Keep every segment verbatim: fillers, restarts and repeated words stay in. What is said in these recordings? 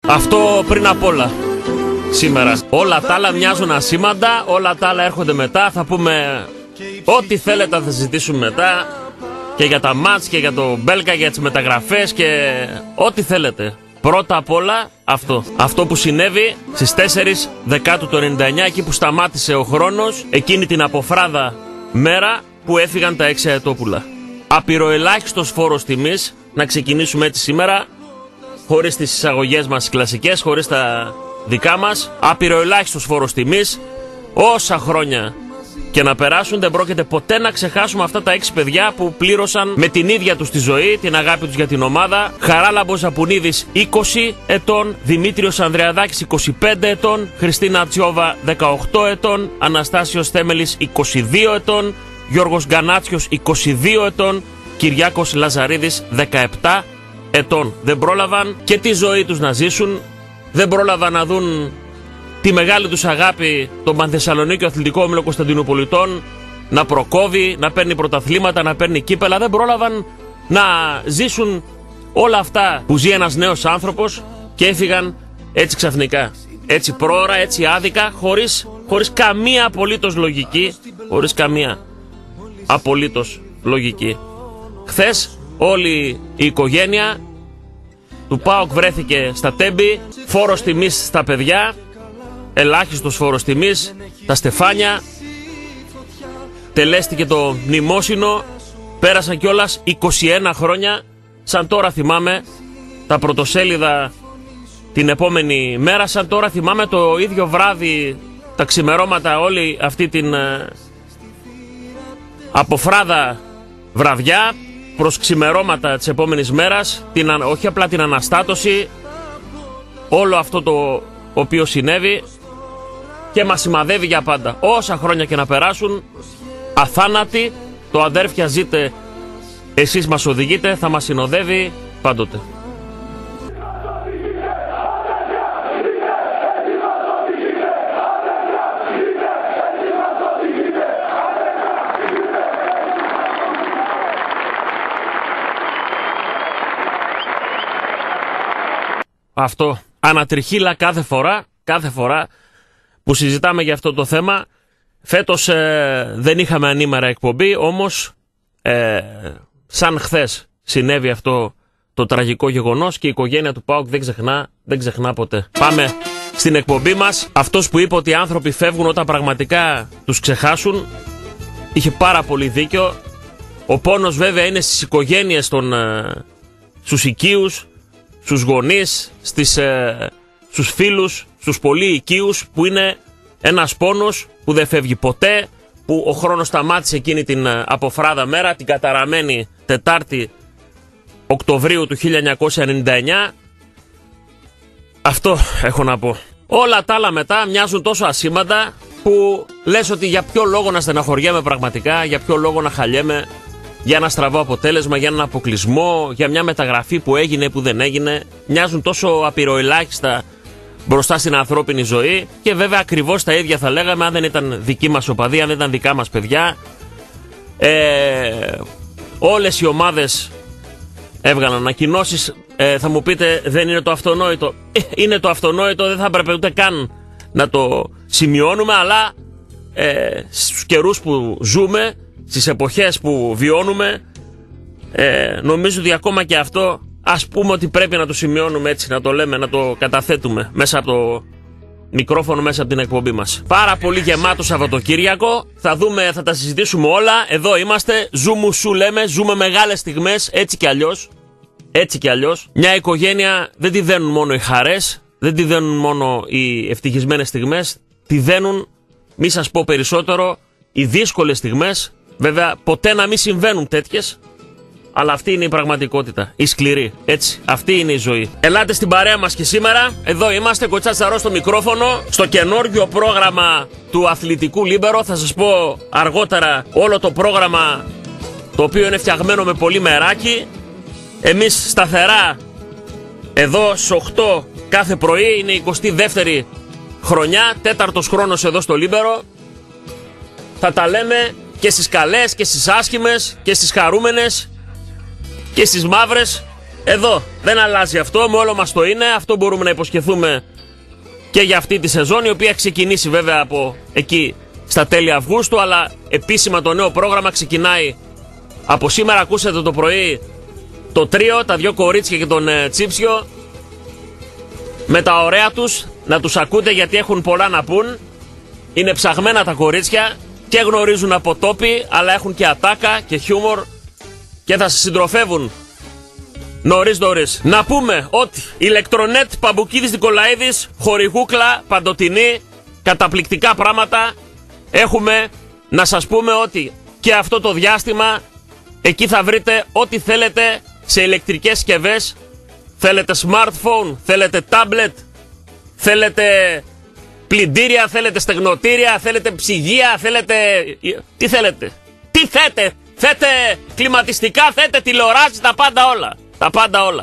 Αυτό πριν απ' όλα σήμερα. Όλα τα άλλα μοιάζουν ασήμαντα, όλα τα άλλα έρχονται μετά. Θα πούμε ό,τι θέλετε, θα συζητήσουμε μετά. Και για τα μάτς και για το Μπέλκα, για τις μεταγραφές και ό,τι θέλετε. Πρώτα απ' όλα αυτό. Αυτό που συνέβη στις τέσσερις Δεκάτου του ενενήντα εννιά, εκεί που σταμάτησε ο χρόνος, εκείνη την αποφράδα μέρα που έφυγαν τα έξι αετόπουλα. Απειροελάχιστος φόρος τιμής, να ξεκινήσουμε έτσι σήμερα, χωρίς τις εισαγωγές μας κλασικές, χωρίς τα δικά μας. Απειροελάχιστος φόρος τιμής, όσα χρόνια και να περάσουν, δεν πρόκειται ποτέ να ξεχάσουμε αυτά τα έξι παιδιά που πλήρωσαν με την ίδια τους τη ζωή, την αγάπη τους για την ομάδα. Χαράλαμπος Ζαπουνίδης είκοσι ετών, Δημήτριος Ανδρεαδάκης είκοσι πέντε ετών, Χριστίνα Τσιόβα δεκαοκτώ ετών, Αναστάσιος Θέμελης είκοσι δύο ετών, Γιώργος Γκανάτσιος είκοσι δύο ετών, Κυριάκος Λαζαρίδης δεκαεπτά ετών. Δεν πρόλαβαν και τη ζωή τους να ζήσουν, δεν πρόλαβαν να δουν τη μεγάλη τους αγάπη, τον Πανθεσσαλονίκιο Αθλητικό Όμιλο Κωνσταντινουπολιτών να προκόβει, να παίρνει πρωταθλήματα, να παίρνει κύπελα. Δεν πρόλαβαν να ζήσουν όλα αυτά που ζει ένας νέος άνθρωπος και έφυγαν έτσι ξαφνικά, έτσι πρόωρα, έτσι άδικα, χωρίς, χωρίς καμία απολύτως λογική, χωρίς καμία απολύτως λογική. Χθες όλη η οικογένεια του ΠΑΟΚ βρέθηκε στα Τέμπη, φόρος τιμής στα παιδιά, ελάχιστος φόρος τιμής, τα στεφάνια, τελέστηκε το μνημόσυνο, πέρασαν κιόλας είκοσι ένα χρόνια, σαν τώρα θυμάμαι τα πρωτοσέλιδα την επόμενη μέρα, σαν τώρα θυμάμαι το ίδιο βράδυ, τα ξημερώματα, όλη αυτή την ε, αποφράδα βραδιά προς ξημερώματα της επόμενης μέρας, την, όχι απλά την αναστάτωση, όλο αυτό το οποίο συνέβη και μας σημαδεύει για πάντα. Όσα χρόνια και να περάσουν, αθάνατοι, το αδέρφια ζείτε, εσείς μας οδηγείτε, θα μας συνοδεύει πάντοτε. Αυτό, ανατριχύλα κάθε φορά, κάθε φορά που συζητάμε για αυτό το θέμα. Φέτος ε, δεν είχαμε ανήμερα εκπομπή, όμως ε, σαν χθες συνέβη αυτό το τραγικό γεγονός και η οικογένεια του ΠΑΟΚ δεν ξεχνά, δεν ξεχνά ποτέ. Πάμε στην εκπομπή μας. Αυτός που είπε ότι οι άνθρωποι φεύγουν όταν πραγματικά τους ξεχάσουν, είχε πάρα πολύ δίκιο. Ο πόνος βέβαια είναι στις οικογένειες των, ε, στους οικείους, στους γονείς, στις, ε, στους φίλους, στους πολύ οικείους, που είναι ένας πόνος που δεν φεύγει ποτέ, που ο χρόνος σταμάτησε εκείνη την ε, αποφράδα μέρα, την καταραμένη Τετάρτη Οκτωβρίου του χίλια εννιακόσια ενενήντα εννιά. Αυτό έχω να πω. Όλα τα άλλα μετά μοιάζουν τόσο ασήμαντα που λες ότι για ποιο λόγο να στεναχωριέμαι πραγματικά, για ποιο λόγο να χαλιέμαι για ένα στραβό αποτέλεσμα, για έναν αποκλεισμό, για μια μεταγραφή που έγινε που δεν έγινε. Μοιάζουν τόσο απειροελάχιστα μπροστά στην ανθρώπινη ζωή και βέβαια ακριβώς τα ίδια θα λέγαμε αν δεν ήταν δική μας οπαδοί, αν δεν ήταν δικά μας παιδιά. Ε, όλες οι ομάδες έβγαλαν ανακοινώσεις. Ε, θα μου πείτε, δεν είναι το αυτονόητο? Ε, είναι το αυτονόητο, δεν θα έπρεπε ούτε καν να το σημειώνουμε, αλλά ε, στους καιρούς που ζούμε, στις εποχές που βιώνουμε, ε, νομίζω ότι ακόμα και αυτό, ας πούμε ότι πρέπει να το σημειώνουμε έτσι, να το λέμε, να το καταθέτουμε μέσα από το μικρόφωνο, μέσα από την εκπομπή μας. Πάρα πολύ γεμάτο Σαββατοκύριακο, θα δούμε, θα τα συζητήσουμε όλα, εδώ είμαστε, ζούμε σου λέμε, ζούμε μεγάλες στιγμές, έτσι κι αλλιώς, έτσι κι αλλιώς. Μια οικογένεια δεν τη δένουν μόνο οι χαρές, δεν τη δένουν μόνο οι ευτυχισμένες στιγμές, τη δένουν, μη σας πω περισσότερο, οι δύσκολες στιγμές. Βέβαια, ποτέ να μην συμβαίνουν τέτοιες, αλλά αυτή είναι η πραγματικότητα. Η σκληρή. Έτσι. Αυτή είναι η ζωή. Ελάτε στην παρέα μας και σήμερα. Εδώ είμαστε, Κοτσάς Τσαρός στο μικρόφωνο, στο καινούργιο πρόγραμμα του Αθλητικού Λίμπερο. Θα σας πω αργότερα όλο το πρόγραμμα, το οποίο είναι φτιαγμένο με πολύ μεράκι. Εμείς σταθερά εδώ στις οκτώ κάθε πρωί. Είναι η εικοστή δεύτερη χρονιά, τέταρτος χρόνος εδώ στο Λίμπερο. Θα τα λέμε και στις καλές και στις άσχημες και στις χαρούμενες και στις μαύρες εδώ δεν αλλάζει αυτό, με όλο μας το είναι. Αυτό μπορούμε να υποσχεθούμε και για αυτή τη σεζόν, η οποία ξεκινήσει βέβαια από εκεί στα τέλη Αυγούστου, αλλά επίσημα το νέο πρόγραμμα ξεκινάει από σήμερα. Ακούσατε το πρωί το τρίο, τα δυο κορίτσια και τον ε, Τσίψιο, με τα ωραία τους. Να τους ακούτε γιατί έχουν πολλά να πούν. Είναι ψαγμένα τα κορίτσια και γνωρίζουν από τόπι, αλλά έχουν και ατάκα και χιούμορ και θα σας συντροφεύουν νωρίς νωρίς. Να πούμε ότι ηλεκτρονέτ Παμπουκίδης Νικολαίδης, χορηγούκλα παντοτινή, καταπληκτικά πράγματα έχουμε. Να σας πούμε ότι και αυτό το διάστημα εκεί θα βρείτε ό,τι θέλετε σε ηλεκτρικές συσκευές. Θέλετε smartphone, θέλετε tablet, θέλετε πλυντήρια, θέλετε στεγνοτήρια, θέλετε ψυγεία, θέλετε... Τι θέλετε, τι θέτε, θέτε κλιματιστικά, θέτε τηλεοράσεις, τα πάντα όλα. Τα πάντα όλα.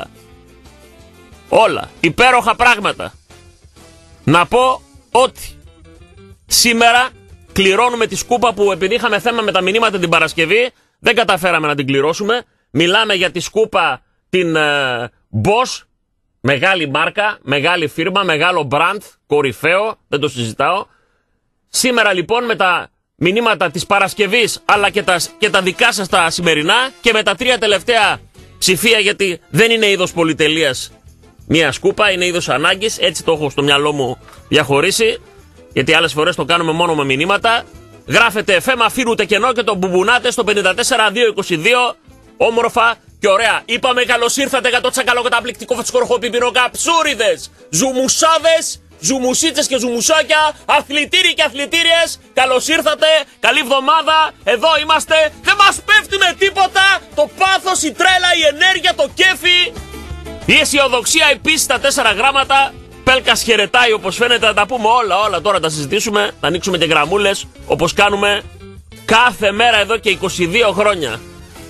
Όλα. Υπέροχα πράγματα. Να πω ότι σήμερα κληρώνουμε τη σκούπα που, επειδή είχαμε θέμα με τα μηνύματα την Παρασκευή, δεν καταφέραμε να την κληρώσουμε. Μιλάμε για τη σκούπα την ε, Bosch, μεγάλη μάρκα, μεγάλη φίρμα, μεγάλο brand, κορυφαίο, δεν το συζητάω. Σήμερα λοιπόν με τα μηνύματα της Παρασκευής, αλλά και τα, και τα δικά σας τα σημερινά, και με τα τρία τελευταία ψηφία, γιατί δεν είναι είδος πολυτελείας μια σκούπα, είναι είδος ανάγκης, έτσι το έχω στο μυαλό μου διαχωρίσει, γιατί άλλες φορές το κάνουμε μόνο με μηνύματα. Γράφετε εφ εμ, αφήνουτε κενό και το μπουμπουνάτε στο πενήντα τέσσερα δύο είκοσι δύο, όμορφα και ωραία. Είπαμε καλώς ήρθατε για το τσακαλό καταπληκτικό φατσκορχόπιπινο καψούριδες, ζουμουσάδες, ζουμουσίτσες και ζουμουσάκια, αθλητήριοι και αθλητήριες, καλώς ήρθατε, καλή εβδομάδα, εδώ είμαστε, δεν μας πέφτει με τίποτα, το πάθος, η τρέλα, η ενέργεια, το κέφι, η αισιοδοξία επίσης, τα τέσσερα γράμματα. Πέλκας χαιρετάει, όπως φαίνεται, θα τα πούμε όλα, όλα τώρα τα συζητήσουμε, θα ανοίξουμε και γραμμούλες, όπως κάνουμε κάθε μέρα εδώ και είκοσι δύο χρόνια.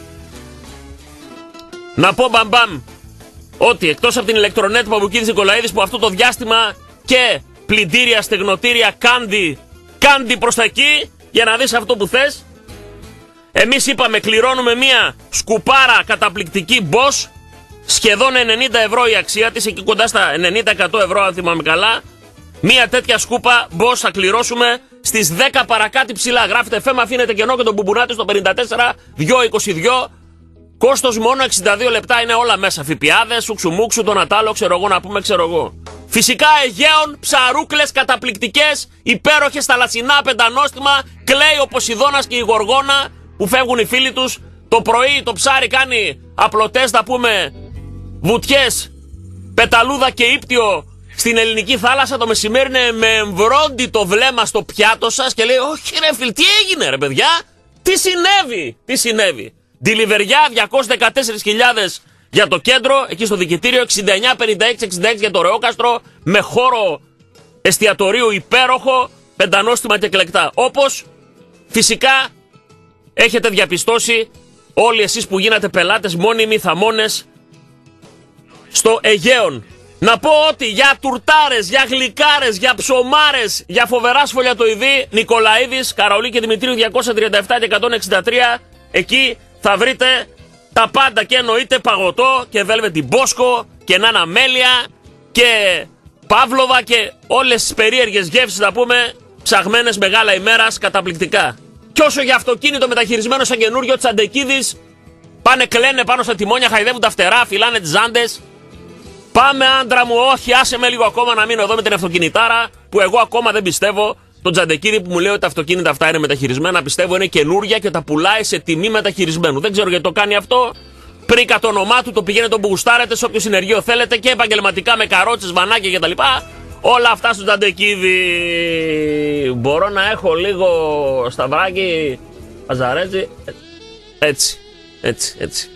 Να πω μπαμπαμ ότι εκτός από την ηλεκτρονέτ Παμπουκίδης Νικολαίδης, που αυτό το διάστημα και πλυντήρια, στεγνοτήρια, κάντι, κάντι προς τα εκεί, για να δεις αυτό που θες. Εμείς είπαμε κληρώνουμε μία σκουπάρα καταπληκτική Bosch, σχεδόν ενενήντα ευρώ η αξία της, εκεί κοντά στα ενενήντα εκατό ευρώ αν θυμάμαι καλά. Μία τέτοια σκούπα Bosch θα κληρώσουμε στις δέκα παρακάτω ψηλά. Γράφετε εφ εμ, αφήνετε κενό και τον μπουμπουνάτε στο πενήντα τέσσερα δύο είκοσι δύο. Κόστος μόνο εξήντα δύο λεπτά, είναι όλα μέσα. Φιπιάδες, σουξουμούξου, τον Ατάλο, ξέρω εγώ να πούμε, ξέρω εγώ. Φυσικά Αιγαίων, ψαρούκλες καταπληκτικές, υπέροχες, θαλασσινά, πεντανόστιμα. Κλαίει ο Ποσειδώνας και η Γοργόνα που φεύγουν οι φίλοι τους. Το πρωί το ψάρι κάνει απλωτές, θα πούμε, βουτιές, πεταλούδα και ύπτιο στην ελληνική θάλασσα. Το μεσημέρι είναι με εμβρόντι το βλέμμα στο πιάτο σας και λέει: όχι ρε φίλ, τι έγινε ρε παιδιά, τι συνέβη, τι συνέβη. Ντιλιβεριά διακόσιες δεκατέσσερις χιλιάδες για το κέντρο, εκεί στο δικητήριο, εξήντα εννιά πενήντα έξι εξήντα έξι για το Ρεόκαστρο, με χώρο εστιατορίου υπέροχο, πεντανόστιμα και εκλεκτά. Όπως φυσικά έχετε διαπιστώσει όλοι εσείς που γίνατε πελάτες μόνιμοι, θαμώνες στο Αιγαίον. Να πω ότι για τουρτάρες, για γλυκάρες, για ψωμάρες, για φοβερά σφολιατοειδή, Νικολαίδης, Καραολί και Δημητρίου διακόσια τριάντα επτά και εκατόν εξήντα τρία, εκεί θα βρείτε τα πάντα, και εννοείται παγωτό και Velvet Bosco και Νάνα Μέλια και Παύλοβα και όλες τις περίεργες γεύσεις, να πούμε, ψαγμένες μεγάλα ημέρας, καταπληκτικά. Και όσο για αυτοκίνητο μεταχειρισμένο σαν καινούριο, Τσαντεκίδης, πάνε κλαίνε πάνω στα τιμόνια, χαϊδεύουν τα φτερά, φυλάνε τις ζάντες. Πάμε άντρα μου, όχι, άσε με λίγο ακόμα να μείνω εδώ με την αυτοκινητάρα, που εγώ ακόμα δεν πιστεύω. Τον Τζαντεκίδη που μου λέει ότι τα αυτοκίνητα αυτά είναι μεταχειρισμένα, πιστεύω είναι καινούρια και τα πουλάει σε τιμή μεταχειρισμένου. Δεν ξέρω γιατί το κάνει αυτό. Πρίκα το όνομά του, το πηγαίνετε τον που γουστάρετε, σε όποιο συνεργείο θέλετε, και επαγγελματικά με καρότσες, βανάκια κτλ. Όλα αυτά στον Τζαντεκίδη. Μπορώ να έχω λίγο σταυράκι, αζαρέτζι. Έτσι, έτσι, έτσι.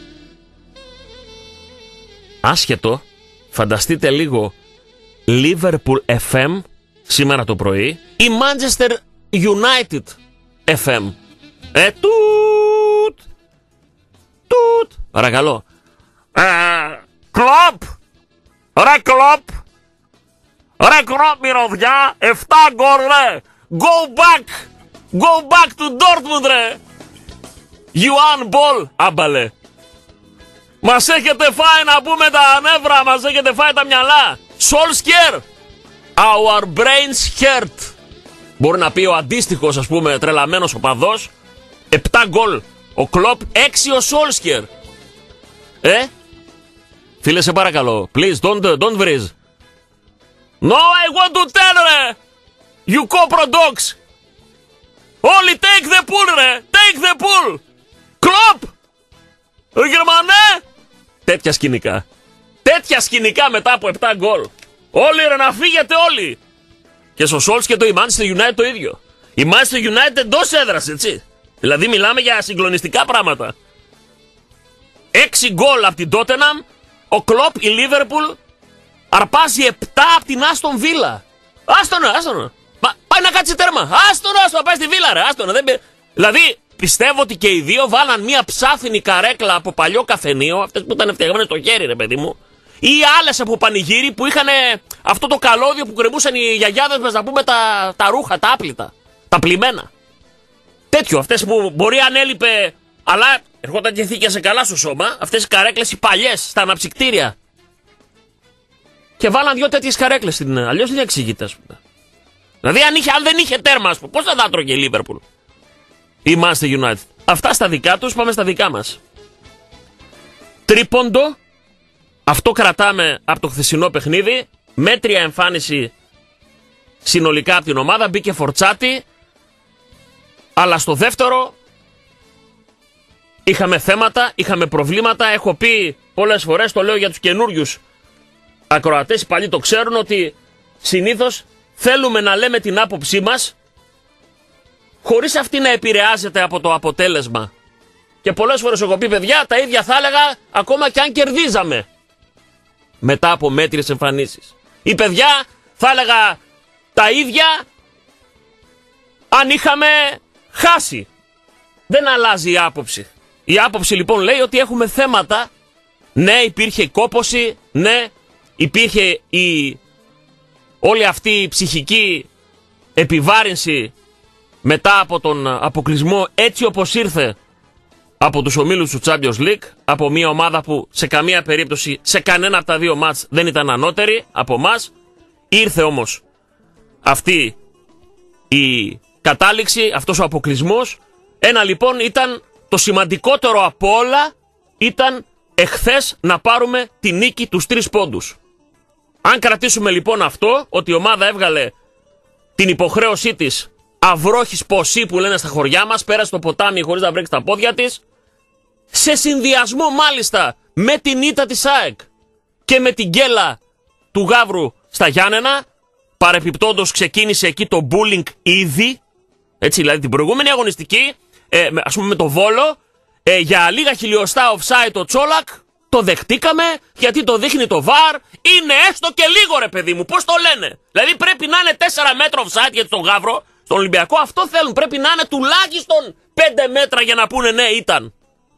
Άσχετο, φανταστείτε λίγο Liverpool εφ εμ σήμερα το πρωί ή Manchester United εφ εμ. Ε, τούτ, τούτ, παρακαλώ. Ε, Κλοπ, ρε Κλοπ, ρε Κλοπ μυρωδιά, εφτά γκολ ρε, go back, go back to Dortmund ρε, Ιωάν Μπολ, άμπαλε. Μας έχετε φάει να πούμε τα νεύρα, μας έχετε φάει τα μυαλά. Solskjaer, our brains hurt. Μπορεί να πει ο αντίστοιχος, ας πούμε, τρελαμένος οπαδός. Επτά γκολ ο Κλοπ, έξι ο Solskjaer. Ε, φίλε σε παρακαλώ, please don't, don't freeze. No, I want to tell ρε, you copro dogs. Only take the pool ρε, take the pool. Κλοπ, Γερμανέ. Τέτοια σκηνικά. Τέτοια σκηνικά μετά από επτά γκολ. Όλοι ρε να φύγετε όλοι. Και στο Solskjaer το η Manchester United το ίδιο. Η Manchester United εντός έδρας, έτσι. Δηλαδή μιλάμε για συγκλονιστικά πράγματα. Έξι γκολ από την Tottenham. Ο Κλοπ, η Liverpool, αρπάζει επτά από την Aston Villa. Άστονα, άστονα. Μα, πάει να κάτσει τέρμα. Άστονα, άστονα, πάει στη Villa ρε. Άστονα, δεν παι... Δηλαδή πιστεύω ότι και οι δύο βάλαν μια ψάφινη καρέκλα από παλιό καφενείο. Αυτές που ήταν φτιαγμένες στο χέρι ρε παιδί μου. Ή άλλες από πανηγύρι που είχαν αυτό το καλώδιο που κρεμούσαν οι γιαγιάδες μας, να πούμε, τα, τα ρούχα, τα άπλυτα, τα πλημμένα. Τέτοιο, αυτές που μπορεί αν έλειπε, αλλά ερχόταν και θήκε καλά στο σώμα, αυτές οι καρέκλες οι παλιές, στα αναψυκτήρια. Και βάλαν δύο τέτοιες καρέκλες στην, αλλιώς δεν εξηγείται, ας πούμε. Δηλαδή αν, είχε, αν δεν είχε τέρμα, ας πούμε, πώς θα τα τρώγε η Liverpool ή Manchester United. Αυτά στα δικά τους, πάμε στα δικά μας. Τρίποντο. Αυτό κρατάμε από το χθεσινό παιχνίδι. Μέτρια εμφάνιση συνολικά από την ομάδα. Μπήκε Φορτσάτη. Αλλά στο δεύτερο είχαμε θέματα, είχαμε προβλήματα. Έχω πει πολλές φορές, το λέω για τους καινούριους ακροατές, οι παλιοί το ξέρουν, ότι συνήθως θέλουμε να λέμε την άποψή μας χωρίς αυτή να επηρεάζεται από το αποτέλεσμα. Και πολλές φορές έχω πει, παιδιά, τα ίδια θα έλεγα ακόμα και αν κερδίζαμε μετά από μέτριες εμφανίσεις. Ή παιδιά, θα έλεγα τα ίδια αν είχαμε χάσει. Δεν αλλάζει η άποψη. Η άποψη λοιπόν λέει ότι έχουμε θέματα. Ναι, υπήρχε η κόπωση. Ναι, υπήρχε η... όλη αυτή η ψυχική επιβάρυνση μετά από τον αποκλεισμό έτσι όπως ήρθε από τους ομίλους του Champions League, από μια ομάδα που σε καμία περίπτωση, σε κανένα από τα δύο μάτς δεν ήταν ανώτερη από εμάς. Ήρθε όμως αυτή η κατάληξη, αυτός ο αποκλεισμός. Ένα λοιπόν ήταν το σημαντικότερο από όλα, ήταν εχθές να πάρουμε τη νίκη, τους τρεις πόντους. Αν κρατήσουμε λοιπόν αυτό, ότι η ομάδα έβγαλε την υποχρέωσή της αυρόχης ποσή που λένε στα χωριά μας, πέρασε το ποτάμι χωρίς να βρέξει τα πόδια της, σε συνδυασμό μάλιστα με την ήττα της ΑΕΚ και με την γκέλα του Γαύρου στα Γιάννενα, παρεπιπτόντως ξεκίνησε εκεί το bullying ήδη, έτσι δηλαδή την προηγούμενη αγωνιστική, ε, ας πούμε με το Βόλο, ε, για λίγα χιλιοστά offside το Τσόλακ, το δεχτήκαμε γιατί το δείχνει το βαρ, είναι έστω και λίγο ρε παιδί μου, πώς το λένε. Δηλαδή πρέπει να είναι τέσσερα μέτρα offside για τον Γαύρο, στον Ολυμπιακό αυτό θέλουν, πρέπει να είναι τουλάχιστον πέντε μέτρα για να πούνε ναι ήταν.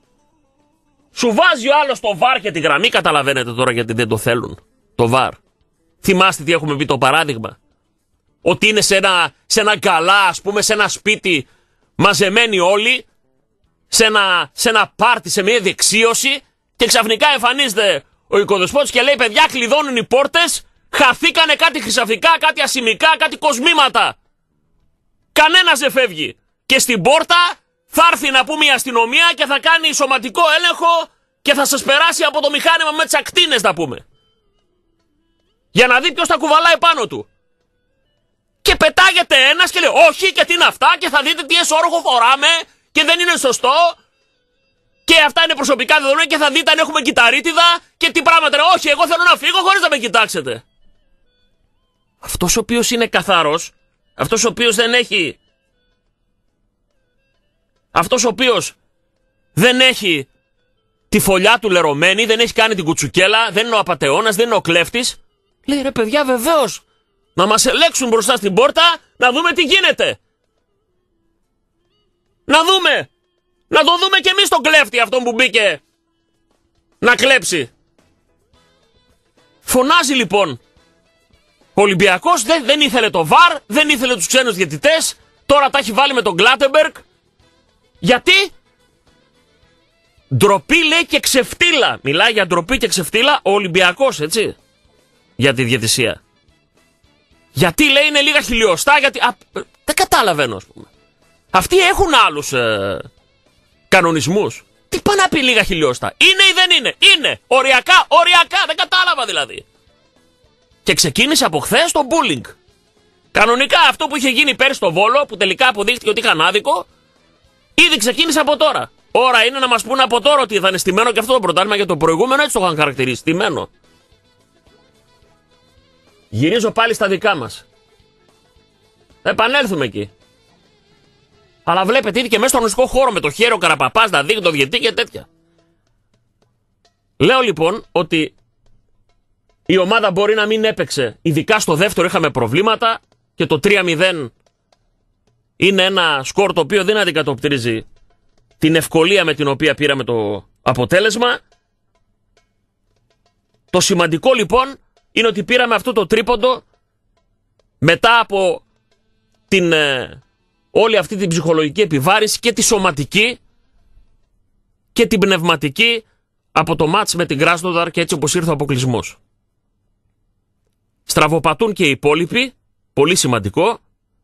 Σου βάζει ο άλλος το βαρ και τη γραμμή, καταλαβαίνετε τώρα γιατί δεν το θέλουν, το βαρ. Θυμάστε τι έχουμε πει το παράδειγμα. Ότι είναι σε ένα, σε ένα γκαλά, ας πούμε, σε ένα σπίτι, μαζεμένοι όλοι, σε ένα, σε ένα πάρτι, σε μια δεξίωση, και ξαφνικά εμφανίζεται ο οικοδεσπότης και λέει, παιδιά, κλειδώνουν οι πόρτες, χαθήκανε κάτι χρυσαφικά, κάτι ασημικά, κάτι κοσμήματα. Κανένας δεν φεύγει. Και στην πόρτα θα έρθει να πούμε η αστυνομία και θα κάνει σωματικό έλεγχο και θα σας περάσει από το μηχάνημα με τις ακτίνες, να πούμε. Για να δει ποιος τα κουβαλάει πάνω του. Και πετάγεται ένας και λέει όχι και τι είναι αυτά και θα δείτε τι εσώρουχο φοράμε και δεν είναι σωστό και αυτά είναι προσωπικά δεδομένα και θα δείτε αν έχουμε κυταρίτιδα και τι πράγματα είναι. Όχι, εγώ θέλω να φύγω χωρίς να με κοιτάξετε. Αυτός ο οποίος είναι καθαρός, αυτός ο οποίος δεν έχει, αυτός ο οποίος δεν έχει τη φωλιά του λερωμένη, δεν έχει κάνει την κουτσουκέλα, δεν είναι ο απατεώνας, δεν είναι ο κλέφτης, λέει ρε παιδιά βεβαίως, να μας ελέγξουν μπροστά στην πόρτα, να δούμε τι γίνεται. Να δούμε. Να το δούμε κι εμείς τον κλέφτη αυτόν που μπήκε να κλέψει. Φωνάζει λοιπόν. Ο Ολυμπιακός δεν, δεν ήθελε το βαρ, δεν ήθελε τους ξένους διαιτητές, τώρα τα έχει βάλει με τον Γκλάτεμπεργκ. Γιατί? Ντροπή λέει και ξεφτύλα. Μιλάει για ντροπή και ξεφτύλα ο Ολυμπιακός, έτσι. Για τη διαιτησία. Γιατί λέει είναι λίγα χιλιοστά, γιατί. Α, δεν καταλαβαίνω, ας πούμε. Αυτοί έχουν άλλους ε, κανονισμούς. Τι πάνε να πει λίγα χιλιοστά. Είναι ή δεν είναι. Είναι. Οριακά, οριακά. Δεν κατάλαβα δηλαδή. Και ξεκίνησε από χθες το bullying. Κανονικά αυτό που είχε γίνει πέρσι στο Βόλο, που τελικά αποδείχθηκε ότι είχαν άδικο, ήδη ξεκίνησε από τώρα. Ώρα είναι να μας πούνε από τώρα ότι θα είναι στημένο και αυτό το πρωτάθλημα, για το προηγούμενο έτσι το είχαν χαρακτηρίσει. Στημένο. Γυρίζω πάλι στα δικά μας. Θα επανέλθουμε εκεί. Αλλά βλέπετε ήδη και μέσα στον αγωνιστικό χώρο με το χέρι ο Καραπαπάς να δείχνει το διαιτητή και τέτοια. Λέω λοιπόν ότι η ομάδα μπορεί να μην έπαιξε. Ειδικά στο δεύτερο είχαμε προβλήματα και το τρία μηδέν είναι ένα σκορ το οποίο δεν αντικατοπτρίζει την ευκολία με την οποία πήραμε το αποτέλεσμα. Το σημαντικό λοιπόν είναι ότι πήραμε αυτό το τρίποντο μετά από την, ε, όλη αυτή την ψυχολογική επιβάρηση και τη σωματική και την πνευματική από το μάτς με την Κράσνοδαρ και έτσι όπως ήρθε ο αποκλεισμός. Στραβοπατούν και οι υπόλοιποι, πολύ σημαντικό.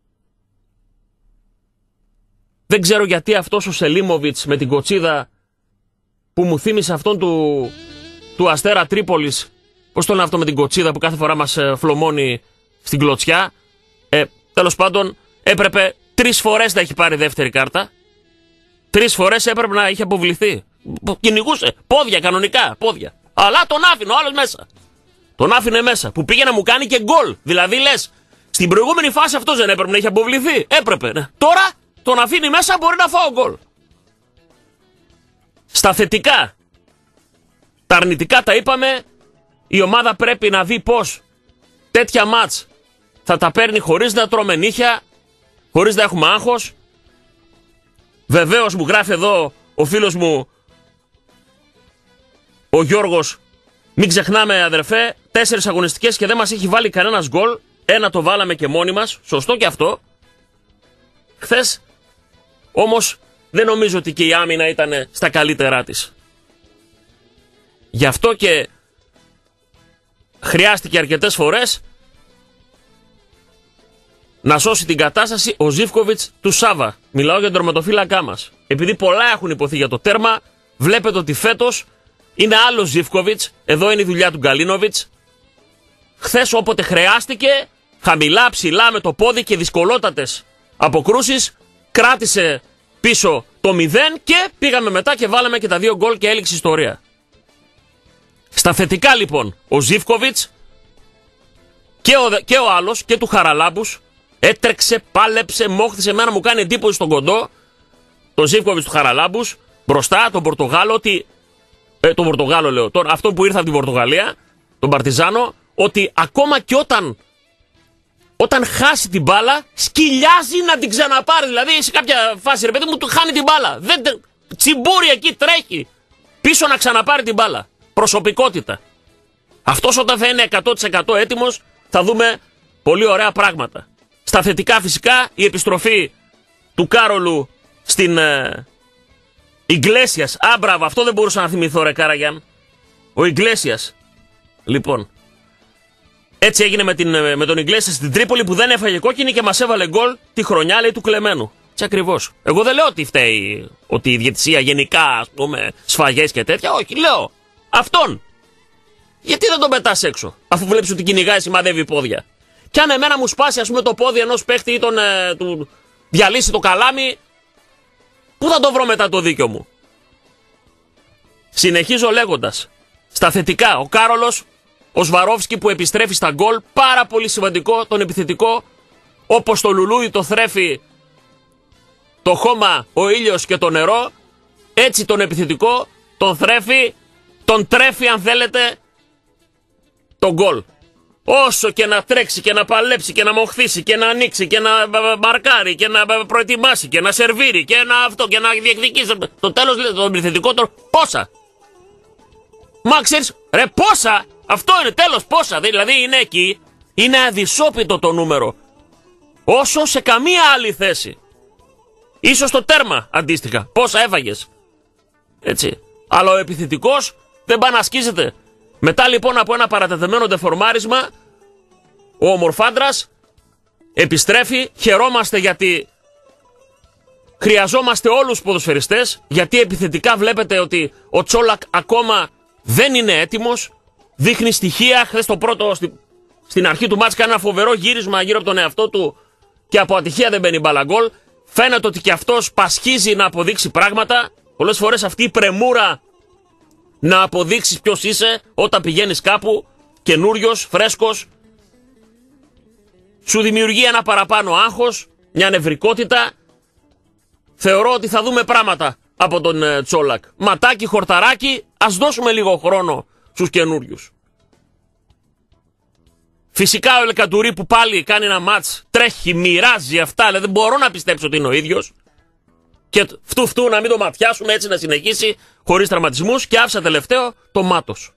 Δεν ξέρω γιατί αυτός ο Σελίμοβιτς με την κοτσίδα που μου θύμισε αυτόν του, του Αστέρα Τρίπολης, πώς το λένε αυτό με την κοτσίδα που κάθε φορά μας ε, φλωμώνει στην κλωτσιά. Ε, τέλος πάντων έπρεπε τρεις φορές να έχει πάρει δεύτερη κάρτα. Τρεις φορές έπρεπε να είχε αποβληθεί. Κυνηγούσε, πόδια κανονικά, πόδια. Αλλά τον άφηνε ο άλλος μέσα. Τον άφηνε μέσα, που πήγε να μου κάνει και γκολ. Δηλαδή λες, στην προηγούμενη φάση αυτός δεν έπρεπε να έχει αποβληθεί. Έπρεπε, ναι. Τώρα τον αφήνει μέσα, μπορεί να φάω γκολ. Στα θετικά. Τα αρνητικά τα είπαμε. Η ομάδα πρέπει να δει πως τέτοια μάτς θα τα παίρνει χωρίς να τρώμε νύχια, χωρίς να έχουμε άγχος. Βεβαίως μου γράφει εδώ ο φίλος μου ο Γιώργος, μην ξεχνάμε αδερφέ, τέσσερις αγωνιστικές και δεν μας έχει βάλει κανένας γκολ. Ένα το βάλαμε και μόνοι μας, σωστό και αυτό. Χθες όμως δεν νομίζω ότι και η άμυνα ήταν στα καλύτερά της. Γι' αυτό και χρειάστηκε αρκετές φορές να σώσει την κατάσταση ο Ζίβκοβιτς του Σάβα. Μιλάω για τον τερματοφύλακά μας. Επειδή πολλά έχουν υποθεί για το τέρμα, βλέπετε ότι φέτος είναι άλλος Ζίβκοβιτς. Εδώ είναι η δουλειά του Γκαλίνοβιτς. Χθες όποτε χρειάστηκε, χαμηλά, ψηλά, με το πόδι και δυσκολότατες αποκρούσεις, κράτησε πίσω το μηδέν και πήγαμε μετά και βάλαμε και τα δύο γκολ και έληξε ιστορία. Στα θετικά λοιπόν, ο Ζίβκοβιτς και ο, και ο άλλος και του Χαραλάμπους έτρεξε, πάλεψε, μόχθησε. Εμένα μου κάνει εντύπωση στον κοντό, τον Ζίβκοβιτς του Χαραλάμπους, μπροστά τον Πορτογάλο, ότι. Ε, τον Πορτογάλο λέω, τον, αυτό που ήρθε από την Πορτογαλία, τον Παρτιζάνο, ότι ακόμα και όταν. Όταν χάσει την μπάλα, σκυλιάζει να την ξαναπάρει. Δηλαδή σε κάποια φάση, ρε παιδί μου, του χάνει την μπάλα. Δεν, τσιμπούρι εκεί, τρέχει πίσω να ξαναπάρει την μπάλα. Προσωπικότητα. Αυτός όταν θα είναι εκατό τοις εκατό έτοιμος, θα δούμε πολύ ωραία πράγματα. Στα θετικά φυσικά η επιστροφή του Κάρολου στην ε, Ιγκλέσιας. Α, μπράβο, αυτό δεν μπορούσα να θυμηθώ, ρε Κάραγιαν. Ο Ιγκλέσιας. Λοιπόν, έτσι έγινε με, την, με τον Ιγκλέσια στην Τρίπολη που δεν έφαγε κόκκινη και μας έβαλε γκολ τη χρονιά, λέει, του κλεμμένου. Έτσι ακριβώς. Εγώ δεν λέω ότι φταίει, ότι η διαιτησία γενικά, ας πούμε, σφαγές και τέτοια. Όχι, λέω αυτόν. Γιατί δεν τον πετάς έξω, αφού βλέπεις ότι κυνηγάει, σημαδεύει πόδια. Κι αν εμένα μου σπάσει, ας πούμε, το πόδι ενός παίχτη ή τον, ε, του διαλύσει το καλάμι, πού θα το βρω μετά το δίκιο μου. Συνεχίζω λέγοντας. Στα θετικά, ο Κάρολος, ο Σβαρόφσκι που επιστρέφει στα γκολ, πάρα πολύ σημαντικό, τον επιθετικό, όπως το λουλούδι το θρέφει το χώμα, ο ήλιος και το νερό, έτσι τον επιθετικό τον θρέφει, τον τρέφει αν θέλετε, τον γκολ. Όσο και να τρέξει και να παλέψει και να μοχθήσει και να ανοίξει και να μαρκάρει και να προετοιμάσει και να σερβίρει και να αυτό και να διεκδικήσει. Το τέλος λέει τον επιθετικό τον πόσα. Μα ξέρεις, ρε πόσα, αυτό είναι τέλος πόσα, δηλαδή είναι εκεί, είναι αδυσόπιτο το νούμερο. Όσο σε καμία άλλη θέση. Ίσως το τέρμα αντίστοιχα, πόσα έφαγες. Έτσι. Αλλά ο επιθετικός δεν πάει να ασκίζεται. Μετά λοιπόν από ένα παρατεταμένο ντεφορμάρισμα, ο ομορφάντρας επιστρέφει. Χαιρόμαστε γιατί χρειαζόμαστε όλους τους ποδοσφαιριστές, γιατί επιθετικά βλέπετε ότι ο Τσόλακ ακόμα δεν είναι έτοιμος. Δείχνει στοιχεία. Χθες το πρώτο, στη, στην αρχή του μάτς, κάνει ένα φοβερό γύρισμα γύρω από τον εαυτό του και από ατυχία δεν μπαίνει μπάλα γκολ. Φαίνεται ότι και αυτός πασχίζει να αποδείξει πράγματα. Πολλές φορές αυτή η πρεμούρα να αποδείξεις ποιος είσαι όταν πηγαίνεις κάπου καινούριος, φρέσκος, σου δημιουργεί ένα παραπάνω άγχος, μια νευρικότητα. Θεωρώ ότι θα δούμε πράγματα από τον ε, Τσόλακ. Ματάκι, χορταράκι, ας δώσουμε λίγο χρόνο στους καινούριους. Φυσικά ο Ελκαντουρί που πάλι κάνει ένα μάτς, τρέχει, μοιράζει αυτά, δηλαδή δεν μπορώ να πιστέψω ότι είναι ο ίδιος. Και φτού φτού να μην το ματιάσουμε, έτσι να συνεχίσει χωρίς τραυματισμούς. Και άφησα τελευταίο το Μάτος.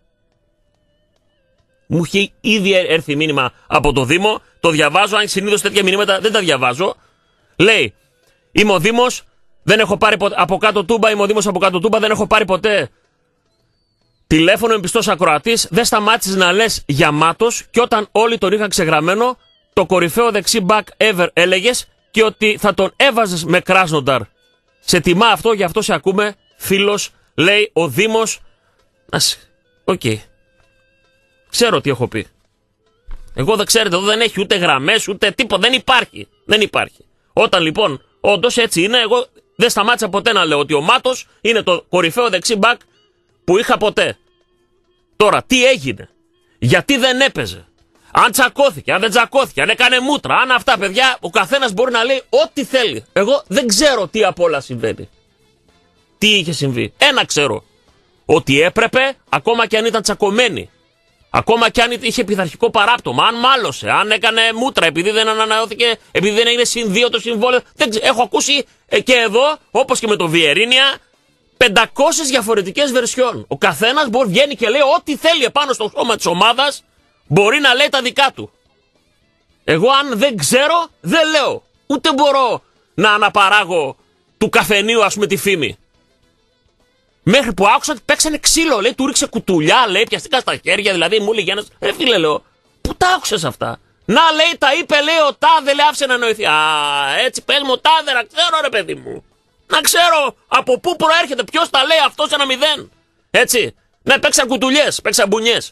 Μου έχει ήδη έρθει μήνυμα από το Δήμο, το διαβάζω, αν συνήθως τέτοια μηνύματα δεν τα διαβάζω. Λέει, είμαι ο Δήμος, δεν έχω πάρει ποτέ, από κάτω Τούμπα, είμαι ο Δήμος από κάτω Τούμπα, δεν έχω πάρει ποτέ τηλέφωνο, είμαι πιστός ακροατής, δεν σταμάτησες να λες για Μάτος και όταν όλοι τον είχαν ξεγραμμένο, το κορυφαίο δεξί back ever έλεγες και ότι θα τον έβαζες με Κράσνονταρ. Σε τιμά αυτό, γι' αυτό σε ακούμε, φίλος, λέει ο Δήμος. Ας, οκ. Okay. Ξέρω τι έχω πει. Εγώ δεν ξέρετε, εδώ δεν έχει ούτε γραμμές, ούτε τίποτα, δεν υπάρχει. Δεν υπάρχει. Όταν λοιπόν, όντως έτσι είναι, εγώ δεν σταμάτησα ποτέ να λέω ότι ο Μάτος είναι το κορυφαίο δεξί μπακ που είχα ποτέ. Τώρα, τι έγινε, γιατί δεν έπαιζε, αν τσακώθηκε, αν δεν τσακώθηκε, αν έκανε μούτρα, αν αυτά, παιδιά, ο καθένας μπορεί να λέει ό,τι θέλει. Εγώ δεν ξέρω τι απ' όλα συμβαίνει. Τι είχε συμβεί. Ένα ξέρω. Ότι έπρεπε, ακόμα και αν ήταν τσακωμένοι, ακόμα και αν είχε πειθαρχικό παράπτωμα, αν μάλωσε, αν έκανε μούτρα, επειδή δεν ανανεώθηκε, επειδή δεν έγινε συν δύο το συμβόλαιο. Δεν ξέρω. Έχω ακούσει ε, και εδώ, όπως και με το Βιερίνια, πεντακόσιες διαφορετικές βερσιόν. Ο καθένας μπορεί βγαίνει και λέει ό,τι θέλει επάνω στο σώμα της ομάδας, μπορεί να λέει τα δικά του. Εγώ αν δεν ξέρω, δεν λέω. Ούτε μπορώ να αναπαράγω του καφενείου, ας πούμε, τη φήμη. Μέχρι που άκουσα ότι παίξανε ξύλο, λέει, του ρίξε κουτουλιά, λέει, πιαστήκα στα χέρια, δηλαδή μου έλεγε ένας, ρε φίλε, λέω, πού τα άκουσες αυτά. Να, λέει, τα είπε, λέει, ο τάδε, λέει, άφησε να νοηθεί. Α, έτσι πες μου, τάδε, να ξέρω, ρε παιδί μου. Να ξέρω από πού προέρχεται, ποιος τα λέει αυτό σε ένα μηδέν. Έτσι. Ναι, παίξαν κουτουλιές, παίξαν μπουνιές.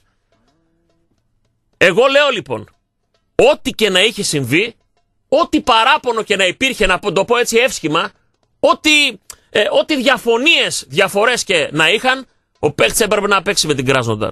Εγώ λέω λοιπόν, ό,τι και να είχε συμβεί, ό,τι παράπονο και να υπήρχε, να το πω έτσι εύσχημα, ό,τι, ε, ό,τι διαφωνίες, διαφορές και να είχαν, ο παίκτης έπρεπε να παίξει με την Κράσνονταρ.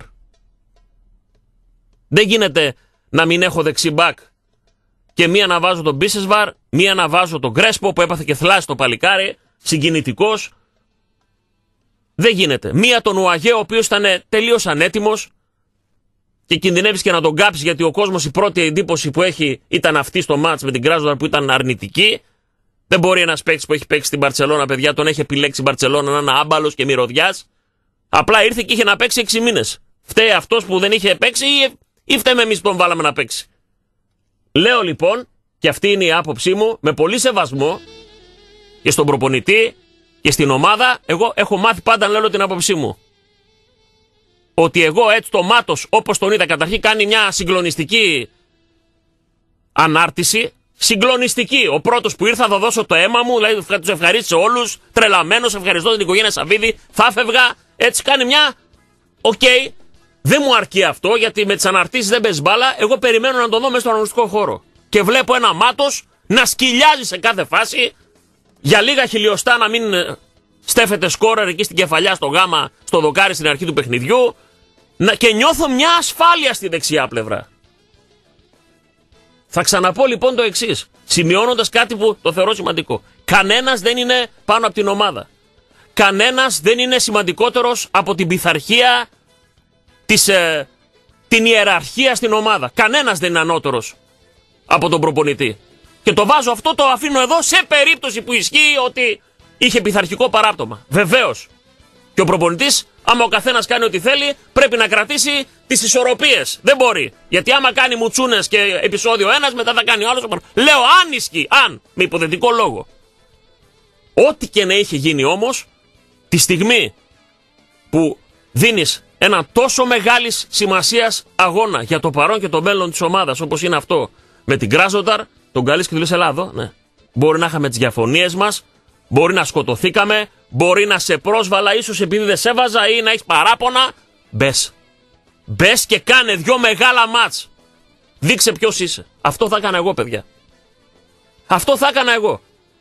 Δεν γίνεται να μην έχω δεξί μπακ και μία να βάζω τον Μπίσεσβαρ, μία να βάζω τον Γκρέσπο που έπαθε και θλάση το παλικάρι, συγκινητικός. Δεν γίνεται. Μία τον Ουαγέ, ο οποίος ήταν τελείως ανέτοιμος και κινδυνεύεις και να τον κάψεις, γιατί ο κόσμος η πρώτη εντύπωση που έχει ήταν αυτή στο μάτς με την Κράσνονταρ που ήταν αρνητική. Δεν μπορεί ένας παίκτης που έχει παίξει στην Μπαρτσελώνα, παιδιά, τον έχει επιλέξει η Μπαρτσελώνα να είναι άμπαλος και μυρωδιάς. Απλά ήρθε και είχε να παίξει έξι μήνες. Φταίει αυτός που δεν είχε παίξει ή, ή φταίμε εμείς που τον βάλαμε να παίξει. Λέω λοιπόν, και αυτή είναι η άποψή μου, με πολύ σεβασμό και στον προπονητή και στην ομάδα, εγώ έχω μάθει πάντα να λέω την άποψή μου. Ότι εγώ έτσι το Μάτος, όπως τον είδα, καταρχήν κάνει μια συγκλονιστική ανάρτηση. Συγκλονιστική. Ο πρώτος που ήρθα θα δώσω το αίμα μου, δηλαδή τους ευχαρίστησε όλους. Τρελαμένος, ευχαριστώ την οικογένεια Σαββίδη. Θα φεύγα. Έτσι κάνει μια. Οκ. Okay. Δεν μου αρκεί αυτό, γιατί με τις αναρτήσεις δεν παίζει μπάλα. Εγώ περιμένω να τον δω μέσα στον αγωνιστικό χώρο. Και βλέπω ένα Μάτος να σκυλιάζει σε κάθε φάση. Για λίγα χιλιοστά να μην στέφεται σκόρερ εκεί στην κεφαλιά, στο γάμα, στο δοκάρι στην αρχή του παιχνιδιού. Και νιώθω μια ασφάλεια στη δεξιά πλευρά. Θα ξαναπώ λοιπόν το εξής, σημειώνοντας κάτι που το θεωρώ σημαντικό. Κανένας δεν είναι πάνω από την ομάδα. Κανένας δεν είναι σημαντικότερος από την πειθαρχία, της, ε, την ιεραρχία στην ομάδα. Κανένας δεν είναι ανώτερος από τον προπονητή. Και το βάζω αυτό, το αφήνω εδώ σε περίπτωση που ισχύει ότι είχε πειθαρχικό παράπτωμα. Βεβαίως. Και ο προπονητής, άμα ο καθένας κάνει ό,τι θέλει, πρέπει να κρατήσει τις ισορροπίες. Δεν μπορεί. Γιατί άμα κάνει μουτσούνες και επεισόδιο ένας, μετά θα κάνει ο άλλος. Λέω αν ισχύει, αν, με υποθετικό λόγο. Ό,τι και να είχε γίνει όμως, τη στιγμή που δίνεις ένα τόσο μεγάλης σημασίας αγώνα για το παρόν και το μέλλον της ομάδας, όπως είναι αυτό με την Κράσνονταρ, τον καλείς και του λες Ελλάδο, ναι. Μπορεί να είχαμε τις διαφωνίες μας, μπορεί να σκοτωθήκαμε, μπορεί να σε πρόσβαλα ίσως επειδή δεν σε έβαζα ή να έχεις παράπονα. Μπες. Μπες και κάνε δυο μεγάλα μάτς. Δείξε ποιος είσαι. Αυτό θα έκανα εγώ, παιδιά. Αυτό θα έκανα εγώ.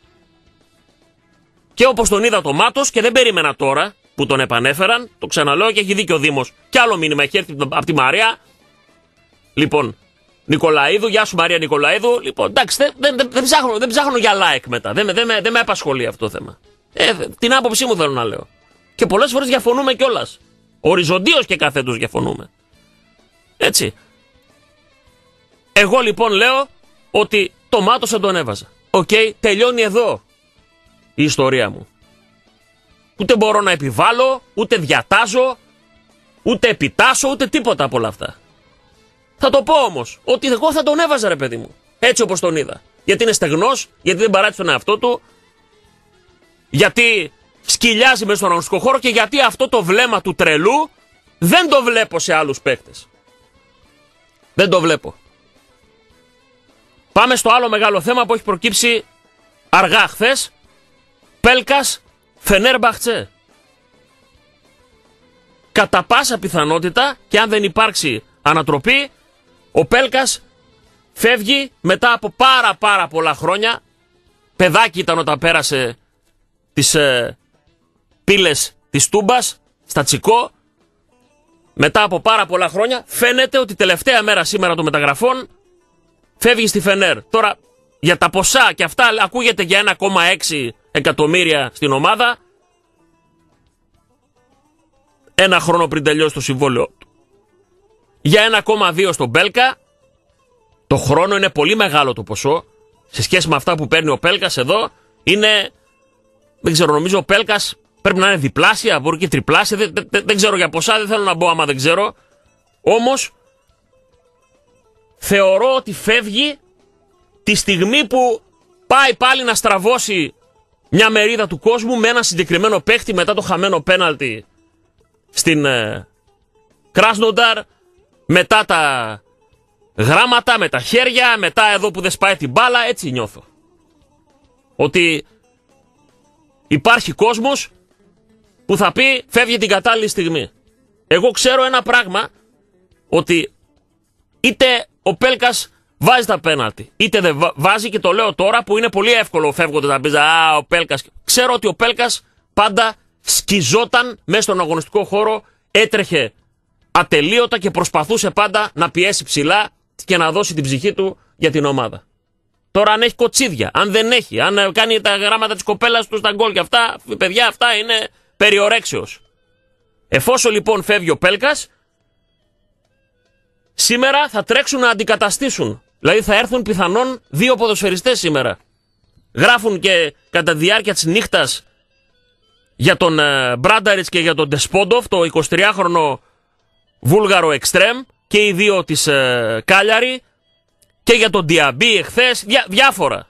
Και όπως τον είδα το Μάτος και δεν περίμενα τώρα που τον επανέφεραν, το ξαναλέω και έχει δίκιο ο Δήμος. Κι άλλο μήνυμα έχει έρθει από τη Μαρία. Λοιπόν, Νικολαίδου, γεια σου Μαρία Νικολαίδου. Λοιπόν, εντάξει, δεν, δεν, δεν, ψάχνω, δεν ψάχνω για like μετά. Δεν, δεν, δεν, δεν με απασχολεί αυτό το θέμα. Ε, την άποψή μου θέλω να λέω. Και πολλές φορές διαφωνούμε κιόλας. Οριζοντίως και καθέτος διαφωνούμε. Έτσι. Εγώ λοιπόν λέω ότι το Μάτος θα τον έβαζα. Οκ, okay, τελειώνει εδώ η ιστορία μου. Ούτε μπορώ να επιβάλλω, ούτε διατάζω, ούτε επιτάσω, ούτε τίποτα από όλα αυτά. Θα το πω όμως, ότι εγώ θα τον έβαζα ρε παιδί μου. Έτσι όπως τον είδα. Γιατί είναι στεγνός, γιατί δεν παράτησε τον εαυτό του, γιατί σκυλιάζει μέσα στον αγωνιστικό χώρο και γιατί αυτό το βλέμμα του τρελού δεν το βλέπω σε άλλους παίκτες. Δεν το βλέπω. Πάμε στο άλλο μεγάλο θέμα που έχει προκύψει αργά χθες. Πέλκας Φενέρμπαχτσε. Κατά πάσα πιθανότητα και αν δεν υπάρξει ανατροπή, ο Πέλκας φεύγει μετά από πάρα πάρα πολλά χρόνια. Παιδάκι ήταν όταν πέρασε τις ε, πύλες της Τούμπας στα Τσικό. Μετά από πάρα πολλά χρόνια φαίνεται ότι τελευταία μέρα σήμερα των μεταγραφών φεύγει στη Φενέρ. Τώρα για τα ποσά και αυτά ακούγεται για ένα κόμμα έξι εκατομμύρια στην ομάδα. Ένα χρόνο πριν τελειώσει το συμβόλαιο του. Για ένα κόμμα δύο στον Πέλκα. Το χρόνο είναι πολύ μεγάλο το ποσό. Σε σχέση με αυτά που παίρνει ο Πέλκας εδώ. Είναι, δεν ξέρω, νομίζω ο Πέλκας πρέπει να είναι διπλάσια, μπορεί και τριπλάσια. Δεν, δεν, δεν ξέρω για ποσά, δεν θέλω να μπω άμα δεν ξέρω. Όμως θεωρώ ότι φεύγει τη στιγμή που πάει πάλι να στραβώσει μια μερίδα του κόσμου με ένα συγκεκριμένο παίχτη μετά το χαμένο πέναλτι στην ε, Κράσνονταρ, μετά τα γράμματα, με τα χέρια, μετά εδώ που δεν σπάει την μπάλα. Έτσι νιώθω. Ότι υπάρχει κόσμος που θα πει φεύγει την κατάλληλη στιγμή. Εγώ ξέρω ένα πράγμα, ότι είτε ο Πέλκας βάζει τα πέναλτι, είτε δεν βάζει, και το λέω τώρα που είναι πολύ εύκολο φεύγοντας να πεις α, ο Πέλκας. Ξέρω ότι ο Πέλκας πάντα σκιζόταν μέσα στον αγωνιστικό χώρο, έτρεχε ατελείωτα και προσπαθούσε πάντα να πιέσει ψηλά και να δώσει την ψυχή του για την ομάδα. Τώρα αν έχει κοτσίδια, αν δεν έχει, αν κάνει τα γράμματα της κοπέλας του στα γκολ και αυτά, παιδιά, αυτά είναι περιορέξεως. Εφόσον λοιπόν φεύγει ο Πέλκας, σήμερα θα τρέξουν να αντικαταστήσουν. Δηλαδή θα έρθουν πιθανόν δύο ποδοσφαιριστές σήμερα. Γράφουν και κατά τη διάρκεια της νύχτας για τον ε, Μπράνταριτς και για τον Ντεσπόντοφ, το εικοσιτριάχρονο Βούλγαρο εξτρέμ, και οι δύο της ε, Κάλιαρη, και για τον Διαμπή εχθές, διά, διάφορα.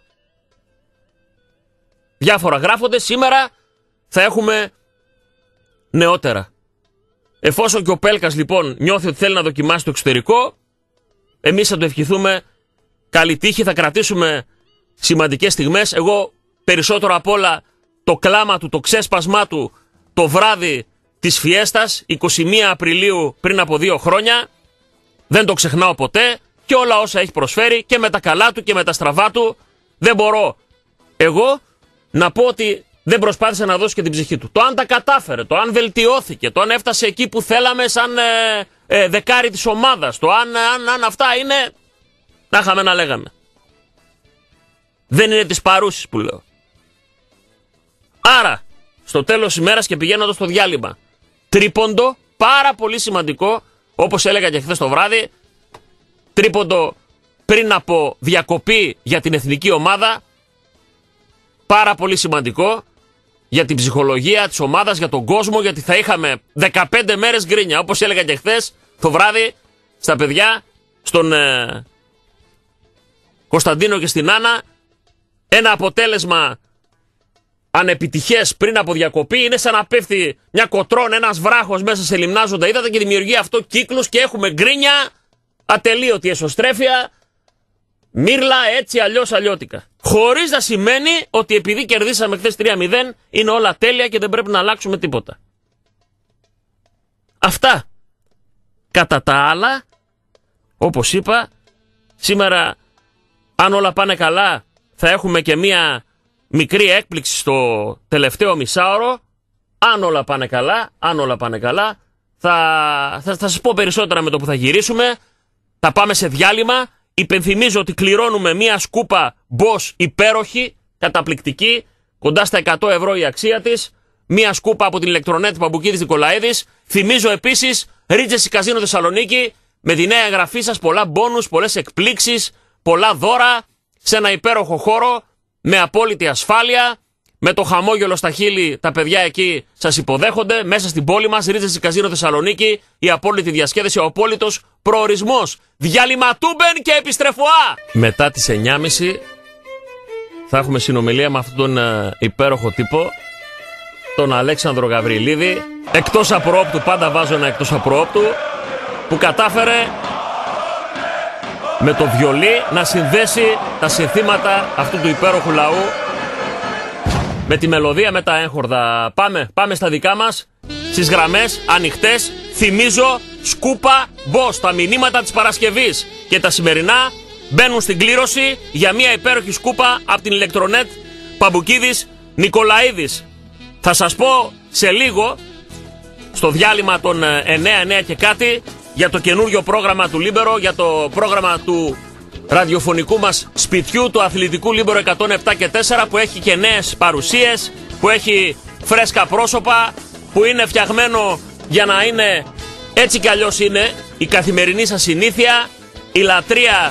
Διάφορα γράφονται. Σήμερα θα έχουμε νεότερα. Εφόσον και ο Πέλκας λοιπόν νιώθει ότι θέλει να δοκιμάσει το εξωτερικό, εμείς θα το ευχηθούμε καλή τύχη, θα κρατήσουμε σημαντικές στιγμές. Εγώ περισσότερο απ' όλα το κλάμα του, το ξέσπασμά του το βράδυ της Φιέστας, εικοστή πρώτη Απριλίου πριν από δύο χρόνια, δεν το ξεχνάω ποτέ, και όλα όσα έχει προσφέρει και με τα καλά του και με τα στραβά του. Δεν μπορώ εγώ να πω ότι δεν προσπάθησε να δώσει και την ψυχή του. Το αν τα κατάφερε, το αν βελτιώθηκε, το αν έφτασε εκεί που θέλαμε σαν ε, ε, δεκάρι της ομάδας, το αν, αν, αν αυτά είναι, να είχαμε να λέγαμε. Δεν είναι της παρούσης που λέω. Άρα, στο τέλος της ημέρας και πηγαίνοντας στο διάλειμμα, τρίποντο, πάρα πολύ σημαντικό, όπως έλεγα και χθες το βράδυ, τρίποντο πριν από διακοπή για την εθνική ομάδα, πάρα πολύ σημαντικό για την ψυχολογία της ομάδας, για τον κόσμο, γιατί θα είχαμε δεκαπέντε μέρες γκρίνια, όπως έλεγα και χθες το βράδυ στα παιδιά, στον ε, Κωνσταντίνο και στην Άννα. Ένα αποτέλεσμα ανεπιτυχές πριν από διακοπή, είναι σαν να πέφτει μια κοτρών, ένας βράχος μέσα σε λιμνάζοντα ύδατα και δημιουργεί αυτό κύκλους και έχουμε γκρίνια, ατελείωτη εσωστρέφεια, μύρλα έτσι αλλιώς αλλιώτικα. Χωρίς να σημαίνει ότι επειδή κερδίσαμε χθες τρία μηδέν είναι όλα τέλεια και δεν πρέπει να αλλάξουμε τίποτα. Αυτά. Κατά τα άλλα, όπως είπα, σήμερα αν όλα πάνε καλά θα έχουμε και μία μικρή έκπληξη στο τελευταίο μισάωρο. Αν όλα πάνε καλά, αν όλα πάνε καλά, θα, θα, θα σας πω περισσότερα με το που θα γυρίσουμε. Θα πάμε σε διάλειμμα. Υπενθυμίζω ότι κληρώνουμε μία σκούπα Bosch υπέροχη, καταπληκτική, κοντά στα εκατό ευρώ η αξία της. Μία σκούπα από την ηλεκτρονέτ Παμπουκίδης Νικολαίδης. Θυμίζω επίσης Regency Casino Θεσσαλονίκη με τη νέα εγγραφή σας, πολλά μπόνους, πολλές εκπλήξεις, πολλά δώρα σε ένα υπέροχο χώρο με απόλυτη ασφάλεια. Με το χαμόγελο στα χείλη τα παιδιά εκεί σας υποδέχονται. Μέσα στην πόλη μας, Regency Casino Θεσσαλονίκη, η απόλυτη διασκέδαση, ο απόλυτος προορισμός. Διάλειμμα τούμπεν και επιστρεφωά! Μετά τις εννιά και μισή θα έχουμε συνομιλία με αυτόν τον uh, υπέροχο τύπο, τον Αλέξανδρο Γαβριλίδη. Εκτός απροόπτου, πάντα βάζω ένα εκτός απροόπτου, που κατάφερε με το βιολί να συνδέσει τα συνθήματα αυτού του υπέροχου λαού με τη μελωδία, με τα έγχορδα. Πάμε, πάμε στα δικά μας, στις γραμμές ανοιχτές. Θυμίζω, σκούπα Bosch, τα μηνύματα της Παρασκευής και τα σημερινά μπαίνουν στην κλήρωση για μια υπέροχη σκούπα από την ηλεκτρονέτ Παμπουκίδης Νικολαίδης. Θα σας πω σε λίγο, στο διάλειμμα των εννιά, εννιά και κάτι, για το καινούριο πρόγραμμα του Λίμπερο, για το πρόγραμμα του ραδιοφωνικού μας σπιτιού, του αθλητικού Λίμπερο εκατόν επτά και τέσσερα, που έχει και νέες παρουσίες, που έχει φρέσκα πρόσωπα, που είναι φτιαγμένο για να είναι έτσι κι αλλιώς είναι η καθημερινή σας συνήθεια, η λατρεία,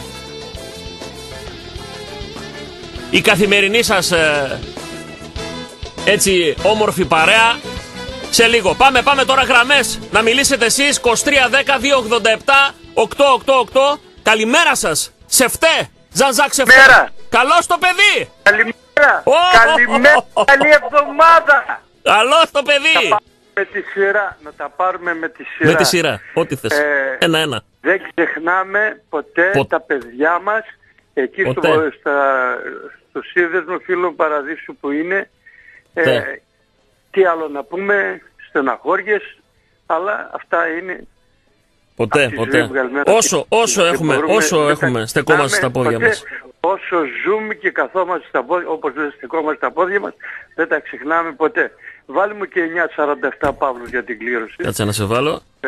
η καθημερινή σας ε, έτσι όμορφη παρέα. Σε λίγο. Πάμε, πάμε τώρα γραμμές. Να μιλήσετε εσείς. είκοσι τρία δέκα δύο ογδόντα επτά οκτακόσια ογδόντα οκτώ. Καλημέρα σας. Σεφτέ. Ζανζάκ Σεφτέ. Καλώς το παιδί. Καλημέρα. Oh, Καλημέρα. Oh, oh, oh. Καλή εβδομάδα. Καλώς το παιδί. Να με τη σειρά. Να τα πάρουμε με τη σειρά. Με τη σειρά. Ό,τι θες. Ε, Ένα-ένα. Δεν ξεχνάμε ποτέ Πο... τα παιδιά μας εκεί στο, στα, στο σύνδεσμο Φίλων Παραδείσου που είναι. Ε, τι άλλο να πούμε, στεναχώριες, αλλά αυτά είναι. Ποτέ, ποτέ. Όσο, όσο έχουμε, όσο έχουμε στεκόμαστε στα πόδια ποτέ, μας. Όσο ζούμε και καθόμαστε στα πόδια, όπως δεν στεκόμαστε στα πόδια μας, δεν τα ξεχνάμε ποτέ. Βάλουμε και εννιά σαράντα επτά Παύλος για την κλήρωση. Κάτσε να σε βάλω. Ε,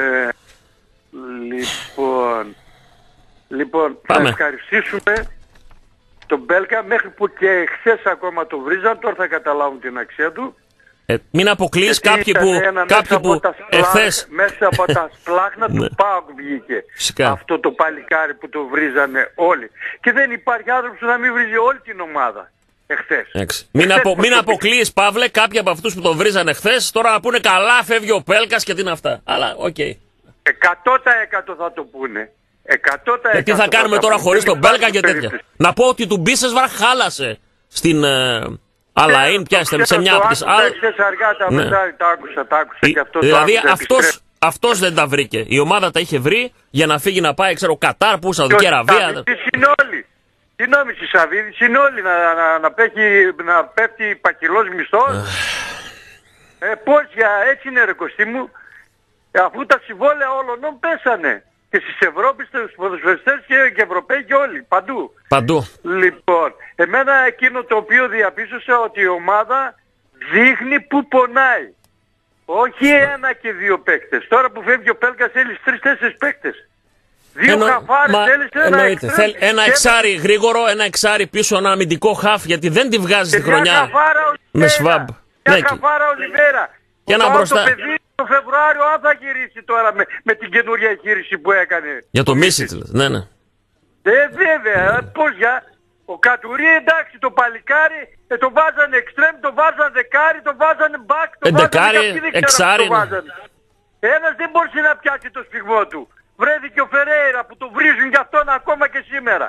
λοιπόν, λοιπόν θα ευχαριστήσουμε τον Μπέλκα, μέχρι που και χθες ακόμα το βρίζαν, τώρα θα καταλάβουν την αξία του. Ε, μην αποκλείς κάποιοι που, κάποιοι που εχθές... Μέσα από τα σπλάχνα του ΠΑΟΚ βγήκε. Φυσικά. Αυτό το παλικάρι που το βρίζανε όλοι. Και δεν υπάρχει άνθρωπος που να μην βρίζει όλη την ομάδα εχθές. Μην, απο, μην αποκλείς, Παύλε, κάποιοι από αυτούς που το βρίζανε εχθές, τώρα να πούνε καλά, φεύγει ο Πέλκας και τι είναι αυτά. Αλλά οκ. Okay. εκατό τοις εκατό θα το πούνε. εκατό τοις εκατό. Ε, τι θα κάνουμε θα τώρα χωρίς τον Πέλκα και τέτοια. Περίπτωση. Να πω ότι του Μπίσεσβαρ χάλασε στην... Uh, αλλά είναι πια σε μια από τις άλλες. Αργά τα ναι. τα άκουσα, τα άκουσα και αυτό. Δηλαδή το αυτός, αυτός δεν τα βρήκε. Η ομάδα τα είχε βρει για να φύγει να πάει, ξέρω, Κατάρ, που Σαουδική Αραβία. Είναι όλοι. Τι νόμιση Σαββίδης, είναι όλοι να, να, να, πέχει, να πέφτει πακυλός μισθός. ε, πώς για έτσι είναι ρε Κωστή μου, αφού τα συμβόλαια όλων πέσανε. Και στις Ευρώπης, στους ποδοσφαιριστές και, και Ευρωπαίοι και όλοι, παντού. Παντού. Λοιπόν, εμένα εκείνο το οποίο διαπίστωσα ότι η ομάδα δείχνει που πονάει. Όχι ένα και δύο παίκτες. Τώρα που φεύγει ο Πέλκας θέλει τρεις-τέσσερις παίκτες. Δύο Εννο... χαφάρες θέλεις ένα εξτρέμ. Θέλ... Ένα εξάρι γρήγορο, ένα εξάρι πίσω, ένα αμυντικό χαφ, γιατί δεν τη βγάζει στη χρονιά. Με Σβάμπ. Μια χαφάρα Ολιβέρα. Για να μπροστά. Το παιδί το Φεβρουάριο αν θα γυρίσει τώρα με, με την καινούργια εγχείρηση που έκανε. Για το Μίσιτς, ναι, ναι. Ε, βέβαια, πώς για. Ο Κατουρί εντάξει το παλικάρι, ε, το βάζανε εξτρέμ, το βάζανε δεκάρι, το βάζανε μπακ, το Εντεκάρι, βάζανε εξάρι. Το Ένας δεν μπορούσε να πιάσει το σφιγμό του. Βρέθηκε ο Φερέιρα που το βρίζουν για αυτόν ακόμα και σήμερα.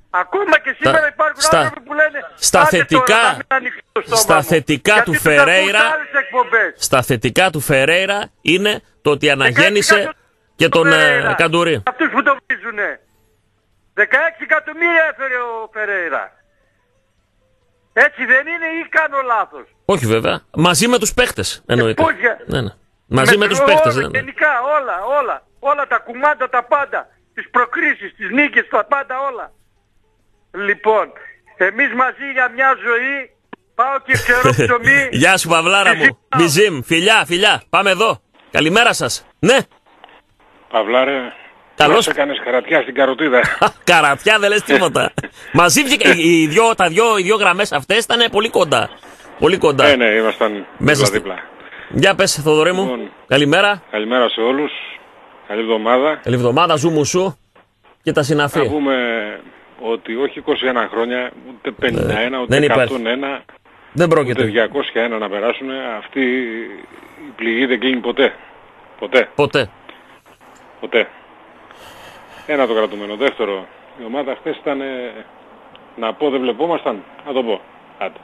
Ακόμα και σήμερα τα, υπάρχουν στα, άνθρωποι που λένε στα θετικά, τώρα, να μην ανοίξει το στόμα στα μου, θετικά του Φερέιρα, στα θετικά του Φερέιρα είναι το ότι αναγέννησε και τον ε, Καντουρί. Αυτούς που το βρίζουνε. δεκαέξι εκατομμύρια έφερε ο Φερέιρα. Έτσι δεν είναι ή κάνω λάθος? Όχι βέβαια. Μαζί με τους παίχτες εννοείται. Ναι, ναι. Μαζί με, με τους παίχτες. Όλα, ναι. Γενικά όλα, όλα. Όλα τα κουμάντα, τα πάντα. Τις προκρίσεις, τις νίκες, τα πάντα όλα. Λοιπόν, εμείς μαζί για μια ζωή, πάω και ξέρω ψωμί. Γεια σου Παυλάρα μου. Μιζίμ, φιλιά, φιλιά. Πάμε εδώ. Καλημέρα σας. Ναι. Παυλάρε, καλώς έκανες καρατιά στην καροτίδα. Καρατιά δεν λες τίποτα. Μαζί βγήκε, οι δυο, τα δυο, οι δυο γραμμές αυτές ήταν πολύ κοντά. Πολύ κοντά. Ναι, ναι, ήμασταν μέσα δίπλα. Στη... Για πες Θοδωρή μου. Λοιπόν, καλημέρα. Καλημέρα σε όλους. Καλή εβδομάδα. Καλή εβδομάδα, ζούμου σου και τα συναφή. Να πούμε ότι όχι είκοσι ένα χρόνια, ούτε πενήντα ένα, ούτε εκατόν ένα, δεν πρόκειται. ούτε διακόσια ένα να περάσουν. Αυτή η πληγή δεν κλείνει ποτέ. Ποτέ. Ποτέ. Ποτέ. Ένα το κρατούμενο. Δεύτερο, η ομάδα χθες ήταν, να πω δεν βλεπόμασταν, να το πω. Άτε.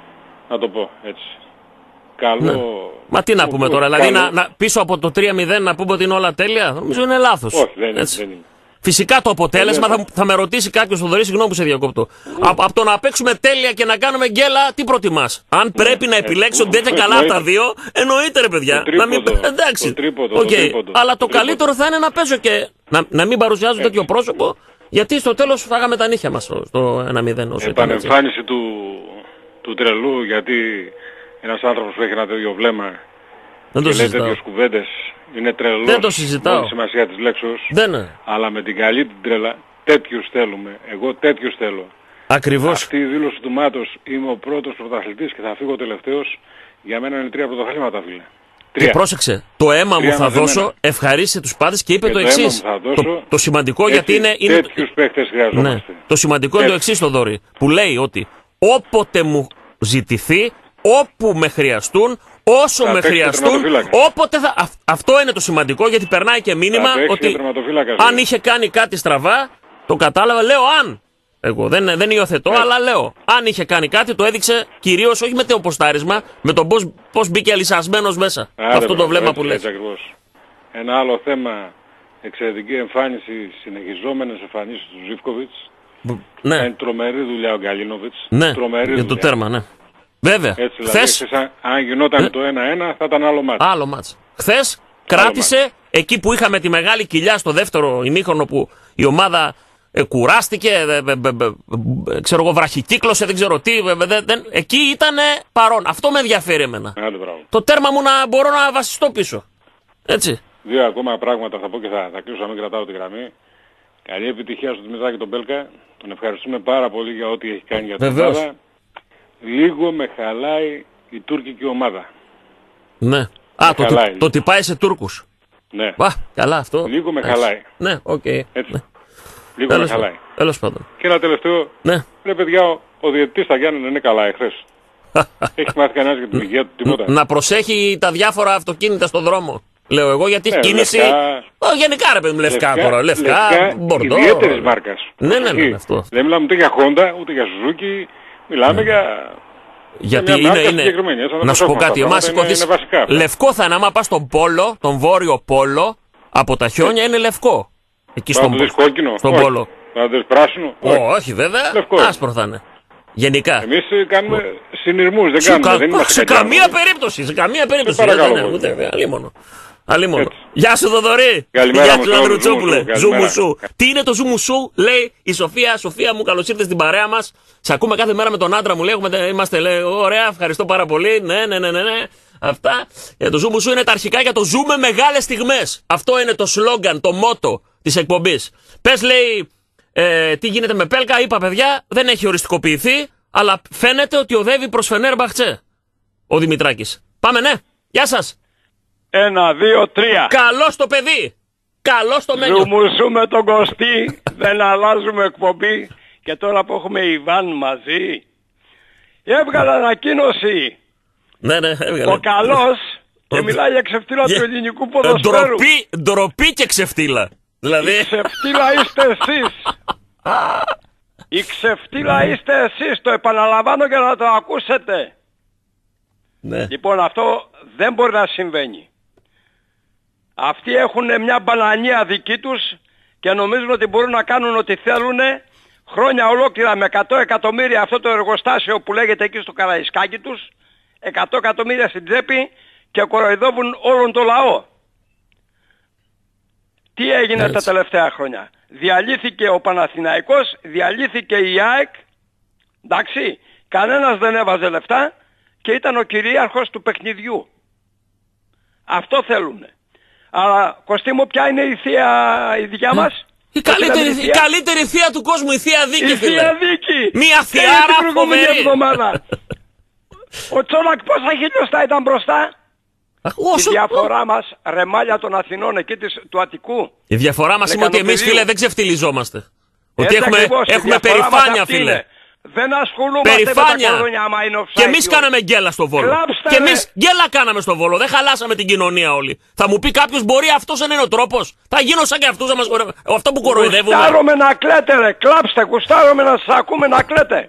Να το πω έτσι. Καλό... Ναι. Μα τι να πούμε τώρα, δηλαδή να, να, πίσω από το τρία μηδέν να πούμε ότι είναι όλα τέλεια, νομίζω είναι λάθος. Όχι, δεν είναι. Δεν είναι. Φυσικά το αποτέλεσμα θα, θα με ρωτήσει κάποιος, Θοδωρή, συγγνώμη που σε διακόπτω. Από απ' το να παίξουμε τέλεια και να κάνουμε γκέλα, τι προτιμάς? Αν ναι, πρέπει να επιλέξω ότι δεν είναι καλά από τα δύο, εννοείται ρε παιδιά. Να μην... Εντάξει. Το τρίποδο, okay. το τρίποδο, Αλλά το, το καλύτερο θα είναι να παίζω και να, να μην παρουσιάζω έτσι τέτοιο πρόσωπο, γιατί στο τέλος φάγαμε τα νύχια μας στο ένα μηδέν. Επανεμφάνιση του, του τρελού, γιατί ένας άνθρωπος που έχει ένα τέτοιο βλέμμα δεν και λέει τέτοιες κουβέντες είναι τρελός. Δεν το συζητάω. Με τη σημασία της λέξεως. Δεν είναι. Αλλά με την καλή την τρέλα τέτοιους θέλουμε. Εγώ τέτοιους θέλω. Ακριβώς. Αυτή η δήλωση του Μάτος, είμαι ο πρώτος πρωταθλητής και θα φύγω τελευταίος, για μένα είναι τρία πρωταθλήματα, φίλε. Και πρόσεξε, το αίμα μου θα δώσω, ευχαρίστησε τους πάντες και είπε και το, το εξής. Το, το σημαντικό έτσι, γιατί είναι... είναι... Τέτοιους παίχτες χρειαζόμαστε. Ναι. Το σημαντικό έτσι. Είναι το εξής, Θοδωρή, που λέει ότι όποτε μου ζητηθεί, όπου με χρειαστούν, όσο θα με χρειαστούν, όποτε θα... Α, αυτό είναι το σημαντικό, γιατί περνάει και μήνυμα ότι αν είχε κάνει κάτι στραβά, το κατάλαβα, λέω αν. Εγώ δεν, δεν υιοθετώ, έτσι. Αλλά λέω, αν είχε κάνει κάτι, το έδειξε κυρίως όχι με το ποστάρισμα, με το πώς, πώς μπήκε αλυσασμένος μέσα. Άρα, αυτό το βλέμμα έτσι, που λέει. Ένα άλλο θέμα, εξαιρετική εμφάνιση, συνεχιζόμενες εμφανίσεις του Ζίβκοβιτς. Ναι. Είναι τρομερή δουλειά ο Γκαλίνοβιτς. Ναι, τρομερή για το τέρμα, ναι. Βέβαια. Έτσι, δηλαδή, χθες... αν, αν γινόταν ε... το ένα ένα θα ήταν άλλο μάτς. Άλλο μάτς. Χθες κράτησε μάτς. Εκεί που είχαμε τη μεγάλη κοιλιά στο δεύτερο ημίχρονο που η ομάδα ε, κουράστηκε, ε, ε, ε, ε, ξέρω εγώ, βραχικύκλωσε, δεν ξέρω τι. Ε, δεν, δεν, εκεί ήταν παρόν. Αυτό με ενδιαφέρει εμένα. Άντε, το τέρμα μου να μπορώ να βασιστώ πίσω. Έτσι. Δύο ακόμα πράγματα θα πω και θα, θα κλείσω να μην κρατάω τη γραμμή. Καλή επιτυχία στο Δημητράκη τον Μπέλκα. Τον ευχαριστούμε πάρα πολύ για ό,τι έχει κάνει για την ομάδα. Λίγο με χαλάει η τουρκική ομάδα. Ναι. Α, το, το, το ότι πάει σε Τούρκους. Ναι. Α, καλά αυτό. Λίγο με έτσι. Χαλάει. Ναι, οκ. Okay. Έτσι. Ναι. Λίγο τέλος με χαλάει. Τέλος πάντων. Και ένα τελευταίο. Ναι. Ρε παιδιά, ο, ο διαιτητής θα Γιάννη είναι καλά εχθές. Έχει μάθει κανένας για την υγεία του τίποτα. Να προσέχει τα διάφορα αυτοκίνητα στον δρόμο. Λέω εγώ γιατί έχει ναι, κίνηση. Λευκά, oh, γενικά ρε παιδί μου, λευκά, λευκά τώρα. Λευκά, λευκά μπορντό. Ιδιαίτερης μάρκας. Ναι, ναι, ναι, ναι, αυτό, αυτό. Δεν μιλάμε ούτε για Honda, ούτε για Suzuki. Μιλάμε ναι. για. Γιατί είναι. είναι... Να σου πω κάτι. Εμά σηκωθείς. Λευκό θα είναι. Άμα πα στον Πόλο, τον βόρειο Πόλο, από τα χιόνια είναι λευκό. Εκεί στον, κόκκινο, στον Πόλο. Να δεις πράσινο. Όχι, όχι βέβαια. Άσπρο θα είναι. Γενικά. Εμείς κάνουμε συνειρμούς. Δεν κάνουμε. Δεν είμαστε σε καμία περίπτωση. Σε καμία περίπτωση. Αλίμονο. Αλίμονο. Γεια σου Θοδωρή. Καλημέρα μου Ανδρουτσόπουλε. Ζουμουσού. Τι είναι το ζουμουσού, λέει η Σοφία. Σοφία μου, καλώς ήρθες στην παρέα μας. Σε ακούμε κάθε μέρα με τον άντρα μου. Λέγουμε, είμαστε, λέει, ωραία, ευχαριστώ πάρα πολύ. Ναι, ναι, ναι, ναι. ναι. Αυτά. Για το ζουμουσού είναι τα αρχικά για το ζούμε μεγάλες στιγμές. Αυτό είναι το σλόγγαν, το μότο της εκπομπής. Πες, λέει, ε, τι γίνεται με Πέλκα. Είπα, παιδιά, δεν έχει οριστικοποιηθεί, αλλά φαίνεται ότι οδεύει προς Φενέρμπαχτσε ο Δημητράκης. Πάμε, ναι. Γεια σας. Ένα, δύο, τρία. Καλώς το παιδί. Καλώς το μένιο. Ζουμουσούμε τον Κωστή. Δεν αλλάζουμε εκπομπή. Και τώρα που έχουμε Ιβάν μαζί, έβγαλε ανακοίνωση. Ναι, ναι, έβγαλε. Ο καλός και μιλάει για ξεφτύλα του ελληνικού ποδοσφαίρου. Ντροπή, ντροπή και ξεφτύλα. Δηλαδή... Η ξεφτύλα είστε εσείς. Η ξεφτύλα είστε εσείς, το επαναλαμβάνω για να το ακούσετε. Ναι. Λοιπόν, αυτό δεν μπορεί να συμβαίνει. Αυτοί έχουν μια μπανανία δική τους και νομίζουν ότι μπορούν να κάνουν ό,τι θέλουν χρόνια ολόκληρα με εκατό εκατομμύρια αυτό το εργοστάσιο που λέγεται εκεί στο Καραϊσκάκι τους, εκατό εκατομμύρια στην τσέπη και κοροϊδεύουν όλον το λαό. Τι έγινε Έτσι. τα τελευταία χρόνια? Διαλύθηκε ο Παναθηναϊκός, διαλύθηκε η ΑΕΚ, εντάξει, κανένας δεν έβαζε λεφτά και ήταν ο κυρίαρχος του παιχνιδιού. Αυτό θέλουν. Αλλά Κωστή μου, ποια είναι η θεία η δικιά μας? Η καλύτερη, η καλύτερη θεία του κόσμου, η θεία δίκη, η φίλε. θεία δίκη. Μία θειάρα φοβερή. Εβδομάδα. Ο Τσόλακ πόσα χιλιοστά ήταν μπροστά? Όσο... Η διαφορά μας, ρεμάλια των Αθηνών εκεί της, του Αττικού. Η διαφορά μας είναι ότι εμείς, φίλε, δεν ξεφτιλιζόμαστε. Ότι Έτσι έχουμε, ακριβώς, έχουμε περηφάνεια, φίλε. Είναι. Δεν ασχολούμαστε Περηφάνεια. με τα κορδόνια άμα είναι offside. Και εμείς κάναμε γκέλα στο Βόλο. Κλάψτε, και εμείς γκέλα κάναμε στο Βόλο. Δεν χαλάσαμε την κοινωνία όλοι. Θα μου πει κάποιος, μπορεί αυτός να είναι ο τρόπος? Θα γίνω σαν και αυτούς να μας κοροϊδεύουν. Αυτό που κοροϊδεύουμε. Κουστάρουμε να κλαίτε, ρε. Κλάψτε, κουστάρουμε να σας ακούμε να κλαίτε.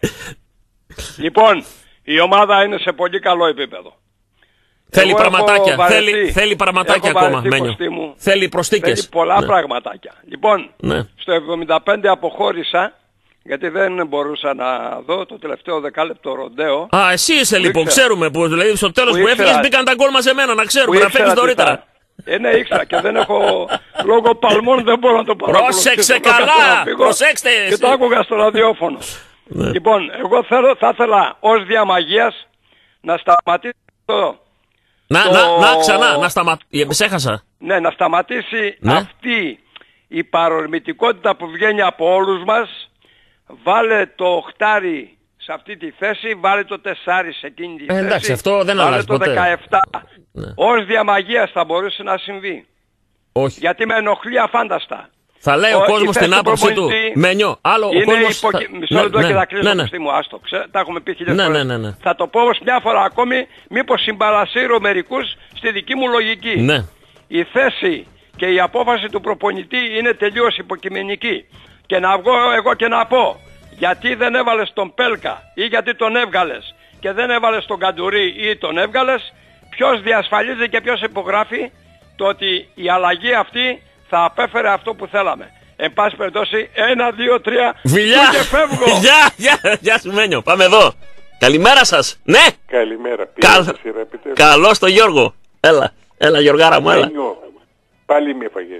Λοιπόν, η ομάδα είναι σε πολύ καλό επίπεδο. Θέλει Εγώ πραγματάκια. βαρεθεί, Θέλει, θέλει πραγματάκια έχω ακόμα, βαρεθεί, Μένιο. μου. Θέλει προστίκες. Θέλει πολλά ναι. πραγματάκια. Λοιπόν, Ναι. στο εβδομήντα πέντε αποχώρησα, γιατί δεν μπορούσα να δω το τελευταίο δεκάλεπτο ροντέο. Α, εσύ είσαι λοιπόν, ήξερα. ξέρουμε που, δηλαδή στο τέλος Που που, ήξερα. έφυγες μπήκαν τα γκολ μαζεμένα, να ξέρουμε, Που να φεύγεις ήξερα τι νωρίτερα. θα- Ε, ναι, ήξερα και δεν έχω λόγω παλμών δεν μπορώ να το παρακολουθήσω. Πρόσεξε Το έκανα καλά, να φύγω προσέξτε. Και το άκουγα στο ραδιόφωνο. Ναι. Λοιπόν, εγώ θέλω, θα ήθελα ως διαμαγείας να σταματήσει το... Να, το- να, να, ξανά, να σταματήσει. Σε έχασα. Ναι, να σταματήσει Ναι. αυτή η παρορμητικότητα που βγαίνει από όλους μας. Βάλε το οχτάρι σε αυτή τη θέση, βάλε το τεσσάρι σε εκείνη τη Ε, θέση. εντάξει, αυτό δεν βάλε αλλάζει το ποτέ. δεκαεπτά. Ναι. Ως διαμαγείας θα μπορούσε να συμβεί. Όχι. Γιατί με ενοχλεί αφάνταστα. Θα λέει ο, Ο- κόσμος η θέση την του άποψη του. προπονητή Μένιο, άλλο ο Είναι κόσμος... υποκ... θα- Μισό λεπτό ναι, και ναι, θα κλείσω ναι, το ναι. κουστί μου, άστο. Ξέ... Τα έχουμε πει χίλιες Ναι, φορές. ναι, ναι, ναι. Θα το πω όμως μια φορά ακόμη, μήπως συμπαρασύρω μερικούς στη δική μου λογική. Ναι. Η θέση και η απόφαση του προπονητή είναι τελείως υποκειμενική. Και να βγω εγώ και να πω, γιατί δεν έβαλες τον Πέλκα ή γιατί τον έβγαλες και δεν έβαλες τον Καντουρί ή τον έβγαλες, ποιος διασφαλίζει και ποιος υπογράφει το ότι η αλλαγή αυτή θα απέφερε αυτό που θέλαμε. Εν πάση περιπτώσει, ένα, δύο, τρία, Φιλιά! και φεύγω. Γεια, γεια, γεια σου Μένιο, πάμε εδώ. Καλημέρα σας. Ναι, Καλημέρα. Καλ... Πήρε σειρά, επιτέλους. καλώς το Γιώργο. Έλα, έλα Γιωργάρα μου, έλα. Μένιο, πάλι με έφαγες.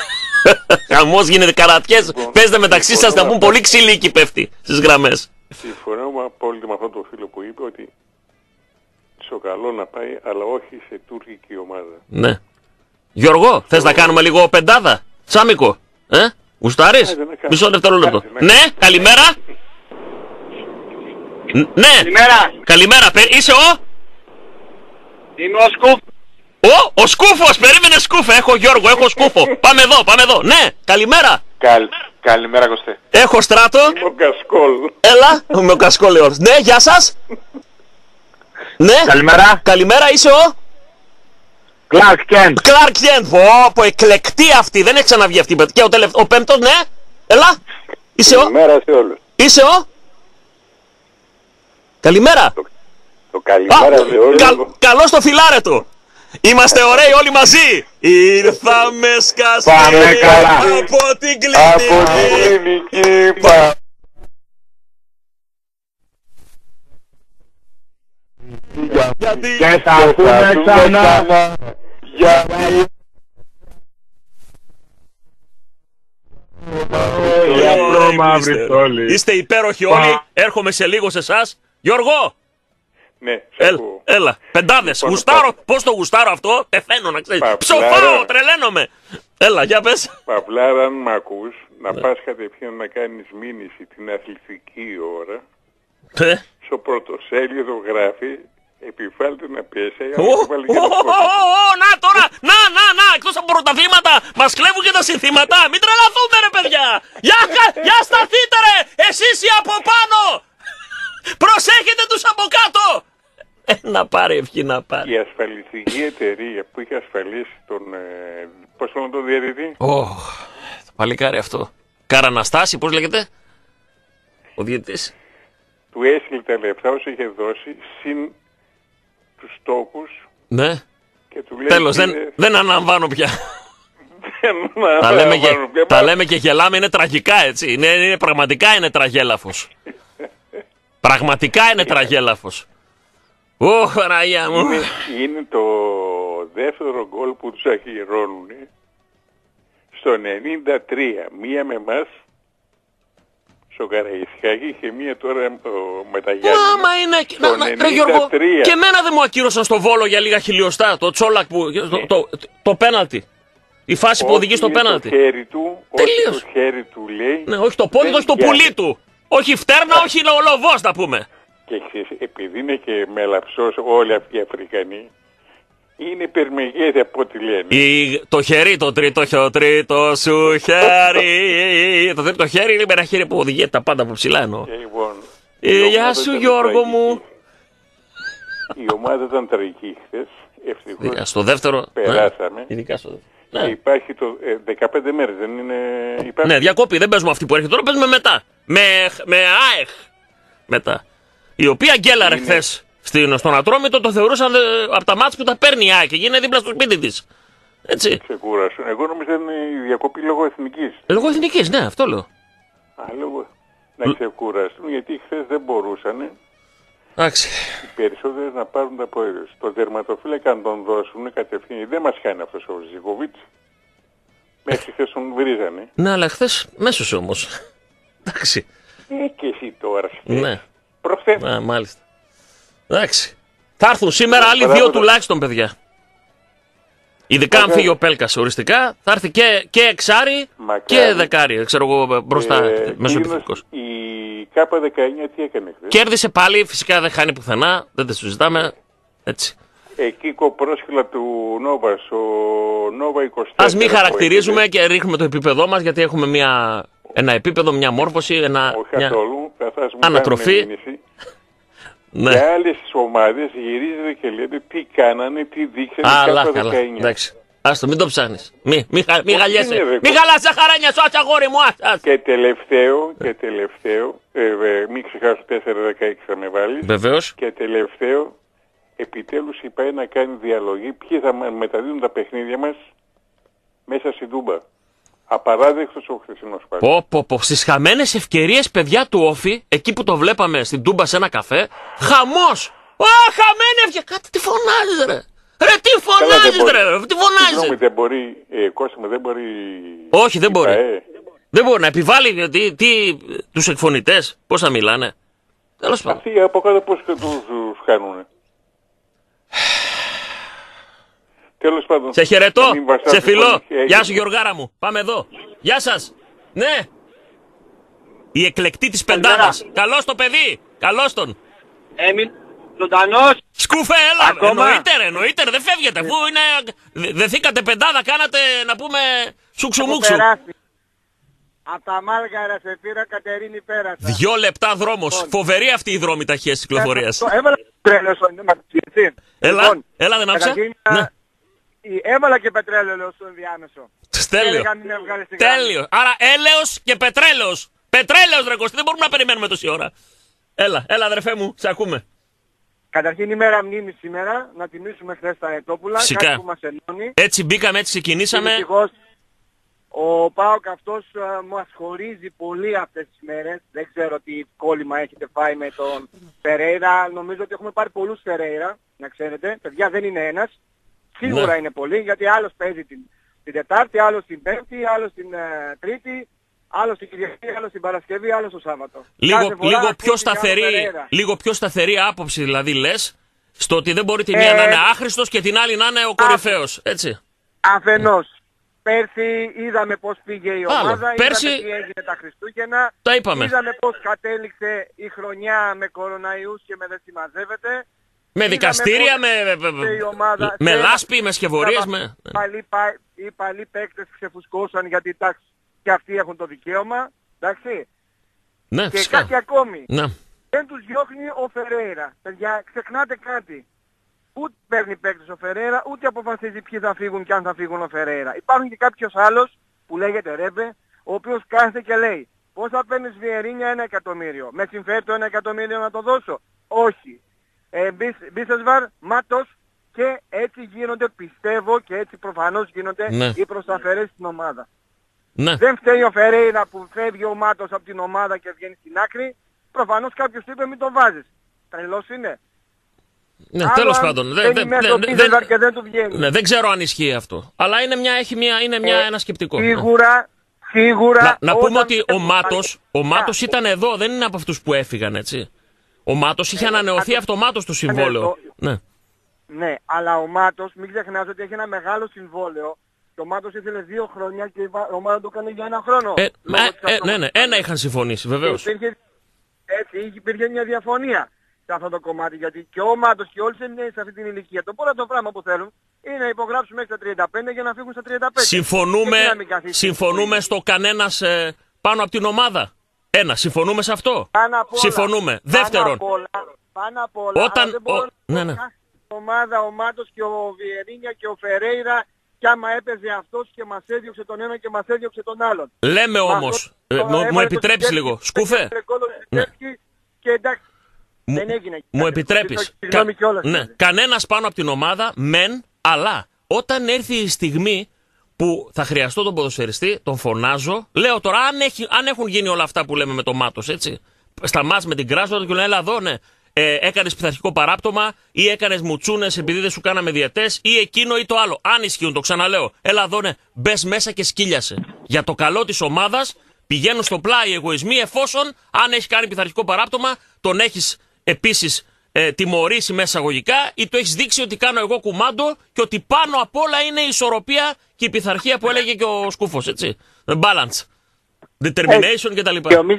Χαμός γίνεται, καρατιές. Λοιπόν, Παίζετε μεταξύ λοιπόν, σας να πούν αυτό. πολύ ξύλι εκεί πέφτει στις γραμμές. Συμφωνώ απόλυτα με αυτόν τον φίλο που είπε ότι στο καλό να πάει, αλλά όχι σε τουρκική ομάδα. Ναι. Γιώργο, θες να κάνουμε λίγο πεντάδα, Σάμικο, ε, γουστάρεις, Άντε, να κάνουμε. μισό δευτερόλεπτο. Άντε, να Ναι, κάνουμε. καλημέρα. Ν- Ναι, Καλημέρα. καλημέρα, Πε- είσαι ο... Είμαι ο Σκούφ. Ο, ο Σκούφος, περίμενε Σκούφε, έχω Γιώργο, έχω Σκούφο. Πάμε εδώ, πάμε εδώ. Ναι, καλημέρα. Καλ... Καλημέρα Κωστέ. Έχω Στράτο. Είμαι ο Κασκόλ. Έλα, με ο Κασκόλεος. Ναι, γεια σας. Ναι, Καλημέρα. καλημέρα, είσαι ο... Κλάρκ Κέντ. Κλάρκ Κέντ. Πω, πω, εκλεκτή αυτή, δεν έχει ξαναβγεί αυτή. Και ο, τελευ... ο πέμπτος, ναι, έλα. Είσαι ο... Καλημέρα σε όλους. Είσαι ο... Καλημέρα. Το Α, καλημέρα σε όλους. καλ, καλώς το φιλάρετο. Είμαστε ωραίοι όλοι μαζί. Ήρθαμε σκασμένοι Πάμε καλά. από την Από κλινική. την κλινική πα... Γιατί Και θα ακούμε ξανά. Γιατί... Για Ωραία, προμαύρη είστε. στόλη. Είστε υπέροχοι όλοι. Έρχομαι σε λίγο σε εσάς. Γιώργο, Ναι, σε έλα, ακούω. έλα. Πεντάδες. Λοιπόν, Γουστάρω. πα- Πώς το γουστάρω αυτό. Πεθαίνω να ξέρεις. Παπλάρα. Ψοφάω, τρελαίνομαι. Έλα, για πες. Παυλάρα, αν μ' ακούς, να πας κατευθείαν να κάνεις μήνυση την αθλητική ώρα. Ε. Στο πρωτοσέλιδο γράφει, επιβάλλεται να πιέσει, Ω, ω, ω, ω, ω, να τώρα, να, να, να, εκτός από πρωταθλήματα, μας κλέβουν και τα συνθήματα, μην τρελαθούμε ρε παιδιά, για, κα- για σταθείτε ρε, εσείς οι από πάνω, προσέχετε τους από κάτω. Ε, να πάρει ευχή να πάρει. Η ασφαλιστική εταιρεία που είχε ασφαλίσει τον, ε, πώς το λένε τον διαιτητή, Ω, το παλικάρι αυτό. Καραναστάση, πώς λέγεται. ο διαιτητής. Του έστειλε τα λεφτά όσο είχε δώσει, συν τους στόχους. Ναι. Και του λέει, τέλος, δεν, είναι... δεν αναμβάνω πια. δεν τα, λέμε και, πια. τα λέμε και γελάμε, είναι τραγικά έτσι. Είναι, είναι, πραγματικά είναι τραγέλαφος. Πραγματικά είναι τραγέλαφος. Ω, Παναγία μου. Είναι, είναι το δεύτερο γκολ που τους ακυρώνουν στο ενενήντα τρία. Μία με εμάς στο Καραϊσκάκι και μία τώρα με τα Γιάννη. Άμα είναι. Να, να, ρε, Γιώργο, και εμένα δεν μου ακύρωσαν στο Βόλο για λίγα χιλιοστά. Το τσόλακ που. Ναι. Το, το, το, το πέναλτι. Η φάση που οδηγεί στο πέναλτι. Το χέρι του, όχι το χέρι του λέει. Ναι, όχι το πόδι του, όχι το πουλί του. Όχι φτέρνα, όχι λοβός να πούμε. Και επειδή είναι και μελαψός όλοι αυτοί οι Αφρικανοί, είναι υπερμεγέθη από ό,τι λένε. Η, το χέρι, το τρίτο, το τρίτο σου χέρι. Το τρίτο χέρι είναι με ένα χέρι που οδηγεί τα πάντα από ψηλά εννοώ. Λοιπόν, ε, γεια σου Γιώργο μου. Η ομάδα ήταν τραγική χθες. Ευτυχώς στο δεύτερο περάσαμε. Ειδικά στο δεύτερο. Ναι. Υπάρχει το ε, δεκαπέντε μέρες, δεν είναι... Υπάρχει... Ναι, διακόπη, δεν παίζουμε αυτή που έρχεται τώρα, παίζουμε μετά. Με, με ΑΕΧ μετά. Η οποία γκέλαρε είναι... χθες στον Ατρόμητο, το θεωρούσαν ε, από τα μάτς που τα παίρνει η ΑΕΚ και γίνεται δίπλα στο σπίτι της. Έτσι. Ξεκούρασαν. Εγώ νομίζω είναι η διακοπή λόγω εθνικής. Λόγω εθνικής, ναι, αυτό λέω. Α, λόγω... Να ξεκουράσουν, γιατί χθες δεν μπορούσαν Άξι. οι περισσότερες να πάρουν τα πόδια. Το τερματοφύλακα αν τον δώσουν κατευθείαν. Δεν μας κάνει αυτός ο Ζικοβίτς. Μέχρι χθες τον βρίζανε. Ναι, αλλά χθες μέσος όμως. Εντάξει. Ε, και εσύ τώρα χθες. Ναι. Προχθές. Ναι, μάλιστα. Εντάξει. Θα έρθουν σήμερα άλλοι δύο τουλάχιστον, παιδιά. Ειδικά αν φύγει ο Πέλκας οριστικά, θα έρθει και, και εξάρι Μακάρι. Και δεκάρι. Ξέρω εγώ μπροστά ε, μέσω επιθετικός. Η ΚΑΠΑ δεκαεννιά τι έκανε χθες? Κέρδισε πάλι, φυσικά δεν χάνει πουθενά, δεν τα συζητάμε. Έτσι. Εκεί κοπρόσχυλα του Νόβα, ο Νόβα είκοσι τέσσερα. Ας μην χαρακτηρίζουμε και ρίχνουμε το επίπεδό μας, γιατί έχουμε μια, ένα επίπεδο, μια μόρφωση, ένα, όχι μια καθόλου, ανατροφή. Ναι. Και άλλες ομάδες γυρίζονται και λένε τι κάνανε, τι δείξανε ΚΑΠΑ δεκαεννιά. Εντάξει. Άστο, μην το ψάχνεις. Μη, μη, μη γαλιέσαι. Μη γαλάς τα χαράνια σου, αγόρι μου. Ας. Και τελευταίο, και τελευταίο, ε, ε, μην ξεχάσω τέσσερα δεκαέξι θα με βάλεις. Βεβαίως. Και τελευταίο, επιτέλους η ΠΑΕ να κάνει διαλογή ποιοι θα μεταδίδουν τα παιχνίδια μας μέσα στη Τούμπα. Απαράδεκτος ο χθεσινός πάλι. Πω, πω, πω. Στις χαμένες ευκαιρίες, παιδιά του Όφη, εκεί που το βλέπαμε στην Τούμπα σε ένα καφέ, χαμός! Α, χαμένη ευκαιρία! Κάτι τι φωνάζεις ρε! Ρε τι φωνάζεις ρε! Τι φωνάζεις! Συγγνώμη, δεν μπορεί, ε, Κώστα μου, δεν μπορεί... Όχι, δεν μπορεί. ΠΑΕ. Δεν μπορεί να επιβάλλει τι, τι, τους εκφωνητές, πώς θα μιλάνε. Τέλος πάντων. Αυτοί από κάτω πώς τους, τους κάνουνε. Τέλος πάντων. Σε χαιρετώ, σε φιλώ. Γεια σου Γιωργάρα μου. Πάμε εδώ. Γεια σας. Ναι. Η εκλεκτή της πεντάδας. Καλώς το παιδί. Καλώς τον. Έμειν, ζωντανός. Σκούφε, έλα. Εννοείται ρε, εννοείται ρε. Δεν φεύγετε. Αφού είναι... Δεθήκατε πεντάδα, κάνατε να πούμε σουξουμούξου. Από τα Μάλγαρα σε πήρα, Κατερίνη πέρασα. Δυο λεπτά δρόμος. Φοβερή αυτή η δρόμη ταχείας κυκλοφορίας. Έβαλα πετρέλαιο στο Έλα, έλα δεν άκουσα. Έβαλα και πετρέλαιο στο ενδιάμεσο. Τέλειο. Τέλειο. Άρα έλεος και πετρέλαιος. Πετρέλαιος ρε Κωστή, δεν μπορούμε να περιμένουμε τόση ώρα. Έλα, έλα αδερφέ μου, σε ακούμε. Καταρχήν ημέρα μνήμης σήμερα, να τιμήσουμε χθες τα Αετόπουλα, κάτι που μας ενώνει. Έτσι μπήκαμε, έτσι ξεκινήσαμε. Ο ΠΑΟΚ αυτός uh, μας χωρίζει πολύ αυτές τις μέρες. Δεν ξέρω τι κόλλημα έχετε φάει με τον Φερέιρα. Νομίζω ότι έχουμε πάρει πολλούς Φερέιρα, να ξέρετε. Παιδιά δεν είναι ένας. Σίγουρα ναι. Είναι πολύ, γιατί άλλος παίζει την, την Τετάρτη, άλλος την Πέμπτη, άλλος την uh, Τρίτη, άλλος την Κυριακή, άλλος την Παρασκευή, άλλος το Σάββατο. Λίγο, λίγο, πιο σταθερή, λίγο πιο σταθερή άποψη δηλαδή λες, στο ότι δεν μπορεί τη μία ε, να είναι άχρηστος και την άλλη να είναι ο κορυφαίος, έτσι. Αφενός. Πέρσι είδαμε πώς πήγε η ομάδα, Άλλο. Πέρσι... είδαμε τι έγινε τα Χριστούγεννα, τα είπαμε. Είδαμε πώς κατέληξε η χρονιά με κοροναϊούς και με δεν συμμαζεύεται. Με δικαστήρια, με, ομάδα, με λάσπη, με σκευωρίες. Με... Οι παλιοί παίκτες ξεφουσκώσαν γιατί εντάξει, και αυτοί έχουν το δικαίωμα. Εντάξει. Ναι, και φυσικά. κάτι ακόμη. Ναι. Δεν τους διώχνει ο Φερέιρα. Παιδιά, ξεχνάτε κάτι. Ούτε παίρνει παίκτες ο Φερέιρα, ούτε αποφασίζει ποιοι θα φύγουν και αν θα φύγουν ο Φερέιρα. Υπάρχουν και κάποιος άλλος που λέγεται Ρέμπε, ο οποίος κάθεται και λέει Πόσα παίρνεις Βιερίνια? Ένα εκατομμύριο. Με συμφέρει το ένα εκατομμύριο να το δώσω? Όχι. Ε, Μπίσεσβαρ, Μάτος, και έτσι γίνονται, πιστεύω, και έτσι προφανώς γίνονται ναι. οι προσταφερές στην ομάδα. Ναι. Δεν φταίει ο Φερέιρα που φεύγει ο Μάτος από την ομάδα και βγαίνει στην άκρη. Προφανώς κάποιος του είπε μην τον βάζεις. Τρελός είναι. Ναι, τέλος πάντων. Δεν, δεν, δεν, δεν, δεν, και δεν του βγαίνει. Ναι, δεν ξέρω αν ισχύει αυτό. Αλλά είναι, μια, έχει μια, είναι μια, ε, ένα σκεπτικό. Σίγουρα, σίγουρα. Να, να πούμε ότι ο θα... Μάτος, ο Μάτος ήταν εδώ, δεν είναι από αυτούς που έφυγαν, έτσι. Ο Μάτος είχε ε, ανανεωθεί αυτομάτως το συμβόλαιο. Ναι. Ναι, αλλά ο Μάτος, μην ξεχνάς ότι έχει ένα μεγάλο συμβόλαιο. Και ο Μάτος ήθελε δύο χρόνια και η ομάδα το έκανε για ένα χρόνο. Ε, ε, ε, ναι, ναι, ένα είχαν συμφωνήσει, βεβαίως. Υπήρχε, έτσι, υπήρχε μια διαφωνία σε αυτό το κομμάτι. Γιατί και ο Μάτος και όλοι σε αυτή την ηλικία, το πρώτο πράγμα που θέλουν είναι να υπογράψουν μέχρι τα τριάντα πέντε για να φύγουν στα τριάντα πέντε. Συμφωνούμε, συμφωνούμε στο κανένας ε, πάνω από την ομάδα. Ένα, συμφωνούμε σε αυτό. Όλα, συμφωνούμε. Δεύτερον, πάνω απ' όλα, πάνω απ' όλα, όταν... δεν μπορώ ο... να ναι, ναι. ομάδα, ο Μάτος και ο Βιερίνια και ο Φερέιρα, και άμα έπαιζε αυτός και μας έδιωξε τον ένα και μας έδιωξε τον άλλον. Λέμε όμως, ε, μου, μου επιτρέπεις λίγο, Σκούφε. Ναι. Και εντάξει, μου, δεν έγινε. Μου επιτρέπεις. Κα, ναι, κανένας πάνω από την ομάδα, μεν, αλλά όταν έρθει η στιγμή που θα χρειαστώ τον ποδοσφαιριστή, τον φωνάζω, λέω τώρα αν, έχει, αν έχουν γίνει όλα αυτά που λέμε με το Μάτος, έτσι, στα μάτς με την Κράσνοδαρ και λένε έλα εδώ, ναι. Ε, έκανες πειθαρχικό παράπτωμα ή έκανες μουτσούνες επειδή δεν σου κάναμε διαιτές ή εκείνο ή το άλλο. Αν ισχύουν, το ξαναλέω. Έλα εδώ, ναι, μπες μέσα και σκύλιασε. Για το καλό της ομάδας πηγαίνουν στο πλάι οι εγωισμοί, εφόσον αν έχει κάνει πειθαρχικό παράπτωμα, τον έχεις επίσης ε, τιμωρήσει μέσα αγωγικά ή το έχεις δείξει ότι κάνω εγώ κουμάντο και ότι πάνω απ' όλα είναι η ισορροπία και η πειθαρχία που έλεγε και ο Σκούφος, έτσι. Balance, determination κτλ.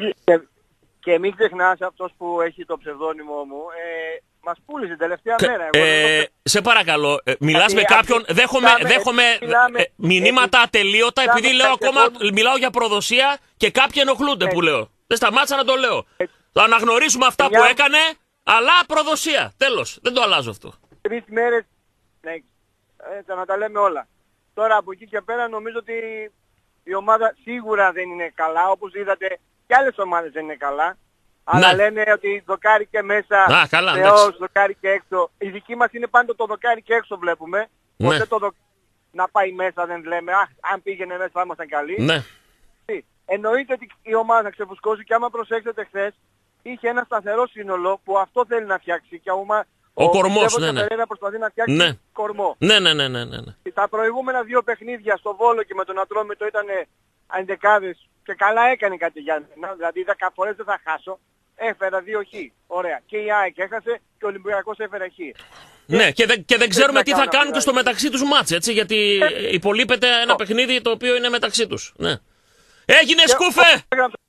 Και μην ξεχνάς αυτός που έχει το ψευδόνυμο μου, ε, μας πούλησε την τελευταία Κα, μέρα. Ε, Εγώ, σε παρακαλώ, ε, μιλάς με κάποιον, δέχομαι, δέχομαι ε, μηνύματα ατελείωτα επειδή λέω ακόμα, μιλάω για προδοσία και κάποιοι ενοχλούνται που λέω. Δεν σταμάτησα να το λέω. Θα αναγνωρίσουμε αυτά που έκανε, αλλά προδοσία. Τέλος, δεν το αλλάζω αυτό. Τρεις μέρες, ναι, έτσι να τα λέμε όλα. Τώρα από εκεί και πέρα νομίζω ότι η ομάδα σίγουρα δεν είναι καλά, όπως είδατε. Και άλλες ομάδες δεν είναι καλά, αλλά ναι. λένε ότι δοκάρι και μέσα, Α, καλά, θεός, δοκάρι και έξω. Η δική μας είναι πάντοτε το δοκάρι και έξω βλέπουμε. Ναι. Ποτέ το δο... να πάει μέσα δεν λέμε, αχ, αν πήγαινε μέσα θα ήμασταν καλοί. Ναι. Εννοείται ότι η ομάδα θα ξεφουσκώσει και άμα προσέξετε χθες, είχε ένα σταθερό σύνολο που αυτό θέλει να φτιάξει. Και άμα ο, ο κορμός, ναι, ναι. προσπαθεί να φτιάξει ναι. κορμό. Ναι, ναι, ναι, ναι, ναι. Τα προηγούμενα δύο παιχνίδια στο Βόλο και με τον Ατρόμητο ήταν ενδεκάδες. Και καλά έκανε κάτι για μένα, δηλαδή δέκα φορές δεν θα χάσω. Έφερα δύο χ. Ωραία. Και η ΑΕΚ έχασε και ο Ολυμπιακός έφερε χ. Ναι, και, δε, και δεν ξέρουμε τι θα κάνουν δηλαδή. Και στο μεταξύ τους μάτς, έτσι, γιατί ε, υπολείπεται ένα παιχνίδι το οποίο είναι μεταξύ τους. Ναι. Έγινε, Σκούφε!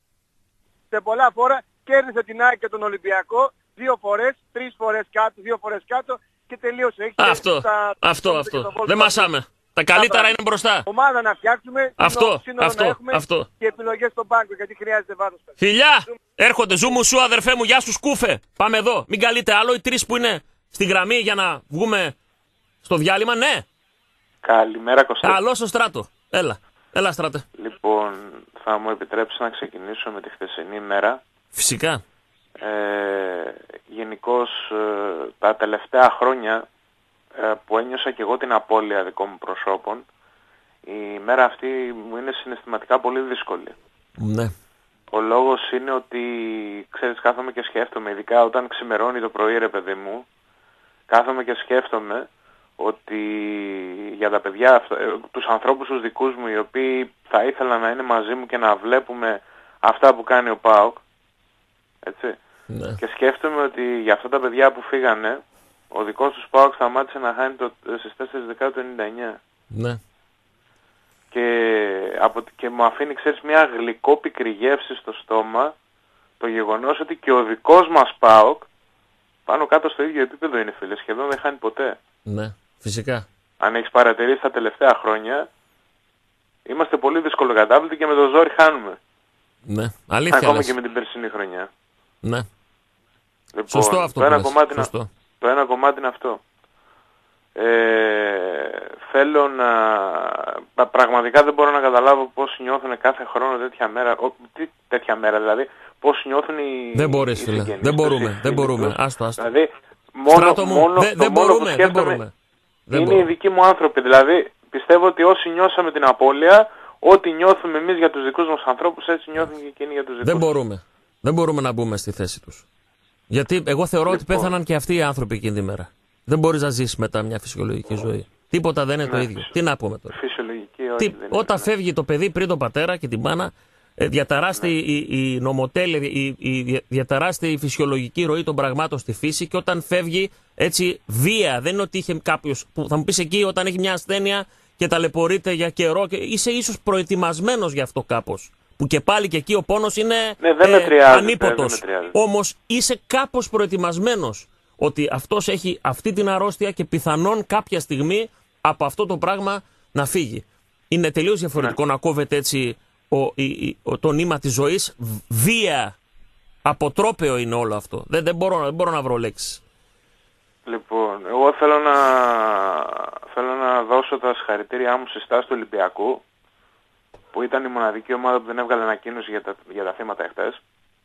Σε πολλά φορά κέρδισε την ΑΕΚ και τον Ολυμπιακό δύο φορές, τρεις φορές κάτω, δύο φορές κάτω και τελείωσε. Έχει αυτό, τα... αυτό, αυτό. Δεν μασάμε. Τα καλύτερα είναι μπροστά. Ομάδα να φτιάξουμε, αυτό, αυτό, να έχουμε αυτό. Και επιλογές στον πάγκο γιατί χρειάζεται βάθος. Φιλιά! Έρχονται, ζου μου σου αδερφέ μου, γεια σου Σκούφε. Πάμε εδώ. Μην καλείτε άλλο οι τρεις που είναι στη γραμμή για να βγούμε στο διάλειμμα, ναι. Καλημέρα Κωστή. Καλώς στο Στράτο. Έλα, έλα Στράτε. Λοιπόν, θα μου επιτρέψει να ξεκινήσω με τη χθεσινή ημέρα. Φυσικά. Ε, γενικώς ε, τα τελευταία χρόνια που ένιωσα και εγώ την απώλεια δικών μου προσώπων, η μέρα αυτή μου είναι συναισθηματικά πολύ δύσκολη. Ναι. Ο λόγος είναι ότι, ξέρεις, κάθομαι και σκέφτομαι, ειδικά όταν ξημερώνει το πρωί ρε παιδί μου, κάθομαι και σκέφτομαι ότι για τα παιδιά, τους ανθρώπους τους δικούς μου, οι οποίοι θα ήθελαν να είναι μαζί μου και να βλέπουμε αυτά που κάνει ο ΠΑΟΚ, έτσι, ναι. Και σκέφτομαι ότι για αυτά τα παιδιά που φύγανε, ο δικός τους ΠΑΟΚ σταμάτησε να χάνει το, στις τέσσερις Δεκάτου ενενήντα εννιά. Ναι. Και, από, και μου αφήνει, ξέρεις, μια γλυκόπικρη γεύση στο στόμα το γεγονός ότι και ο δικός μας ΠΑΟΚ πάνω κάτω στο ίδιο επίπεδο είναι, φίλε, σχεδόν δεν χάνει ποτέ. Ναι, φυσικά. Αν έχεις παρατηρήσει τα τελευταία χρόνια, είμαστε πολύ δυσκολοκατάβλητοι και με το ζόρι χάνουμε. Ναι, αλήθεια. Ακόμα λες. και με την περσινή χρονιά. Ναι. Λοιπόν, Σωστό αυτό το ένα, που κομμάτι Σωστό. Να, το ένα κομμάτι είναι αυτό. Ε, θέλω να... Πραγματικά δεν μπορώ να καταλάβω πώς νιώθουν κάθε χρόνο τέτοια μέρα. Ο, τι τέτοια μέρα δηλαδή. Πώς νιώθουν οι... Δεν μπορείς φίλε. Δεν μπορούμε. Δεν μπορούμε. Άστο, άστο. Δηλαδή μόνο, μου, μόνο, δε, το δεν μόνο μπορούμε, που σκέφτομαι δεν μπορούμε. είναι μπορούμε. οι δικοί μου άνθρωποι. Δηλαδή πιστεύω ότι όσοι νιώσαμε την απώλεια, ό,τι νιώθουμε εμείς για τους δικούς μας ανθρώπους, έτσι νιώθουν και εκείνοι για τους δικούς Δεν τους. μπορούμε. Δεν μπορούμε να μπούμε στη θέση τους. Γιατί εγώ θεωρώ λοιπόν. ότι πέθαναν και αυτοί οι άνθρωποι εκείνη τη μέρα. Δεν μπορείς να ζήσεις μετά μια φυσιολογική ζωή. Τίποτα δεν είναι ναι, το ίδιο. Τι να πούμε τώρα. Φυσιολογική, όχι, Τι, δεν όταν είναι, φεύγει το παιδί πριν τον πατέρα και την μάνα, διαταράσσεται ναι. η, η νομοτέλεια, η, η, διαταράσσεται η φυσιολογική ροή των πραγμάτων στη φύση και όταν φεύγει έτσι βία, δεν είναι ότι είχε κάποιος, που θα μου πεις εκεί όταν έχει μια ασθένεια και ταλαιπωρείται για καιρό και είσαι ίσως προετοιμασμένος γι' αυτό κάπως. Που και πάλι και εκεί ο πόνος είναι ναι, δεν ε, ανίποτος. Όμως είσαι κάπως προετοιμασμένος ότι αυτός έχει αυτή την αρρώστια και πιθανόν κάποια στιγμή από αυτό το πράγμα να φύγει. Είναι τελείως διαφορετικό ναι. να κόβεται έτσι ο, η, ο, το νήμα της ζωής. Βία, αποτρόπαιο είναι όλο αυτό. Δεν, δεν, μπορώ, δεν μπορώ να βρω λέξεις. Λοιπόν, εγώ θέλω να, θέλω να δώσω τα συγχαρητήριά μου στη στάση του Ολυμπιακού, που ήταν η μοναδική ομάδα που δεν έβγαλε ανακοίνωση για τα, για τα θύματα εχθές.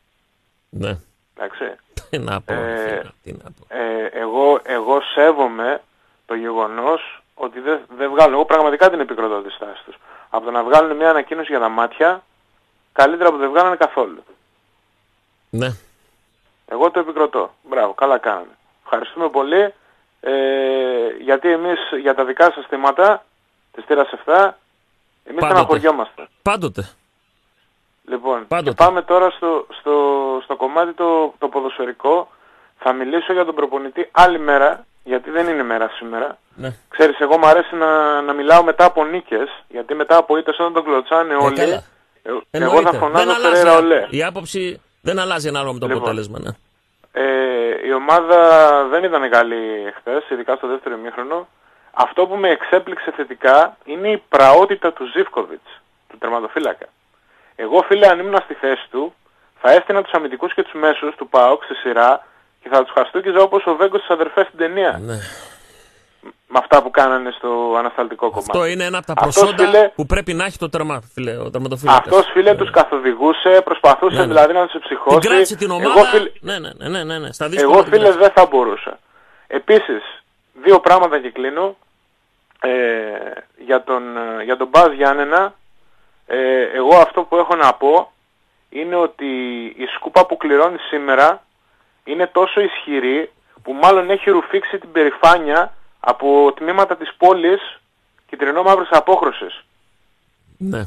Ναι. Εντάξει. Τι να πω. Ε, τι να πω. Ε, εγώ, εγώ σέβομαι το γεγονός ότι δεν δε βγάλουν. Εγώ πραγματικά την επικροτώ τη στάση τους. Από το να βγάλουν μια ανακοίνωση για τα μάτια, καλύτερα που δεν βγάλανε καθόλου. Ναι. Εγώ το επικροτώ. Μπράβο, καλά κάνανε. Ευχαριστούμε πολύ. Ε, γιατί εμείς για τα δικά σας θύματα της τήρας επτά, εμείς στεναχωριόμαστε. Πάντοτε. Λοιπόν, Πάντοτε. Και πάμε τώρα στο, στο, στο κομμάτι το, το ποδοσφαιρικό. Θα μιλήσω για τον προπονητή άλλη μέρα, γιατί δεν είναι μέρα σήμερα. Ναι. Ξέρεις, εγώ μου αρέσει να, να μιλάω μετά από νίκες, γιατί μετά από ήττες όταν τον κλωτσάνε όλοι, ε, ε, εγώ θα φωνάζω Φερέιρα Ολέ. Η άποψη δεν αλλάζει ανάλογα με το λοιπόν, αποτέλεσμα. Ναι. Ε, η ομάδα δεν ήταν καλή χθες, ειδικά στο δεύτερο ημίχρονο. Αυτό που με εξέπληξε θετικά είναι η πραότητα του Ζίβκοβιτς, του τερματοφύλακα. Εγώ φίλε, αν ήμουν στη θέση του, θα έστεινα τους αμυντικούς και τους μέσους του ΠΑΟΚ στη σειρά και θα τους χαστούκιζα όπως ο Βέγκος στις αδερφές στην ταινία. Ναι. Με αυτά που κάνανε στο ανασταλτικό κομμάτι. Αυτό είναι ένα από τα προσόντα φίλε, που πρέπει να έχει το τερμα, φίλε, ο τερματοφύλακας. Αυτός φίλε τους καθοδηγούσε, προσπαθούσε ναι, ναι. δηλαδή να τους εψυχώσει. Την κράτησε την ομάδα. Εγώ φίλε, ναι, ναι, ναι, ναι, ναι. Στα εγώ φίλε δεν θα μπορούσα. Επίσης, δύο πράγματα και κλείνω. Ε, για τον, για τον Μπάζ Γιάννενα, ε, εγώ αυτό που έχω να πω είναι ότι η σκούπα που κληρώνει σήμερα είναι τόσο ισχυρή που μάλλον έχει ρουφήξει την περηφάνεια από τμήματα της πόλης κυτρινό-μαύρης απόχρωσης. Ναι.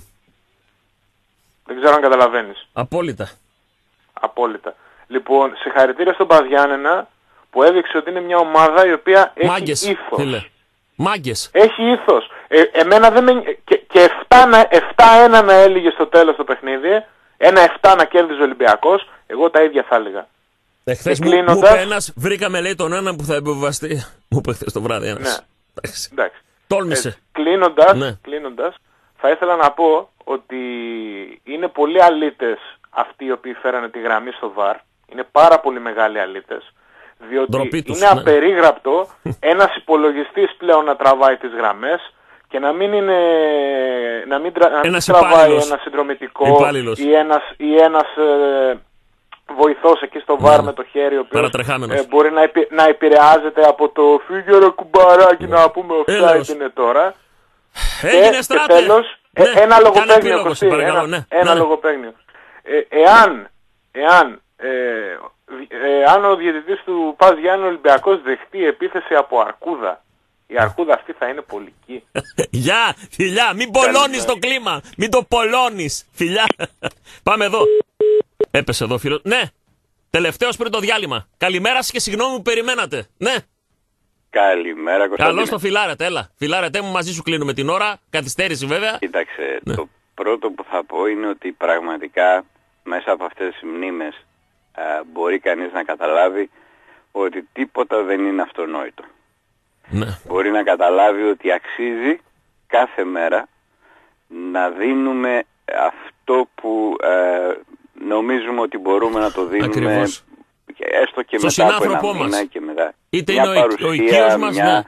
Δεν ξέρω αν καταλαβαίνεις. Απόλυτα. Απόλυτα. Λοιπόν, συγχαρητήρια στον Παδιάννενα που έδειξε ότι είναι μια ομάδα η οποία έχει Μάγκες, ήθος. Φίλε. Μάγκες. Έχει ήθος. Ε, εμένα δεν με... Και, και επτά ένα να έλεγε στο τέλος το παιχνίδι, ένα επτά να κέρδιζε ο Ολυμπιακός, εγώ τα ίδια θα έλεγα. Εχθές μου, κλείνοντας... μου είπε ένας, βρήκαμε λέει τον έναν που θα επιβεβαστεί. Μου είπε χθες το βράδυ ένας. Ναι. Εντάξει. Εντάξει. Τόλμησε. Ε, κλείνοντας, ναι. κλείνοντας, θα ήθελα να πω ότι είναι πολλοί αλήτες αυτοί οι οποίοι φέρανε τη γραμμή στο βαρ. Είναι πάρα πολύ μεγάλοι αλήτες. Διότι τους, είναι ναι. απερίγραπτο ένας υπολογιστής πλέον να τραβάει τις γραμμές και να μην είναι να μην, τρα, να μην τραβάει ένα συνδρομητικό ή ένας, ή ένας ε, βοηθός εκεί στο βαρ ναι. με το χέρι ο οποίος ε, μπορεί να, επι, να επηρεάζεται από το φύγε ρε κουμπαράκι ναι. να πούμε offside είναι τώρα. Έγινε και, στράτε. Και τέλος ναι. ε, ένα λογοπαίγνιο Κωστή, ένα, ναι. ένα ναι. λογοπαίγνιο. Ε, εάν εάν ε, Ε, αν ο διαιτητής του Πας Γιάννη Ολυμπιακός δεχτεί επίθεση από αρκούδα, η αρκούδα αυτή θα είναι πολική. Γεια, φιλιά, μην πολλώνεις το κλίμα, μην το πολλώνεις, φιλιά. Πάμε εδώ. Έπεσε εδώ φίλο. Ναι, τελευταίος πριν το διάλειμμα. Καλημέρα σας και συγγνώμη που περιμένατε. Ναι. Καλημέρα Κωνσταντίνε. Καλώς το φιλάρετε, έλα. Φιλάρετε μου, μαζί σου κλείνουμε την ώρα, καθυστέρηση βέβαια. Κοίταξε, ναι. το πρώτο που θα πω είναι ότι πραγματικά μέσα από αυτές τις μνήμες Uh, μπορεί κανείς να καταλάβει ότι τίποτα δεν είναι αυτονόητο. Ναι. Μπορεί να καταλάβει ότι αξίζει κάθε μέρα να δίνουμε αυτό που uh, νομίζουμε ότι μπορούμε να το δίνουμε. Ακριβώς. Έστω και στο μετά από ένα μήνα μας. Και μετά. Είτε μια είναι παρουσία, ο οικείος μας, μια, ναι.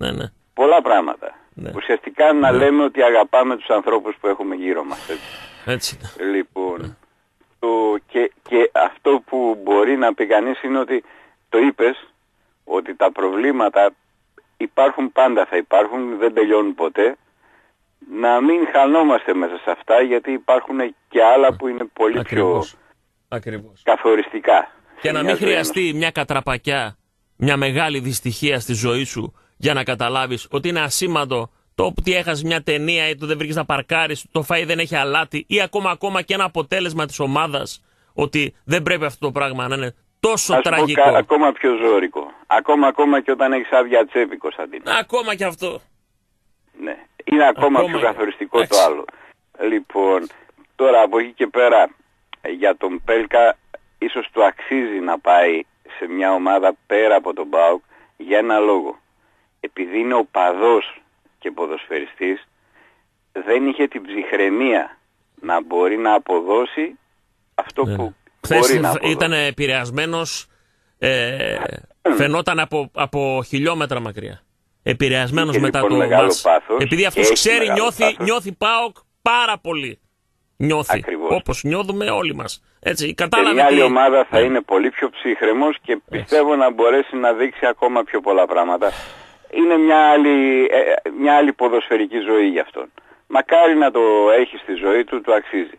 ναι, ναι. Πολλά πράγματα. Ναι. Ουσιαστικά να ναι. λέμε ότι αγαπάμε τους ανθρώπους που έχουμε γύρω μας. Έτσι. έτσι. Λοιπόν, ναι. το, και, και αυτό που μπορεί να πει κανείς είναι ότι το είπες, ότι τα προβλήματα υπάρχουν πάντα, θα υπάρχουν, δεν τελειώνουν ποτέ. Να μην χανόμαστε μέσα σε αυτά, γιατί υπάρχουν και άλλα που είναι πολύ Ακριβώς. πιο Ακριβώς. καθοριστικά. Και να μην χρειαστεί ενός... μια κατραπακιά, μια μεγάλη δυστυχία στη ζωή σου για να καταλάβεις ότι είναι ασήμαντο το ότι έχασες μια ταινία ή το δεν βρήκες να παρκάρεις, το φαΐ δεν έχει αλάτι, ή ακόμα, ακόμα και ένα αποτέλεσμα της ομάδας, ότι δεν πρέπει αυτό το πράγμα να είναι τόσο Ας τραγικό. Πω, κα, ακόμα πιο ζώρικο. Ακόμα, ακόμα και όταν έχεις άδεια τσέπη, Κωνσταντίνε. Ακόμα και αυτό. Ναι. Είναι ακόμα, ακόμα πιο καθοριστικό Άξι. το άλλο. Λοιπόν, τώρα από εκεί και πέρα για τον Πέλκα ίσως του αξίζει να πάει σε μια ομάδα πέρα από τον ΠΑΟΚ για ένα λόγο. Επειδή είναι οπαδός και ποδοσφαιριστής, δεν είχε την ψυχραιμία να μπορεί να αποδώσει αυτό ναι. που Χθες μπορεί να αποδώσει. Ήταν επηρεασμένος, ε, φαινόταν από, από χιλιόμετρα μακριά. Επηρεασμένος μετά λοιπόν το μάτς. Πάθος, επειδή αυτός ξέρει, νιώθει, νιώθει ΠΑΟΚ πάρα πολύ. Νιώθει. Ακριβώς. Όπως νιώθουμε όλοι μας. Έτσι, κατάλαβε. Μια άλλη τι... ομάδα θα ναι. είναι πολύ πιο ψύχρεμος και πιστεύω να μπορέσει να δείξει ακόμα πιο πολλά πράγματα. Είναι μια άλλη, μια άλλη ποδοσφαιρική ζωή για αυτόν. Μακάρι να το έχει στη ζωή του, του αξίζει.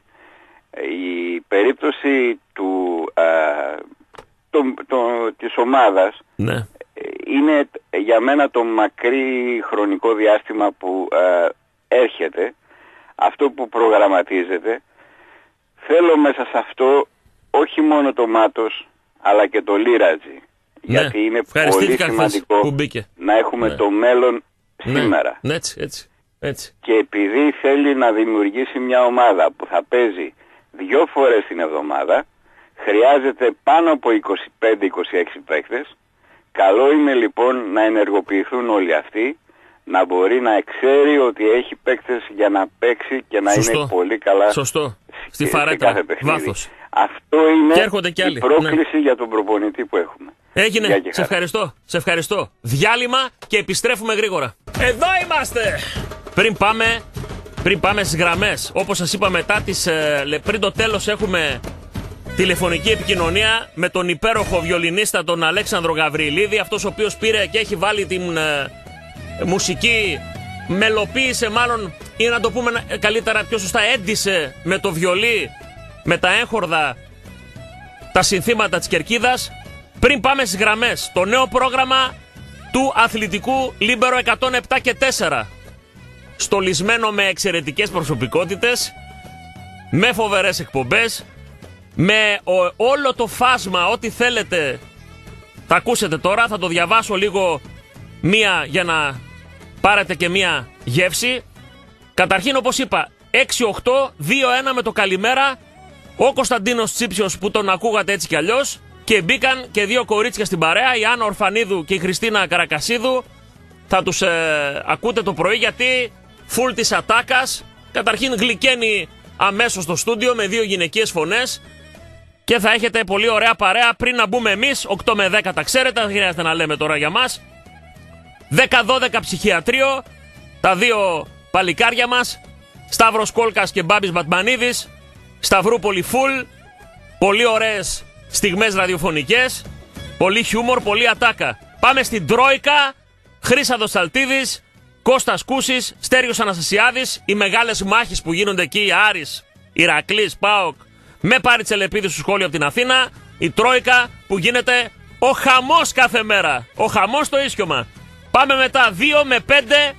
Η περίπτωση του, α, το, το, της ομάδας ναι. είναι για μένα το μακρύ χρονικό διάστημα που α, έρχεται, αυτό που προγραμματίζεται. Θέλω μέσα σε αυτό όχι μόνο το Μάτος αλλά και το Λίρατζι. Ναι. Γιατί είναι πολύ σημαντικό να έχουμε ναι. το μέλλον ναι. σήμερα. Ναι, έτσι, έτσι, έτσι. Και επειδή θέλει να δημιουργήσει μια ομάδα που θα παίζει δύο φορές την εβδομάδα, χρειάζεται πάνω από είκοσι πέντε είκοσι έξι παίκτες. Καλό είναι λοιπόν να ενεργοποιηθούν όλοι αυτοί, να μπορεί να ξέρει ότι έχει παίκτες για να παίξει και να Σωστό. είναι πολύ καλά. Σωστό. Στη φαρέτρα, βάθος. Αυτό είναι και η πρόκληση ναι. για τον προπονητή που έχουμε. Έγινε. Σε ευχαριστώ. Σε ευχαριστώ. Διάλειμμα και επιστρέφουμε γρήγορα. Εδώ είμαστε! Πριν πάμε, πριν πάμε στις γραμμές, όπως σας είπα μετά τις, ε, πριν το τέλος έχουμε τηλεφωνική επικοινωνία με τον υπέροχο βιολινίστα τον Αλέξανδρο Γαβριλίδη, αυτός ο οποίος πήρε και έχει βάλει την ε, μουσική, μελοποίησε μάλλον, ή να το πούμε καλύτερα πιο σωστά, έντυσε με το βιολί, με τα έγχορδα, τα συνθήματα της Κερκίδας. Πριν πάμε στις γραμμές, το νέο πρόγραμμα του αθλητικού Λίμπερο εκατόν επτά και τέσσερα. Στολισμένο με εξαιρετικές προσωπικότητες, με φοβερές εκπομπές, με ο, όλο το φάσμα, ό,τι θέλετε θα ακούσετε τώρα. Θα το διαβάσω λίγο μία για να πάρετε και μία γεύση. Καταρχήν, όπως είπα, έξι οκτώ δύο ένα με το καλημέρα, ο Κωνσταντίνος Τσίψιος που τον ακούγατε έτσι κι αλλιώς, και μπήκαν και δύο κορίτσια στην παρέα, η Άννα Ορφανίδου και η Χριστίνα Καρακασίδου. Θα τους ε, ακούτε το πρωί γιατί φουλ της ατάκας. Καταρχήν γλυκαίνει αμέσως στο στούντιο με δύο γυναικείες φωνές και θα έχετε πολύ ωραία παρέα πριν να μπούμε εμείς. οκτώ με δέκα τα ξέρετε, δεν χρειάζεται να λέμε τώρα για μας. δέκα δώδεκα ψυχιατρίο, τα δύο παλικάρια μας, Σταύρος Κόλκας και Μπάμπης Μπατμανίδης, Σταυρούπολη φουλ, πολύ ωραίες στιγμές ραδιοφωνικές, πολύ χιούμορ, πολύ ατάκα. Πάμε στην Τρόικα, Χρύσαδος Σαλτίδης, Κώστας Κούσης, Στέριος Αναστασιάδης, οι μεγάλες μάχες που γίνονται εκεί, Άρης, Ηρακλής, ΠΑΟΚ, με Πάρη Τσελεπίδη στο σχόλιο από την Αθήνα, η Τρόικα που γίνεται ο χαμός κάθε μέρα, ο χαμός στο Ίσιωμα. Πάμε μετά δύο με πέντε,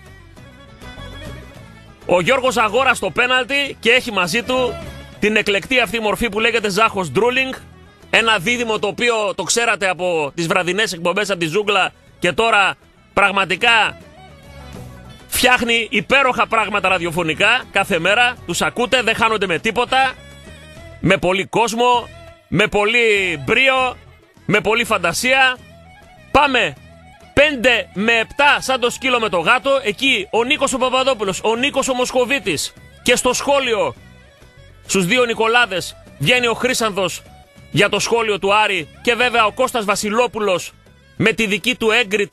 ο Γιώργος Αγόρας στο πέναλτι και έχει μαζί του την εκλεκτή αυτή μορφή που λέγεται Ζάχος Ντρούλινγκ. Ένα δίδυμο το οποίο το ξέρατε από τις βραδινές εκπομπές από τη Ζούγκλα και τώρα πραγματικά φτιάχνει υπέροχα πράγματα ραδιοφωνικά κάθε μέρα. Τους ακούτε, δεν χάνονται με τίποτα, με πολύ κόσμο, με πολύ μπρίο, με πολύ φαντασία. Πάμε πέντε με επτά σαν το σκύλο με το γάτο. Εκεί ο Νίκος ο Παπαδόπουλος, ο Νίκος ο Μοσχοβίτης και στο σχόλιο στους δύο Νικολάδες βγαίνει ο Χρύσανθος για το σχόλιο του Άρη και βέβαια ο Κώστας Βασιλόπουλος με τη δική του έγκριτη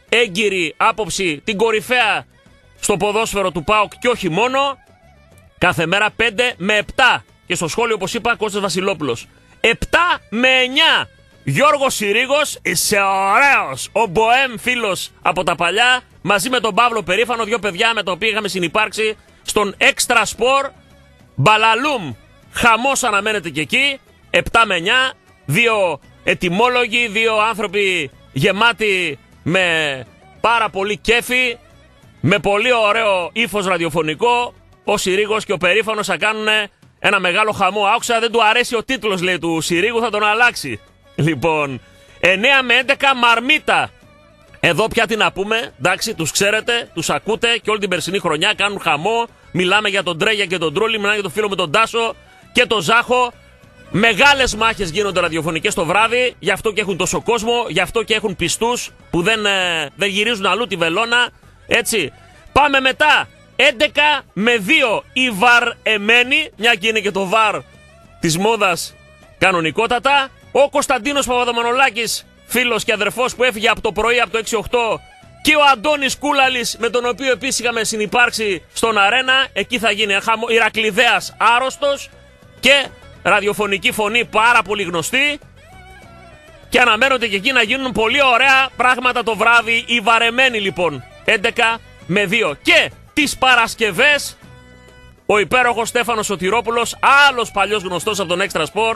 έγκυρη άποψη, την κορυφαία στο ποδόσφαιρο του ΠΑΟΚ και όχι μόνο. Κάθε μέρα πέντε με επτά. Και στο σχόλιο, όπως είπα, Κώστας Βασιλόπουλος. επτά με εννιά. Γιώργος Συρίγος, είσαι ωραίος. Ο Μποέμ φίλος από τα παλιά, μαζί με τον Παύλο Περήφανο, δύο παιδιά με τα οποία είχαμε συνυπάρξει στον Extra Sport. Μπαλαλούμ, χαμός αναμένεται και εκεί. επτά με εννιά. Δύο ετοιμόλογοι, δύο άνθρωποι γεμάτοι με πάρα πολύ κέφι, με πολύ ωραίο ύφος ραδιοφωνικό. Ο Συρίγος και ο Περήφανος θα κάνουν ένα μεγάλο χαμό. Άκουσα, δεν του αρέσει ο τίτλος, λέει, του Συρίγου, θα τον αλλάξει. Λοιπόν, εννιά με έντεκα Μαρμίτα. Εδώ πια τι να πούμε, εντάξει, τους ξέρετε, τους ακούτε και όλη την περσινή χρονιά κάνουν χαμό. Μιλάμε για τον Τρέγια και τον Τρούλη, μιλάμε για τον φίλο με τον Τάσο και τον Ζάχο. Μεγάλες μάχες γίνονται ραδιοφωνικές το βράδυ, γι' αυτό και έχουν τόσο κόσμο, γι' αυτό και έχουν πιστούς που δεν, ε, δεν γυρίζουν αλλού τη βελόνα. Έτσι, πάμε μετά. έντεκα με δύο η Βαρ εμένη, μια και είναι και το Βαρ της μόδας κανονικότατα. Ο Κωνσταντίνος Παπαδομανολάκης, φίλος και αδερφός που έφυγε από το πρωί από το έξι οκτώ, και ο Αντώνης Κούλαλης, με τον οποίο επίσης είχαμε συνυπάρξει στον Αρένα. Εκεί θα γίνει χαμο... Ηρακλειδέας άρρωστος και ραδιοφωνική φωνή πάρα πολύ γνωστή. Και αναμένονται και εκεί να γίνουν πολύ ωραία πράγματα το βράδυ. Οι βαρεμένοι λοιπόν, έντεκα με δύο. Και τις Παρασκευές, ο υπέροχος Στέφανος Σωτηρόπουλος, άλλος παλιός γνωστός από τον Extra Sport.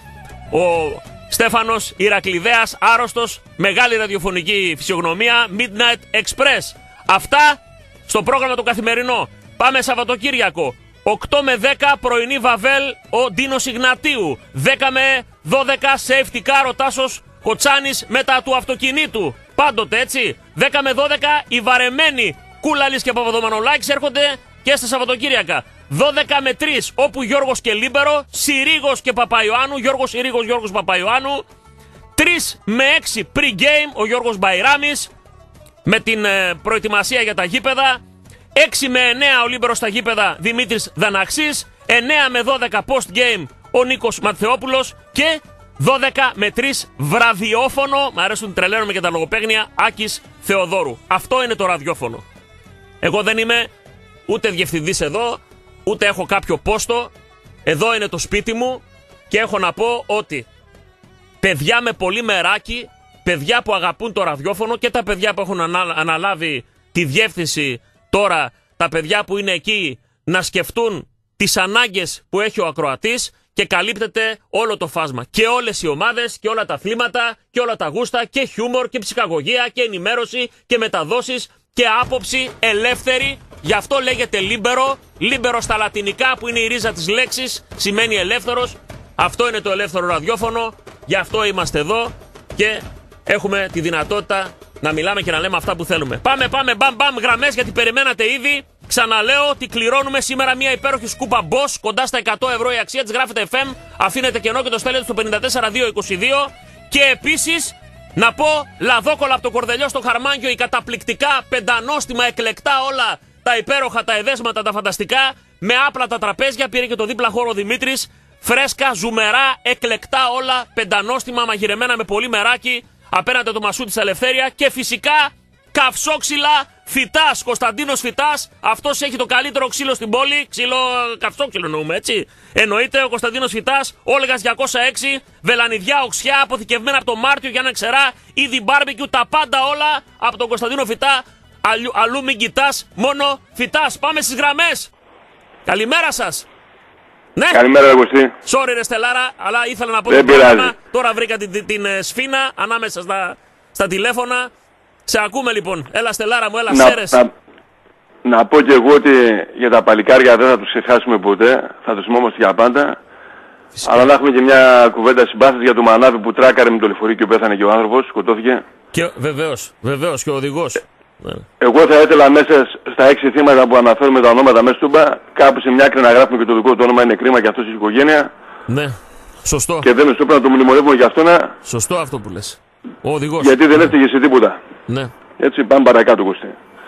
Ο Στέφανος Ηρακλειδέας άρρωστος, μεγάλη ραδιοφωνική φυσιογνωμία, Midnight Express. Αυτά στο πρόγραμμα το καθημερινό. Πάμε Σαββατοκύριακο. οκτώ με δέκα πρωινή Βαβέλ, ο Ντίνος Ιγνατίου. δέκα με δώδεκα safety car, ο Τάσος Κοτσάνης μετά του αυτοκινήτου. Πάντοτε έτσι. δέκα με δώδεκα οι βαρεμένοι Κούλαλης και Παπαδομανολάκης έρχονται και στα Σαββατοκύριακα. δώδεκα με τρία όπου Γιώργος και Λίμπερο, Συρίγος και Παπαϊωάννου, Γιώργος Συρίγος, Γιώργος Παπαϊωάννου. τρία με έξι pre-game ο Γιώργος Μπαϊράμης με την ε, προετοιμασία για τα γήπεδα. έξι με εννέα ο Λίμπερος στα γήπεδα, Δημήτρης Δαναξής. εννέα με δώδεκα post-game ο Νίκος Ματθεόπουλος. Και δώδεκα με τρία βραδιόφωνο, μ' αρέσουν, τρελαίνομαι και τα λογοπαίγνια, Άκης Θεοδόρου. Αυτό είναι το ραδιόφωνο. Εγώ δεν είμαι ούτε διευθυντής εδώ, ούτε έχω κάποιο πόστο. Εδώ είναι το σπίτι μου και έχω να πω ότι παιδιά με πολύ μεράκι, παιδιά που αγαπούν το ραδιόφωνο και τα παιδιά που έχουν αναλάβει τη διεύθυνση τώρα, τα παιδιά που είναι εκεί να σκεφτούν τις ανάγκες που έχει ο ακροατής, και καλύπτεται όλο το φάσμα. Και όλες οι ομάδες και όλα τα αθλήματα και όλα τα γούστα και χιούμορ και ψυχαγωγία και ενημέρωση και μεταδόσεις και άποψη ελεύθερη. Γι' αυτό λέγεται Λίμπερο. Λίμπερο στα λατινικά, που είναι η ρίζα της λέξης, σημαίνει ελεύθερος. Αυτό είναι το ελεύθερο ραδιόφωνο. Γι' αυτό είμαστε εδώ και έχουμε τη δυνατότητα να μιλάμε και να λέμε αυτά που θέλουμε. Πάμε, πάμε, μπαμ, μπαμ, γραμμές, γιατί περιμένατε ήδη. Ξαναλέω ότι κληρώνουμε σήμερα μια υπέροχη σκούπα Bosch, κοντά στα εκατό ευρώ η αξία της, γράφετε εφ εμ, αφήνετε κενό και το στέλνετε στο πενήντα τέσσερα δύο είκοσι δύο. Και επίσης να πω, λαδόκολα από το Κορδελιό στο Χαρμάνκιο, οι καταπληκτικά, πεντανόστιμα, εκλεκτά όλα τα υπέροχα, τα εδέσματα, τα φανταστικά, με άπλατα τραπέζια, πήρε και το δίπλα χώρο ο Δημήτρης. Φρέσκα, ζουμερά, εκλεκτά όλα, πεντανόστιμα, μαγειρεμένα με πολύ μεράκι, απέναντι το Μασού της Ελευθέρια. Και φυσικά καυσόξυλα Φυτάς, Κωνσταντίνος Φυτάς. Αυτός έχει το καλύτερο ξύλο στην πόλη. Ξύλο, καυσόξυλο εννοούμε, έτσι. Εννοείται ο Κωνσταντίνος Φυτάς, Όλγας διακόσια έξι, βελανιδιά, οξιά, αποθηκευμένα από το Μάρτιο για να ξερά, είδη μπάρμπεκιου, τα πάντα όλα από τον Κωνσταντίνο Φυτά. Αλλού, αλλού μην κοιτάς, μόνο Φυτάς. Πάμε στις γραμμές. Καλημέρα σας. Ναι. Καλημέρα, Αγωστή. Sorry, ρε Στελάρα, αλλά ήθελα να πω Δεν το πειράζει. πράγμα. Τώρα βρήκα την, την, την σφίνα ανάμεσα στα, στα τηλέφωνα. Σε ακούμε λοιπόν. Έλα Στελάρα μου, έλα να, Σέρες. να, να πω και εγώ ότι για τα παλικάρια δεν θα τους ξεχάσουμε ποτέ. Θα τους θυμόμαστε για πάντα. Φυσικά. Αλλά να έχουμε και μια κουβέντα συμπάθειας για το μανάβι που τράκαρε με το λεωφορείο και πέθανε και ο άνθρωπος, σκοτώθηκε. Και, βεβαίως, βεβαίως και ο οδηγός. Ε, εγώ θα ήθελα μέσα στα έξι θύματα που αναφέρουμε τα ονόματα μέσα του μπα, κάπου σε μια άκρη να γράφουμε και το δικό του όνομα, είναι κρίμα και αυτός η οικογένεια. Ναι, σωστό. Και δεν πρέπει να το μνημονεύουμε για αυτό να... Σωστό αυτό που λες. Ο οδηγός. Γιατί δεν έφταιγε σε τίποτα. Ναι. Έτσι πάμε παρακάτω, Κωστή.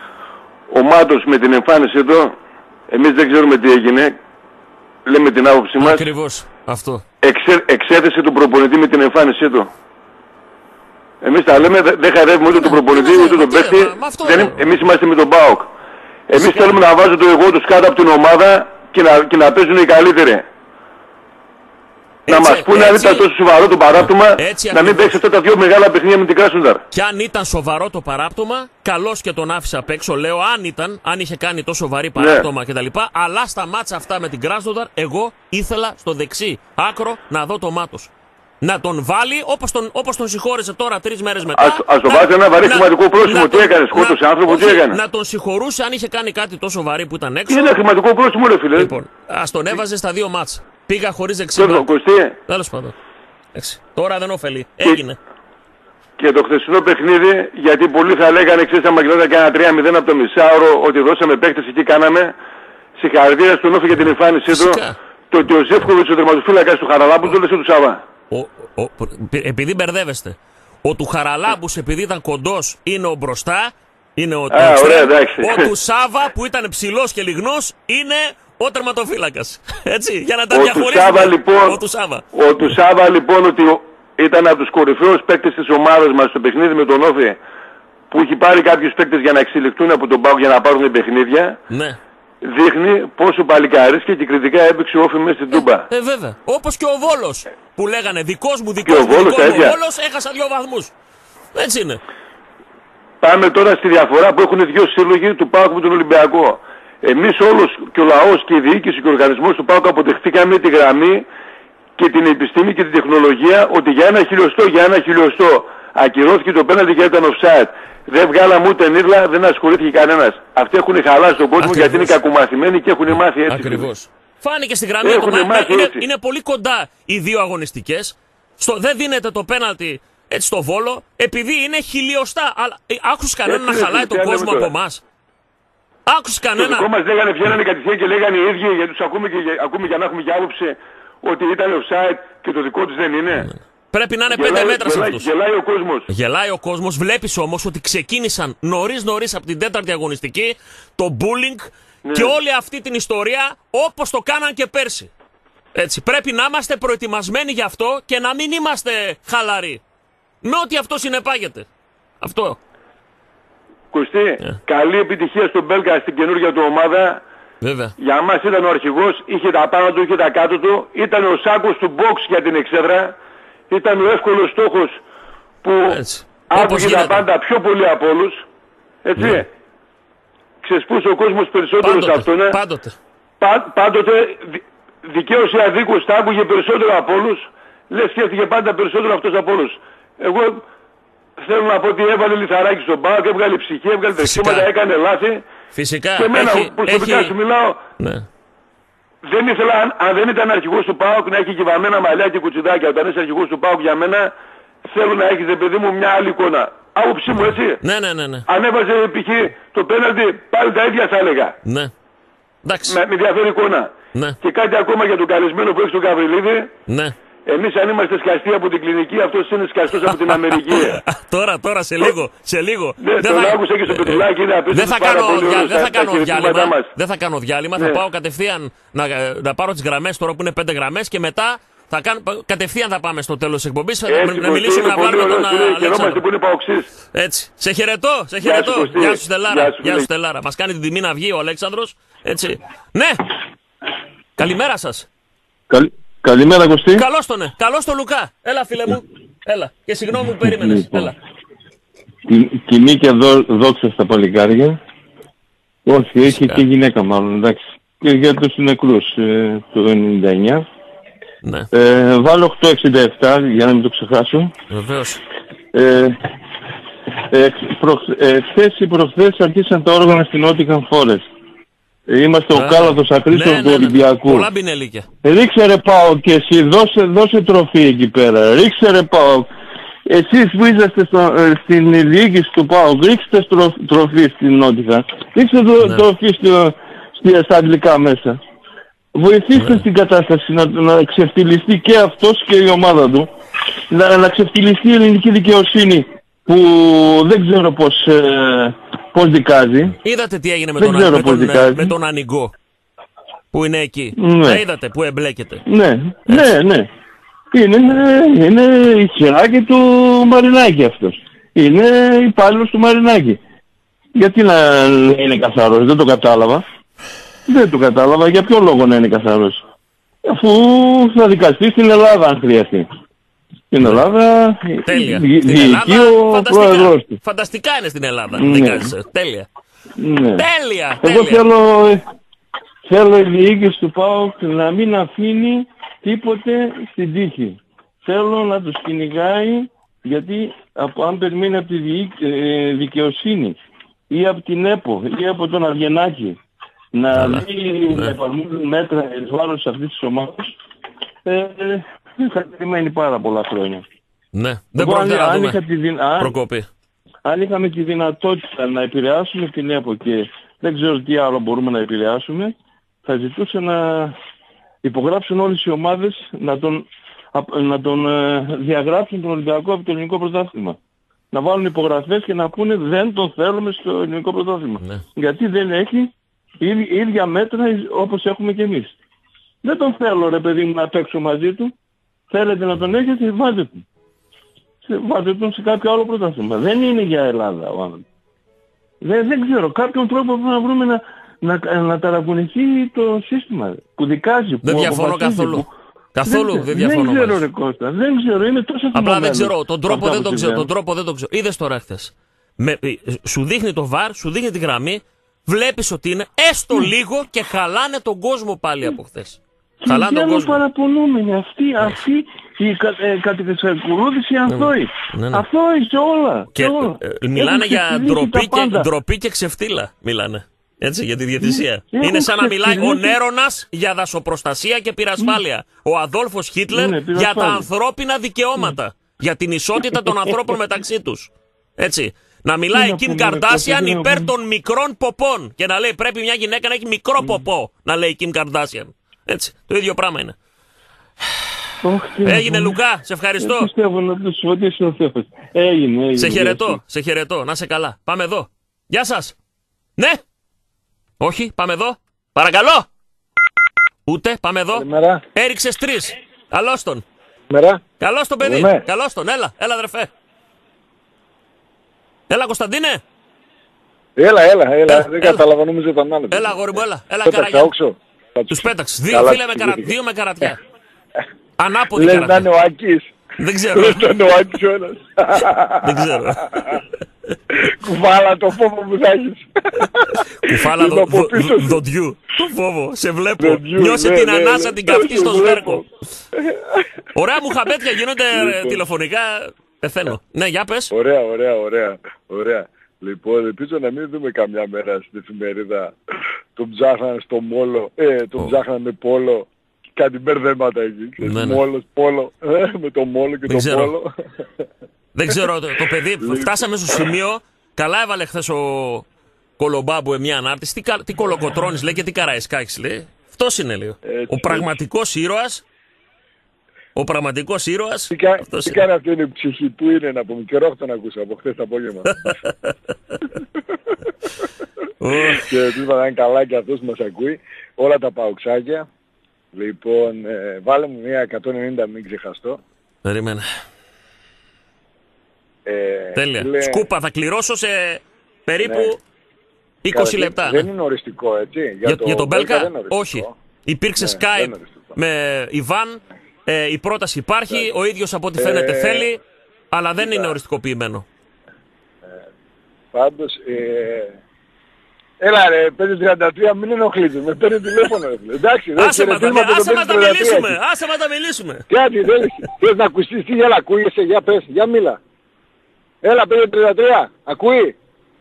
Ο Μάτος με την εμφάνισή του, εμείς δεν ξέρουμε τι έγινε. Λέμε την άποψή μας. Ακριβώς αυτό. Εξέ, εξέθεσε τον προπονητή με την εμφάνισή του. Εμείς τα λέμε, δεν χαρεύουμε ούτε τον προπονητή ούτε τον παίκτη. Εμείς είμαστε με τον ΠΑΟΚ. Εμείς θέλουμε να βάζουν το εγώ τους κάτω από την ομάδα και να, και να παίζουν οι καλύτεροι. Να μας πούνε αν ήταν τόσο σοβαρό το παράπτωμα, να μην παίξει αυτά τα δύο μεγάλα παιχνίδια με την Κράσνονταρ. Και αν ήταν σοβαρό το παράπτωμα, καλώς και τον άφησα απ' έξω. Λέω αν ήταν, αν είχε κάνει τόσο βαρύ παράπτωμα ναι. κτλ. Αλλά στα μάτσα αυτά με την Κράσνονταρ, εγώ ήθελα στο δεξί άκρο να δω το μάτος. Να τον βάλει όπως τον, όπως τον συγχώρεσε τώρα τρεις μέρες μετά. Ας, ας το βάλει ένα βαρύ χρηματικό πρόσημο. Τι έκανε, σκότωσε άνθρωπο, τι έκανε. Να τον συγχωρούσε αν είχε κάνει κάτι τόσο βαρύ που ήταν έξω. Είναι χρηματικό πρόσημο, ρε φίλε. Λοιπόν, ας τον έβαζε στα δύο μάτσα. Πήγα χωρίς δεξί. Τέλος πάντων. Έτσι. Τώρα δεν ωφελεί. Έγινε. Και το χθεσινό παιχνίδι, γιατί πολλοί θα λέγανε, ξέρεις, άμα γινόταν και ένα τρία μηδέν από το μισάωρο, ότι δώσαμε παίκτες εκεί, κάναμε. Συγχαρητήρια στον Όφη για την εμφάνισή του. Το ότι ο Ζεύκοβιτς, ο τερματοφύλακας του Χαραλάμπου, το λες του Σάβα. Ο, ο, επειδή μπερδεύεστε. Ο του Χαραλάμπους, επειδή ήταν κοντός, είναι ο μπροστά. Είναι ο, Α, ωραία, ο του Σάβα, που ήταν ψηλός και λιγνός, είναι ο τερματοφύλακας. Έτσι, για να τα διαχωρίσουμε. Λοιπόν, ο του Σάβα. Ο του Σάβα, λοιπόν, ότι ήταν από τους κορυφαίους παίκτες της ομάδας μας στο παιχνίδι με τον Όφη, που έχει πάρει κάποιους παίκτες για να εξελιχθούν από τον ΠΑΟΚ για να πάρουν παιχνίδια. Ναι. Δείχνει πόσο παλικάρισκε και κριτικά έπαιξε ο Όφη μέσα στην Τούμπα. Ε, ε, βέβαια. Όπως και ο Βόλος που λέγανε δικός μου, δικός μου, δικός μου, ο Βόλος έχασα δύο βαθμούς. Έτσι είναι. Πάμε τώρα στη διαφορά που έχουν δύο σύλλογοι του ΠΑΟΚ με τον Ολυμπιακό. Εμείς όλος και ο λαός και η διοίκηση και ο οργανισμός του ΠΑΟΚ αποδεχτήκαμε τη γραμμή και την επιστήμη και την τεχνολογία ότι για ένα χιλιοστό, για ένα χιλιοστό ακυρώθηκε το πέναλτι και ήταν offside. Δεν βγάλαμε ούτε νύχλα, δεν ασχολήθηκε κανένας. Αυτοί έχουν χαλάσει τον κόσμο. Ακριβώς. Γιατί είναι κακομαθημένοι και έχουν μάθει έτσι. Ακριβώς. Φάνηκε στη γραμμή του μάτια. Είναι, είναι πολύ κοντά οι δύο αγωνιστικές. Στο, δεν δίνεται το πέναλτι έτσι στο Βόλο επειδή είναι χιλιοστά. Αλλά άκουσες κανένα να χαλάει τον κόσμο από εμάς. Άκουσες κανένα. Το δικό μας λέγανε, βγαίνανε κατευθείαν και λέγανε οι ίδιοι, γιατί τους ακούμε, και, ακούμε για να έχουμε και άποψη ότι ήταν offside και το δικό τους δεν είναι. Mm. Πρέπει να είναι γελάει, πέντε μέτρα σε αυτούς. Γελάει ο κόσμος. Γελάει ο κόσμος. Βλέπεις όμως ότι ξεκίνησαν νωρίς νωρίς από την τέταρτη αγωνιστική το bullying ναι. και όλη αυτή την ιστορία όπως το κάναν και πέρσι. Έτσι. Πρέπει να είμαστε προετοιμασμένοι γι' αυτό και να μην είμαστε χαλαροί. Με ό,τι αυτό συνεπάγεται. Αυτό. Κωστή, yeah. καλή επιτυχία στον Μπέλκα στην καινούργια του ομάδα. Βέβαια. Για μας ήταν ο αρχηγός, είχε τα πάνω του, είχε τα κάτω του. Ήταν ο σάκος του box για την εξέδρα. Ήταν ο εύκολος στόχος που άκουγε τα πάντα πιο πολύ από όλους. Έτσι. Ναι. Ξεσπούσε ο κόσμος περισσότερο σε αυτόν. Πάντοτε. Πά, πάντοτε δικαίως ή αδίκως τα άκουγε περισσότερο από όλους. Λες σκέφτηκε πάντα περισσότερο αυτός από όλους. Εγώ θέλω να πω ότι έβαλε λιθαράκι στον ΠΑΟΚ, έβγαλε ψυχή, έβγαλε δεξίματα, έκανε λάθη. Φυσικά. Και εμένα προσωπικά σου μιλάω. Ναι. Δεν ήθελα, αν, αν δεν ήταν αρχηγός του ΠΑΟΚ, να έχει κυβαμμένα μαλλιά και κουτσιδάκια. Όταν είσαι αρχηγός του ΠΑΟΚ για μένα, θέλω να έχεις, παιδί μου, μια άλλη εικόνα. Άποψή μου, έτσι. Ναι, ναι, ναι, ναι. Αν έβαζε π.χ. το πέναλτι, πάλι τα ίδια θα έλεγα. Ναι. Εντάξει. Με, με διαφέρει εικόνα. Ναι. Και κάτι ακόμα για τον καλεσμένο που έχει τον Γαβριλίδη. Ναι. Εμείς αν είμαστε σκαστοί από την κλινική, αυτός είναι σκαστός από την Αμερική. Τώρα, τώρα, σε λίγο, σε λίγο. Ναι, τον θα... άκουσα και στο Πετρουλάκι, είναι απίστευτο. Δεν θα κάνω, δια... δεν θα κάνω διάλειμμα, δεν θα κάνω διάλειμμα, ναι. Θα πάω κατευθείαν να, να πάρω τις γραμμές τώρα που είναι πέντε γραμμές και μετά θα κάνω, κατευθείαν θα πάμε στο τέλος της εκπομπής, έτσι, να μιλήσουμε να βάλουμε τον Αλέξανδρο. Που είναι παοξής. Έτσι, σε χαιρετώ, σε χαιρετώ. Γεια σου Στελάρα, γεια σου Στελάρα. Μας κάνει την τιμή να βγει ο Αλέξανδρος, έτσι. Ναι, καλημέρα σας. Καλημέρα Κωστή. Καλώς τον, ναι. Καλώς τον Λουκά. Έλα φίλε μου. Έλα. Και συγγνώμη που περίμενες. Λοιπόν. Έλα. Τιμή και δό, δόξα στα παλικάρια. Όχι, έχει και γυναίκα μάλλον, εντάξει. Και για τους νεκρούς ε, το ενενήντα εννιά. Ναι. Ε, βάλω οκτώ εξήντα επτά για να μην το ξεχάσω. Βεβαίως. Ε, ε, προχ, ε, χθες ή προχθές αρχίσαν τα όργανα στην Νότιχαμ Φόρεστ. Είμαστε ο κάλαθος ακρίστων ναι, του ναι, Ολυμπιακού. Πολλά μπινελίκια. Ρίξε ρε πάω και εσύ, δώσε, δώσε τροφή εκεί πέρα. Ρίξε ρε πάω. Εσείς που είσαστε στο, στην διοίκηση του ΠΑΟΚ, ρίξτε στρο, τροφή στην Νότιχα. Ρίξτε το, ναι. τροφή στο, στη, στα αγγλικά μέσα. Βοηθήστε ναι. στην κατάσταση να, να ξεφτυλιστεί και αυτός και η ομάδα του. Να, να ξεφτυλιστεί η ελληνική δικαιοσύνη που δεν ξέρω πώς, ε, πώς δικάζει. Είδατε τι έγινε με τον, με, τον, με τον Ανιγκό που είναι εκεί. Ναι. Τα είδατε που εμπλέκεται. Ναι, ναι, ναι. Είναι, είναι η χεράκι του Μαρινάκη αυτός. Είναι υπάλληλος του Μαρινάκη. Γιατί να είναι καθαρός, δεν το κατάλαβα. Δεν το κατάλαβα, για ποιο λόγο να είναι καθαρός. Αφού θα δικαστεί στην Ελλάδα αν χρειαστεί. Στην Ελλάδα τέλεια. διοικεί ο πρόεδρος του. Φανταστικά είναι στην Ελλάδα. Ναι. Δικάζεσαι. Τέλεια. Ναι. Τέλεια. Εγώ τέλεια. θέλω, θέλω η διοίκηση του ΠΑΟΚ να μην αφήνει τίποτε στην τύχη. Θέλω να τους κυνηγάει, γιατί από, αν περιμένει από τη διοίκ, ε, δικαιοσύνη ή από την ΕΠΟ ή από τον Αυγενάκη να δει να εφαρμόζουν μέτρα εις βάρος αυτής της ομάδας, ε, ε, θα περιμένει πάρα πολλά χρόνια. Ναι, δεν πρόκειται να δούμε δυνα... προκοπή. Αν είχαμε τη δυνατότητα να επηρεάσουμε την ΕΠΟ και δεν ξέρω τι άλλο μπορούμε να επηρεάσουμε, θα ζητούσα να υπογράψουν όλες οι ομάδες να τον, να τον διαγράψουν τον Ολυμπιακό από το ελληνικό πρωτάθλημα. Να βάλουν υπογραφές και να πούνε δεν τον θέλουμε στο ελληνικό πρωτάθλημα. Ναι. Γιατί δεν έχει ίδια μέτρα όπως έχουμε κι εμείς. Δεν τον θέλω ρε παιδί μου να παίξω μαζί του. Θέλετε να τον έχετε, βάζετε τον. Βάζετε τον σε κάποιο άλλο πρωτάθλημα. Δεν είναι για Ελλάδα ο άνθρωπος. Δεν, δεν ξέρω. Κάποιον τρόπο πρέπει να βρούμε να, να, να ταρακουνηθεί το σύστημα που δικάζει. Δεν που διαφωνώ καθόλου. Που... Καθόλου δεν, δεν διαφωνώ. Δεν ξέρω ρε Κώστα. Δεν ξέρω. Είναι τόσο απλά δεν ξέρω. Τον τρόπο δεν τον ξέρω. Τον τρόπο δεν τον ξέρω. Είδες τώρα χθες. Με, σου δείχνει το βαρ, σου δείχνει τη γραμμή. Βλέπεις ότι είναι έστω λίγο και χαλάνε τον κόσμο πάλι από χθες. Χαλάνε τον κόσμο. Παραπονούμενοι αυτοί, αυτοί η κα, ε, κατηγορούδηση αθώοι. Ναι, ναι. Αθώοι σε όλα. Και, σε όλα. Ε, μιλάνε για ντροπή και, ντροπή και ξεφτύλα. Μιλάνε. Έτσι, για τη διαιτησία. Έχω είναι σαν να μιλάει ξεφτυλίσει. ο Νέρονας για δασοπροστασία και πυρασφάλεια. Mm. Ο Αδόλφος Χίτλερ ναι, για τα ανθρώπινα δικαιώματα. Mm. Για την ισότητα των ανθρώπων μεταξύ τους. Έτσι. Να μιλάει η Κιμ Καρντάσιαν υπέρ των μικρών ποπών. Και να λέει πρέπει μια γυναίκα να έχει μικρό ποπό. Να λέει η Κιμ Καρντάσιαν. Έτσι. Το ίδιο πράγμα είναι. Έγινε Λουκά, σε ευχαριστώ. Πιστεύω να τους φωτίσει ο Θεός. Έγινε, έγινε. Σε χαιρετώ, σε χαιρετώ. Να σε καλά. Πάμε εδώ. Γεια σας. Ναι. Όχι, πάμε εδώ. Παρακαλώ. Ούτε, πάμε εδώ. Καλημέρα. Έριξες τρεις. Καλώς τον. Καλημέρα. Καλώς τον παιδί. Είμαι. Καλώς τον. Έλα, έλα αδερφέ. Έλα Κωνσταντίνε. Έλα, έλα, έλα. έλα. Δεν κατάλαβα, νόμιζα ήταν άλλο. Έλα αγόρι μου, έλα. Έλα Πέταξα Καραγιά. όξο. Τους πέταξες. Δύο φίλε με, καρα... δύο με καρατιά. Ανάποδη καρατιά. καρατιά. Λες να είναι ο Άκης. Δεν ξέρω. Λες να είναι ο Άκης ο ένας. Δεν ξέρω. Κουφάλα το φόβο που θα έχεις. Κουφάλα δο, δο, δο, δοντιού. Το φόβο. Σε βλέπω. Δοντιού, Νιώσε ναι, την ναι, ανάσα ναι, την ναι, καυτή στο ναι, σβέρκο. Ωραία μου χαμπέτια γίνονται λοιπόν. τηλεφωνικά. Πεθαίνω. Ναι, για πες. Ωραία, ωραία, ωραία. ωραία. Λοιπόν, ελπίζω να μην δούμε καμιά μέρα στην εφημερίδα τον ψάχναν στο μόλο, ε, τον oh. ψάχναν με πόλο, κάτι μπερδέματα εκεί, ξέρεις, ναι, ναι. Μόλος, πόλο, ε, με το μόλο και δεν το ξέρω. πόλο. Δεν ξέρω, το, το παιδί, φτάσαμε στο σημείο, καλά έβαλε χθες ο Κολομπάμπου μια ανάρτηση, τι, τι κολοκοτρώνεις λέει και τι Καραϊσκάκης λέει, αυτός είναι λέει, έτσι, ο πραγματικός ήρωας. Ο πραγματικός ήρωας. Τι, κα, τι κάνει αυτό είναι η ψυχή, πού είναι να πούμε, καιρό έχω τον ακούσα από χθες το απόγευμα. Και ελπίζω να είναι καλά και αυτός που μας ακούει, όλα τα παουξάκια. Λοιπόν, ε, βάλε μου μια εκατόν ενενήντα μην ξεχαστώ. Περίμενε. Ε, Τέλεια. Λέ... Σκούπα, θα κληρώσω σε περίπου ναι. είκοσι λεπτά. Δεν ναι. είναι οριστικό, έτσι. Για, για, το για τον Μπέλκα, όχι. Υπήρξε ναι, Skype με Ιβάν. Ε, η πρόταση υπάρχει, yeah. ο ίδιος από ό,τι φαίνεται ε, θέλει, αλλά δεν yeah. είναι οριστικοποιημένο. Ε, πάντως, ε, έλα ρε, πέντε τριάντα τρία μην ενοχλείτε, με παίρνει τηλέφωνο ρε. Εντάξει, δεν άσε μας τα μιλήσουμε, άσε μας τα μιλήσουμε. Κάτι, θέλεις, θες να ακουστείς, τι έλα, ακούγεσαι, για πες, για μίλα. Έλα, πέντε τριάντα τρία, ακούει.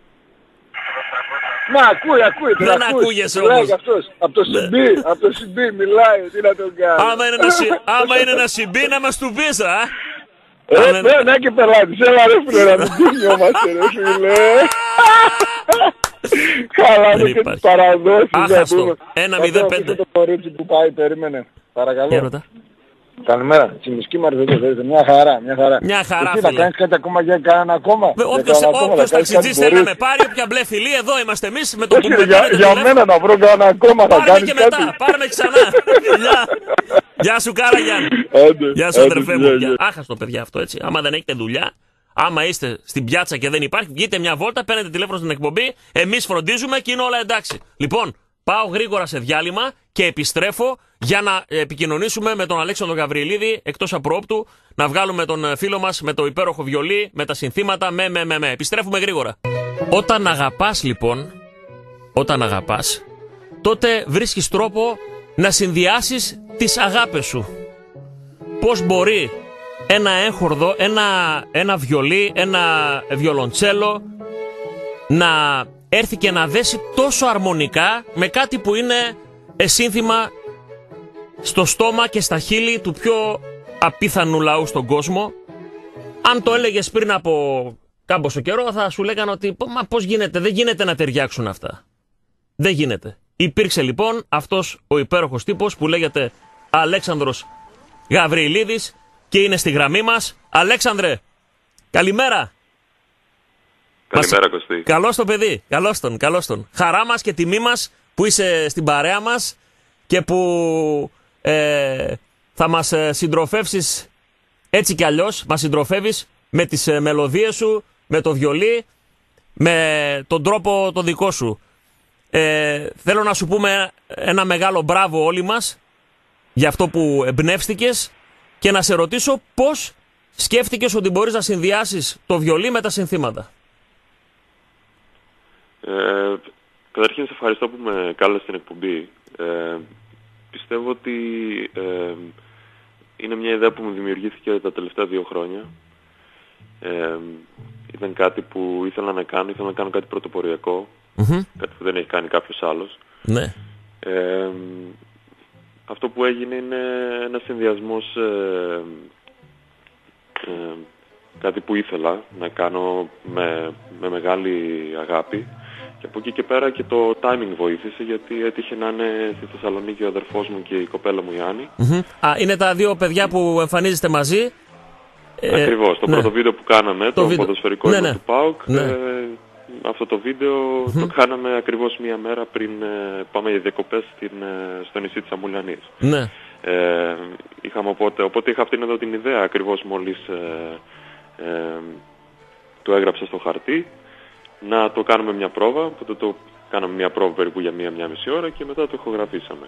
Να, ακούει, ακούει. Δεν ακούγεσαι όμως. Από το Σιμπί, από το Σιμπί μιλάει, τι να τον κάνει. Άμα είναι ένα Σιμπί να μας του πεις, α. Ε, ναι, ναι και πελάτης, έλα ρε φίλε, να μην κοιμιόμαστε ρε φίλε. Χαλάμε και τις παραδόσεις. Άχαστο, ένα μηδέν πέντε. Το κορίτσι που πάει, περίμενε. Παρακαλώ. Καλημέρα. Τσιμισκή Μαρβελίδη. Μια χαρά, μια χαρά. Μια χαρά, εσύ, θα κάνεις κάτι ακόμα για κανένα ακόμα. Όποιος ταξιτζής θέλει να με πάρει, όποια μπλε φιλή, εδώ είμαστε εμείς με το που για, για μένα να βρω κανένα ακόμα θα κάνεις κάτι. Πάρε με και μετά, πάρε με ξανά. Γεια σου, Κάραγιαν. Γεια σου, αδερφέ μου. Άχαστο, παιδιά, αυτό έτσι. Άμα δεν έχετε δουλειά, άμα είστε στην πιάτσα και δεν υπάρχει, βγείτε μια βόλτα, παίρνετε τηλέφωνο στην εκπομπή. Εμείς φροντίζουμε και είναι όλα εντάξει. Λοιπόν, πάω γρήγορα σε διάλειμμα και επιστρέφω για να επικοινωνήσουμε με τον Αλέξανδρο Γαβριηλίδη εκτός απρόπτου, να βγάλουμε τον φίλο μας με το υπέροχο βιολί, με τα συνθήματα, με, με, με, με. Επιστρέφουμε γρήγορα. Όταν αγαπάς, λοιπόν, όταν αγαπάς, τότε βρίσκεις τρόπο να συνδυάσεις τις αγάπες σου. Πώς μπορεί ένα έγχορδο, ένα, ένα βιολί, ένα βιολοντσέλο να έρθει και να δέσει τόσο αρμονικά με κάτι που είναι σύνθημα στο στόμα και στα χείλη του πιο απίθανου λαού στον κόσμο. Αν το έλεγες πριν από κάμποσο καιρό θα σου λέγανε ότι μα πώς γίνεται, δεν γίνεται να ταιριάξουν αυτά. Δεν γίνεται. Υπήρξε λοιπόν αυτός ο υπέροχος τύπος που λέγεται Αλέξανδρος Γαβριηλίδης και είναι στη γραμμή μας. Αλέξανδρε, καλημέρα. Καλημέρα, Κωστή. Καλώς το παιδί, καλώς τον, καλώς τον. Χαρά μας και τιμή μας που είσαι στην παρέα μας και που ε, θα μας συντροφεύσεις έτσι κι αλλιώς, μας συντροφεύεις με τις μελωδίες σου, με το βιολί, με τον τρόπο το δικό σου. Ε, θέλω να σου πούμε ένα μεγάλο μπράβο όλοι μας για αυτό που εμπνεύστηκες και να σε ρωτήσω πώς σκέφτηκες ότι μπορείς να συνδυάσεις το βιολί με τα συνθήματα. Ε, καταρχήν σε ευχαριστώ που με κάλεσες στην εκπομπή. Ε, πιστεύω ότι ε, είναι μια ιδέα που μου δημιουργήθηκε τα τελευταία δύο χρόνια. Ε, ήταν κάτι που ήθελα να κάνω, ήθελα να κάνω κάτι πρωτοποριακό, mm-hmm. κάτι που δεν έχει κάνει κάποιος άλλος. Ναι. Ε, αυτό που έγινε είναι ένας συνδυασμός, ε, ε, κάτι που ήθελα να κάνω με, με μεγάλη αγάπη. Και από εκεί και πέρα και το timing βοήθησε, γιατί έτυχε να είναι στη Θεσσαλονίκη ο αδερφός μου και η κοπέλα μου η Άννη. Mm-hmm. Α, είναι τα δύο παιδιά που εμφανίζεστε μαζί. Ακριβώς, το ναι. πρώτο βίντεο που κάναμε, το, το ποδοσφαιρικό ναι, ναι. ναι. του ΠΑΟΚ, ναι. ε, αυτό το βίντεο mm-hmm. το κάναμε ακριβώς μία μέρα πριν ε, πάμε για διακοπές στην, ε, στο νησί της Αμουλιανής. Ναι. Ε, είχαμε οπότε, οπότε είχα αυτήν εδώ την ιδέα ακριβώς μόλις ε, ε, το έγραψα στο χαρτί, να το κάνουμε μια πρόβα, οπότε το κάναμε μια πρόβα περίπου για μία-μία μισή ώρα και μετά το ηχογραφήσαμε.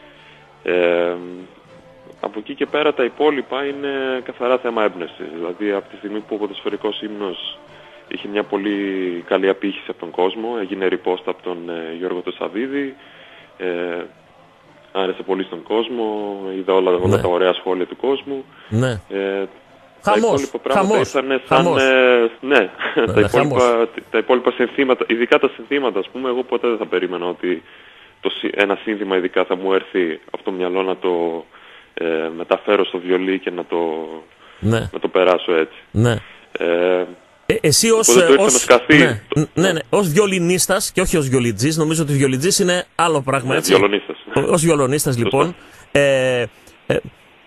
Ε, από εκεί και πέρα τα υπόλοιπα είναι καθαρά θέμα έμπνευσης. Δηλαδή από τη στιγμή που ο ποδοσφαιρικός ύμνος είχε μια πολύ καλή απήχηση από τον κόσμο, έγινε ριπόστα από τον ε, Γιώργο Τωσαβίδη, ε, άρεσε πολύ στον κόσμο, είδα όλα, όλα ναι. τα ωραία σχόλια του κόσμου. Ναι. Ε, Χαμός, τα υπόλοιπα πράγματα χαμός, ήταν σαν... Ε, ναι, ναι, τα, υπόλοιπα, τα υπόλοιπα συνθήματα, ειδικά τα συνθήματα, ας πούμε, εγώ ποτέ δεν θα περίμενα ότι το, ένα σύνθημα ειδικά θα μου έρθει από το μυαλό να το ε, μεταφέρω στο βιολί και να το, ναι. να το περάσω έτσι. Ναι. Ε, ε, εσύ ως, ως, ναι, ναι, ναι, ως βιολινίστας και όχι ως βιολιτζής, νομίζω ότι βιολιτζής είναι άλλο πράγμα, ναι, έτσι. Βιολονίστας. Ως βιολονίστας, λοιπόν, ε, ε,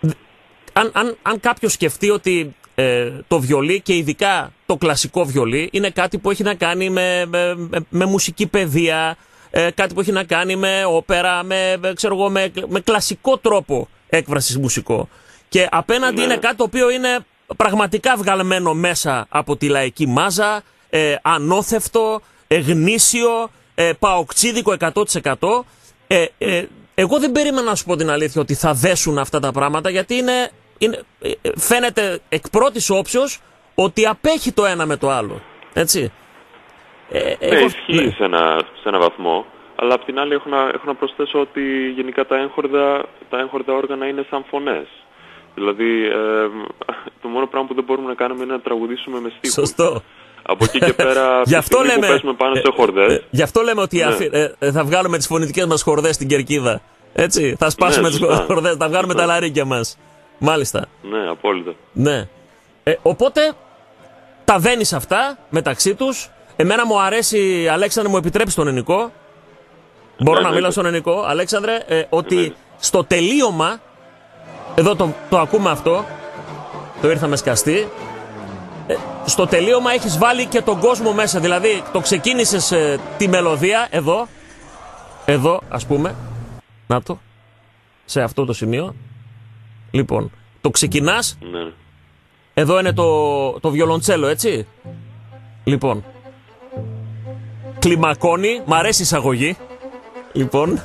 αν, αν, αν κάποιος σκεφτεί ότι ε, το βιολί και ειδικά το κλασικό βιολί είναι κάτι που έχει να κάνει με, με, με, με μουσική παιδεία, ε, κάτι που έχει να κάνει με όπερα, με, ξέρω εγώ, με, με κλασικό τρόπο έκφρασης μουσικό. Και απέναντι ναι. είναι κάτι το οποίο είναι πραγματικά βγαλμένο μέσα από τη λαϊκή μάζα, ε, ανώθευτο, ε, γνήσιο, ε, παοκτσίδικο εκατό τοις εκατό. Ε, ε, εγώ δεν περίμενα να σου πω την αλήθεια ότι θα δέσουν αυτά τα πράγματα, γιατί είναι, είναι, φαίνεται εκ πρώτης όψεως ότι απέχει το ένα με το άλλο. Έτσι. Ε, ναι, εγώ... ισχύει ναι. σε, ένα, σε ένα βαθμό, αλλά απ' την άλλη έχω να, έχω να προσθέσω ότι γενικά τα έγχορδα, τα έγχορδα όργανα είναι σαν φωνές. Δηλαδή, ε, το μόνο πράγμα που δεν μπορούμε να κάνουμε είναι να τραγουδήσουμε με στίχους. Σωστό. Από εκεί και πέρα, γι' αυτό λέμε, που παίζουμε πάνω σε χορδές. Ε, γι' αυτό λέμε ότι ναι. αφή, ε, θα βγάλουμε τις φωνητικές μας χορδές στην κερκίδα. Έτσι, θα σπάσουμε ναι, τις χορδές, θα βγάλουμε σωστά. τα λαρίκια μας. Μάλιστα. Ναι, απόλυτα. Ναι. Ε, οπότε, τα βαίνεις αυτά μεταξύ τους. Εμένα μου αρέσει, Αλέξανδρε, μου επιτρέψει τον ελληνικό. Μπορώ ναι, να ναι, μιλάω ναι. στον ελληνικό, Αλέξανδρε, ε, ότι ναι, ναι. στο τελείωμα, εδώ το, το ακούμε αυτό, το ήρθαμε σκαστή, ε, στο τελείωμα έχεις βάλει και τον κόσμο μέσα. Δηλαδή, το ξεκίνησες ε, τη μελωδία, εδώ, εδώ ας πούμε, να το, σε αυτό το σημείο, Λοιπόν, το ξεκινάς. Ναι. Εδώ είναι το, το βιολοντσέλο, έτσι. Λοιπόν, κλιμακώνει, μ' αρέσει η εισαγωγή. Λοιπόν.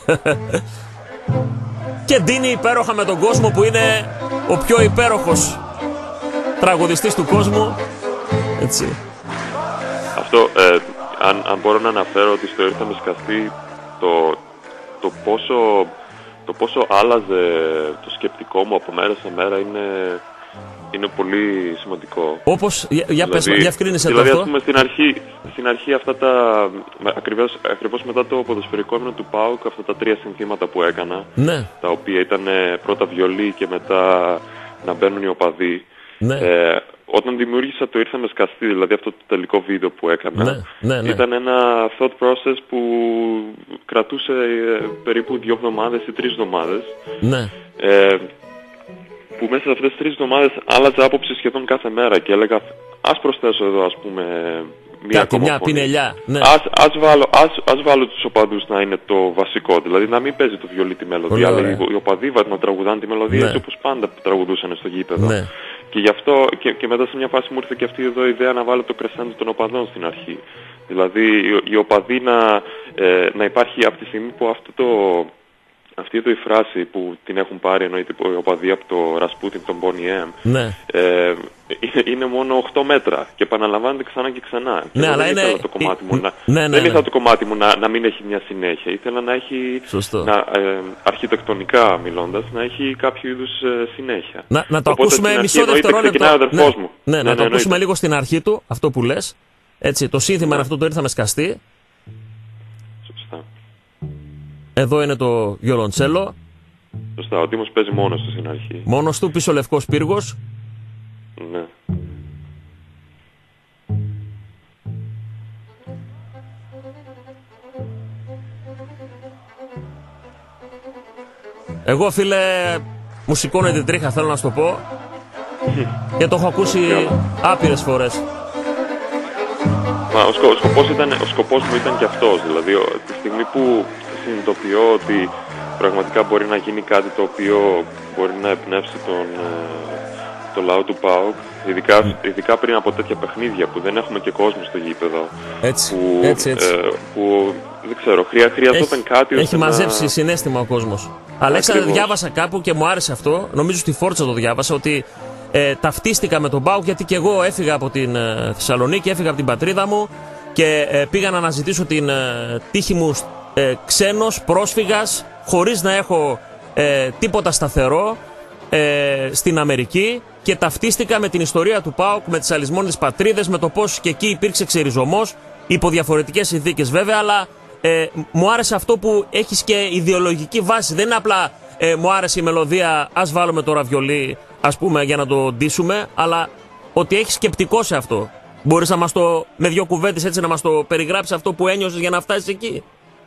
Και ντύνει υπέροχα με τον κόσμο που είναι ο πιο υπέροχος τραγουδιστής του κόσμου. Έτσι. Αυτό, ε, αν, αν μπορώ να αναφέρω ότι στο «Ήρθαμε σκαστή» το, το, πόσο, το πόσο άλλαζε το σκεπτικό μου από μέρα σε μέρα είναι, είναι πολύ σημαντικό. Όπως, για, για δηλαδή, πες, διευκρίνησε δηλαδή, το αυτό. Δηλαδή, ας πούμε, στην αρχή, στην αρχή αυτά τα, ακριβώς, ακριβώς μετά το ποδοσφαιρικό έμεινο του ΠΑΟΚ, αυτά τα τρία συνθήματα που έκανα, ναι. τα οποία ήταν πρώτα βιολί και μετά να μπαίνουν οι οπαδοί. Ναι. Ε, όταν δημιούργησα το «Ήρθαμε σκαστή», δηλαδή αυτό το τελικό βίντεο που έκανα, ναι, ναι, ναι. ήταν ένα thought process που κρατούσε ε, περίπου δύο εβδομάδες ή τρεις εβδομάδες. Ναι. Ε, που μέσα σε αυτές τις τρεις εβδομάδες άλλαζε άποψη σχεδόν κάθε μέρα και έλεγα ας προσθέσω εδώ, ας πούμε, μία Κάτι, μια πινελιά. Ναι. Ας, ας, βάλω, ας, ας βάλω τους οπαδούς να είναι το βασικό, δηλαδή να μην παίζει το βιολί τη μελωδία, αλλά οι, οι οπαδοί να τραγουδάνε τη μελωδία, ναι. έτσι όπως πάντα που τραγουδούσαν στο γήπεδο. Ναι. Και γι' αυτό και, και μετά σε μια φάση μου ήρθε και αυτή εδώ η ιδέα να βάλω το κρεσέντο των οπαδών στην αρχή. Δηλαδή οι, οι οπαδοί να, ε, να υπάρχει από τη στιγμή που αυτό το, αυτή εδώ η φράση που την έχουν πάρει εννοείται οι οπαδοί από το Ρασπούτιν, τον Bonnie M, ναι. ε, είναι, είναι μόνο οκτώ μέτρα και επαναλαμβάνεται ξανά και ξανά. Και ναι, αλλά δεν είναι... ήθελα το κομμάτι μου, να, ναι, ναι, δεν ναι. ήθελα το κομμάτι μου να, να μην έχει μια συνέχεια. Ήθελα να έχει, να, ε, αρχιτεκτονικά μιλώντας, να έχει κάποιο είδους ε, συνέχεια. Να, να το Οπότε, ακούσουμε μισό δευτερόλεπτο. Ναι, ναι, μου. ναι, ναι, να ναι, το ναι, ακούσουμε ναι. λίγο στην αρχή του, αυτό που λες. Έτσι, το σύνθημα ναι. είναι αυτό, το «Ήρθαμε σκαστή». Σωστά. Εδώ είναι το βιολοντσέλο. Σωστά, ο Τίμος παίζει μόνος του στην αρχή. Μόνος του, πίσω λευκός πύργος. Ναι. Εγώ, φίλε, μου σηκώνει την τρίχα, θέλω να σου το πω. Και το έχω ακούσει άπειρες φορές. Μα ο, σκο, ο, σκοπός ήταν, ο σκοπός μου ήταν και αυτός, δηλαδή ο, τη στιγμή που συνειδητοποιώ ότι πραγματικά μπορεί να γίνει κάτι το οποίο μπορεί να εμπνεύσει τον, το λαό του ΠΑΟΚ, ειδικά, mm. ειδικά πριν από τέτοια παιχνίδια που δεν έχουμε και κόσμο στο γήπεδο. Έτσι, που, έτσι, έτσι. Ε, που δεν ξέρω, χρειά, χρειαζόταν έχει, κάτι. Έχει μαζέψει να... συναίσθημα ο κόσμος. Αλέξανδρε, διάβασα κάπου και μου άρεσε αυτό, νομίζω στη Φόρτσα το διάβασα, ότι ε, ταυτίστηκα με τον ΠΑΟΚ γιατί και εγώ έφυγα από την ε, Θεσσαλονίκη, έφυγα από την πατρίδα μου και ε, πήγα να αναζητήσω την ε, τύχη μου ε, ξένος, πρόσφυγας, χωρίς να έχω ε, τίποτα σταθερό ε, στην Αμερική και ταυτίστηκα με την ιστορία του ΠΑΟΚ, με τις αλυσμόνητες πατρίδες, με το πώς και εκεί υπήρξε ξεριζωμός, υπό διαφορετικές συνθήκες βέβαια, αλλά ε, μου άρεσε αυτό που έχεις και ιδεολογική βάση. Δεν είναι απλά ε, μου άρεσε η μελωδία, ας βάλουμε τώρα βιολί, ας πούμε, για να το ντύσουμε, αλλά ότι έχεις σκεπτικό σε αυτό. Μπορείς να μας το, με δύο κουβέντες έτσι, να μας το περιγράψεις αυτό που ένιωσες για να φτάσεις εκεί?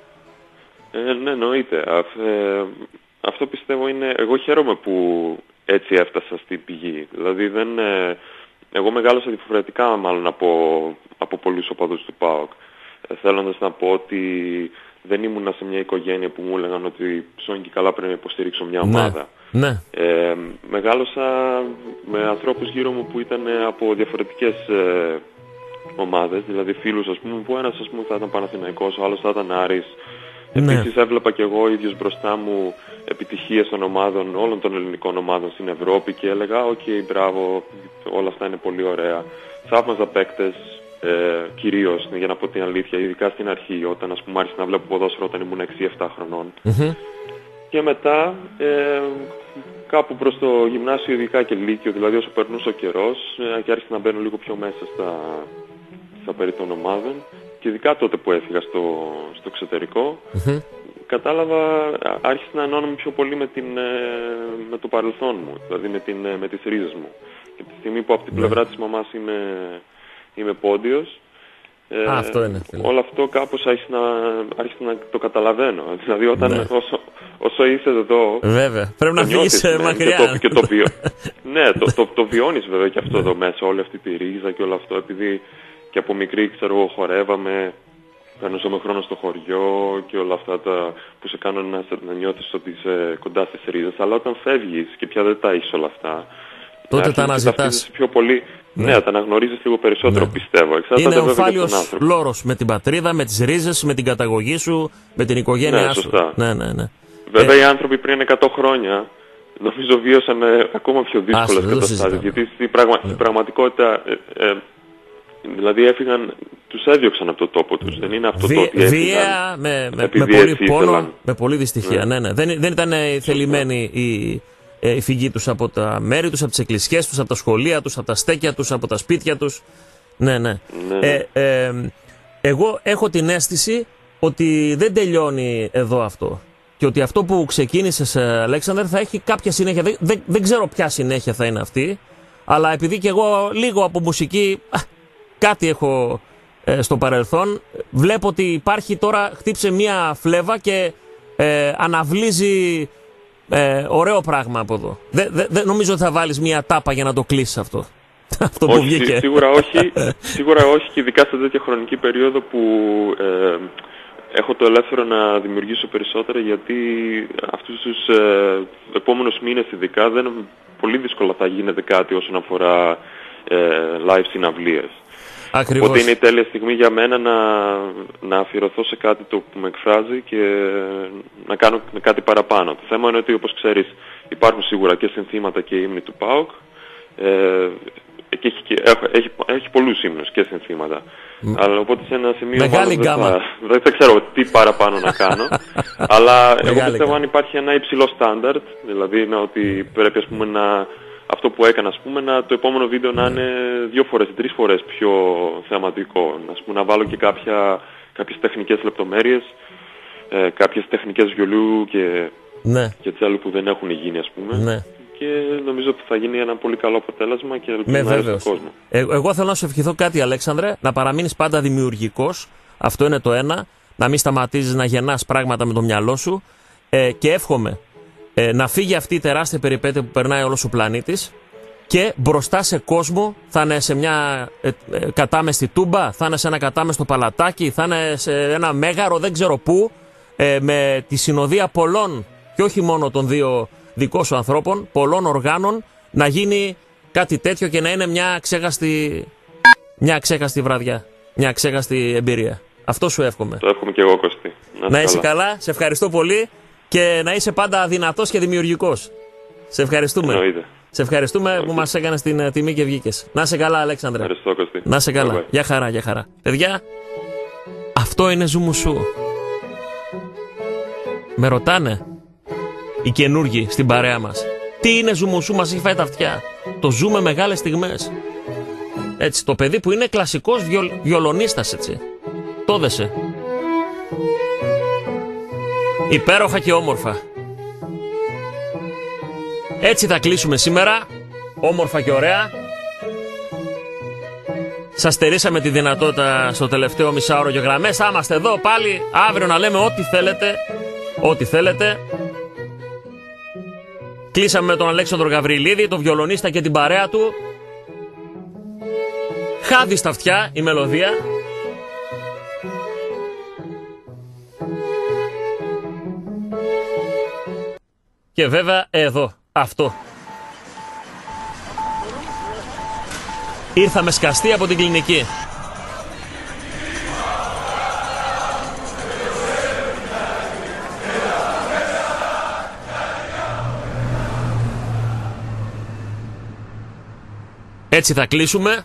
Ε, ναι, εννοείται. Ε, αυτό πιστεύω είναι... Εγώ χαίρομαι που έτσι έφτασα στην πηγή. Δηλαδή δεν... Ε, εγώ μεγάλωσα διαφορετικά μάλλον από, από πολλούς οπαδούς του ΠΑΟΚ. Ε, θέλοντας να πω ότι δεν ήμουνα σε μια οικογένεια που μου έλεγαν ότι ψώνει και καλά πρέπει να υποστηρίξω μια ομάδα. Ναι. Ε, μεγάλωσα με ανθρώπους γύρω μου που ήταν από διαφορετικές ε, ομάδες, δηλαδή φίλους ας πούμε, που ένας ας πούμε θα ήταν Παναθηναϊκός, ο άλλος θα ήταν Άρης. Ναι. Επίσης έβλεπα και εγώ ίδιος μπροστά μου επιτυχίες των ομάδων, όλων των ελληνικών ομάδων στην Ευρώπη και έλεγα οκ, okay, μπράβο, όλα αυτά είναι πολύ ωραία. Θαύμαζα παίκτες, ε, κυρίως, για να πω την αλήθεια, ειδικά στην αρχή, όταν ας πούμε άρχισα να βλέπω ποδόσφαιρο όταν ήμουν έξι επτά χρονών. Mm-hmm. Και μετά, ε, κάπου προς το γυμνάσιο, ειδικά και λύκειο, δηλαδή όσο περνούσε ο καιρός, ε, και άρχισα να μπαίνω λίγο πιο μέσα στα, στα περί των ομάδων. Και ειδικά τότε που έφυγα στο, στο εξωτερικό, mm-hmm. κατάλαβα, άρχισα να ενώνομαι πιο πολύ με, την, με το παρελθόν μου, δηλαδή με, την, με τις ρίζες μου. Και τη στιγμή που από την mm-hmm. πλευρά της μαμάς είμαι, είμαι πόντιος, ε, Α, αυτό είναι, όλο αυτό κάπως άρχισε να, άρχισε να το καταλαβαίνω. Δηλαδή όταν, ναι. όσο, όσο είσαι εδώ... Βέβαια, πρέπει να βγεις μακριά. Και το, και το βιο... ναι, το, το, το βιώνεις βέβαια και αυτό εδώ μέσα, όλη αυτή τη ρίζα και όλο αυτό, επειδή... Και από μικρή, ξέρω εγώ, χορεύαμε, περνούσαμε χρόνο στο χωριό και όλα αυτά τα που σε κάνουν να, να νιώθεις ότι είσαι κοντά στις ρίζες, αλλά όταν φεύγεις και πια δεν τα έχεις όλα αυτά, τότε τα αναζητάς. Πιο πολύ, ναι, ναι, τα αναγνωρίζεις λίγο περισσότερο, ναι, πιστεύω. Εξάρτητα είναι ομφάλιος λόρος με την πατρίδα, με τις ρίζες, με την καταγωγή σου, με την οικογένειά ναι, σου. Σωστά. Ναι, ναι, ναι. Βέβαια ε... οι άνθρωποι πριν εκατό χρόνια νομίζω βίωσαν ακόμα πιο δύσκολες καταστάσεις, γιατί στην, πραγμα... ναι. στην πραγματικότητα ε, ε, δηλαδή έφυγαν, τους έδιωξαν από το τόπο τους. Δεν είναι αυτό Βι... το ότι έφυγαν. Βία, με, με, με πολύ πόνο, ήθελαν. με πολύ δυστυχία. Ναι. Ναι, ναι. Δεν, δεν ήταν θελημένοι οι, οι φυγοί τους από τα μέρη τους, από τις εκκλησιές τους, από τα σχολεία τους, από τα στέκια τους, από τα σπίτια τους. Ναι, ναι. ναι. Ε, ε, εγώ έχω την αίσθηση ότι δεν τελειώνει εδώ αυτό. Και ότι αυτό που ξεκίνησες, Αλέξανδρε, θα έχει κάποια συνέχεια. Δεν, δεν, δεν ξέρω ποια συνέχεια θα είναι αυτή. Αλλά επειδή και εγώ λίγο από μουσική α, κάτι έχω ε, στο παρελθόν, βλέπω ότι υπάρχει τώρα, χτύψε μία φλέβα και ε, αναβλύζει ε, ωραίο πράγμα από εδώ. Δεν δε, δε, νομίζω ότι θα βάλεις μία τάπα για να το κλείσεις αυτό. αυτό που όχι, βγήκε. Σίγουρα όχι, σίγουρα όχι και ειδικά σε τέτοια χρονική περίοδο που ε, έχω το ελεύθερο να δημιουργήσω περισσότερα, γιατί αυτούς τους ε, επόμενους μήνες ειδικά δεν, πολύ δύσκολα θα γίνεται κάτι όσον αφορά ε, live συναυλίες. Ακριβώς. Οπότε είναι η τέλεια στιγμή για μένα να, να αφιερωθώ σε κάτι το που με εκφράζει και να κάνω κάτι παραπάνω. Το θέμα είναι ότι, όπως ξέρεις, υπάρχουν σίγουρα και συνθήματα και ύμνοι του ΠΑΟΚ. Ε, και έχει, και, έχει, έχει, έχει πολλούς ύμνους και συνθήματα. Mm. Αλλά οπότε σε ένα σημείο δεν θα, δεν θα ξέρω τι παραπάνω να κάνω. Αλλά εγώ πιστεύω αν υπάρχει ένα υψηλό στάνταρτ, δηλαδή να, ότι πρέπει ας πούμε, να, αυτό που έκανα, ας πούμε, να, το επόμενο βίντεο να είναι δύο φορές, τρεις φορές πιο θεαματικό. Ας πούμε, να βάλω και κάποια, κάποιες τεχνικές λεπτομέρειες, ε, κάποιες τεχνικές βιολού και, ναι. και τσέλου που δεν έχουν γίνει, ας πούμε. Ναι. Και νομίζω ότι θα γίνει ένα πολύ καλό αποτέλεσμα και ελπίζω να έρθει στον κόσμο. Ε, εγώ θέλω να σου ευχηθώ κάτι, Αλέξανδρε, να παραμείνεις πάντα δημιουργικός. Αυτό είναι το ένα. Να μην σταματήσεις να γεννάς πράγματα με το μυαλό σου. Ε, και εύχομαι ε, να φύγει αυτή η τεράστια περιπέτεια που περνάει όλος ο πλανήτης και μπροστά σε κόσμο θα είναι σε μια ε, ε, κατάμεστη τούμπα, θα είναι σε ένα κατάμεστο παλατάκι, θα είναι σε ένα μέγαρο δεν ξέρω πού, ε, με τη συνοδεία πολλών και όχι μόνο των δύο δικών σου ανθρώπων, πολλών οργάνων, να γίνει κάτι τέτοιο και να είναι μια ξέχαστη, μια ξέχαστη βραδιά, μια ξέχαστη εμπειρία. Αυτό σου εύχομαι. Το εύχομαι και εγώ, Κωστή. Να, να είσαι καλά. καλά, σε ευχαριστώ πολύ και να είσαι πάντα δυνατός και δημιουργικός. Σε ευχαριστούμε. Εννοείται. Σε ευχαριστούμε Εννοείται. που μας έκανες την τιμή και βγήκες. Να είσαι καλά, Αλέξανδρε. Ευχαριστώ, Κωστή. Να είσαι καλά. Bye bye. Γεια χαρά, γεια χαρά. Παιδιά, αυτό είναι Ζουμουσού. Με ρωτάνε οι καινούργοι στην παρέα μας. Τι είναι Ζουμουσού, μας έχει φάει τα αυτιά. Το ζούμε μεγάλες στιγμές. Έτσι, το παιδί που είναι κλασικός βιολ, βιολονίστας, έτσι. Το δέσε. Υπέροχα και όμορφα. Έτσι θα κλείσουμε σήμερα. Όμορφα και ωραία. Σας στερήσαμε τη δυνατότητα στο τελευταίο μισάωρο και γραμμές. Θα είμαστε εδώ πάλι αύριο να λέμε ό,τι θέλετε. Ό,τι θέλετε. Κλείσαμε με τον Αλέξανδρο Γαβριλίδη, τον βιολονίστα και την παρέα του. Χάδι στα αυτιά η μελωδία. Και βέβαια εδώ, αυτό. Ήρθαμε σκαστοί από την κλινική. Έτσι θα κλείσουμε.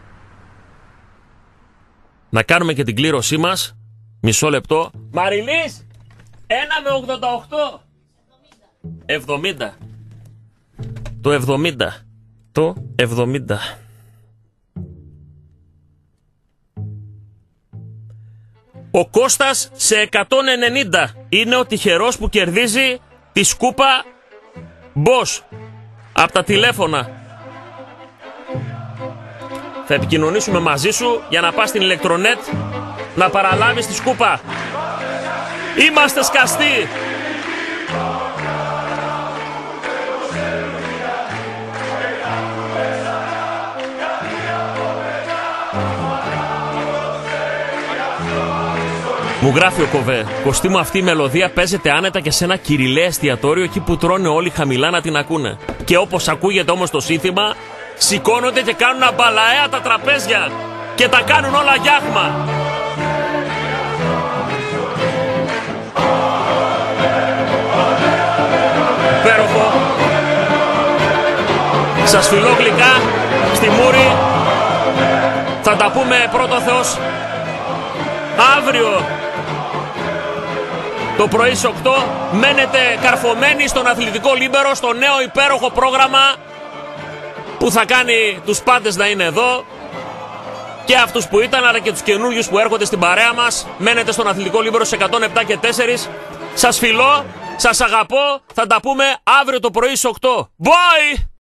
Να κάνουμε και την κλήρωσή μας. Μισό λεπτό. Μαριλής, ένα με ογδόντα οκτώ. εβδομήντα. Το εβδομήντα. Το εβδομήντα. Ο Κώστας σε εκατόν ενενήντα. Είναι ο τυχερός που κερδίζει τη σκούπα Bosch από τα τηλέφωνα. Θα επικοινωνήσουμε μαζί σου για να πας στην ηλεκτρονέτ να παραλάβεις τη σκούπα. Είμαστε σκαστοί. Μου γράφει ο Κοβέ, Κωστή μου, αυτή η μελωδία παίζεται άνετα και σε ένα κυριλέ εστιατόριο εκεί που τρώνε όλοι χαμηλά να την ακούνε. Και όπως ακούγεται όμως το σύνθημα, σηκώνονται και κάνουν αμπαλαέα τα τραπέζια και τα κάνουν όλα γιάχμα. Υπέροχο. Σας φιλώ γλυκά στη Μούρη. Θα τα πούμε πρώτο Θεός αύριο το πρωί στις οκτώ. Μένετε καρφωμένοι στον Αθλητικό Λίμπερο, στο νέο υπέροχο πρόγραμμα που θα κάνει τους πάντες να είναι εδώ, και αυτούς που ήταν αλλά και τους καινούριους που έρχονται στην παρέα μας. Μένετε στον Αθλητικό Λίμπερο σε εκατόν επτά και τέσσερα. Σας φιλώ, σας αγαπώ, θα τα πούμε αύριο το πρωί στις οκτώ. Bye!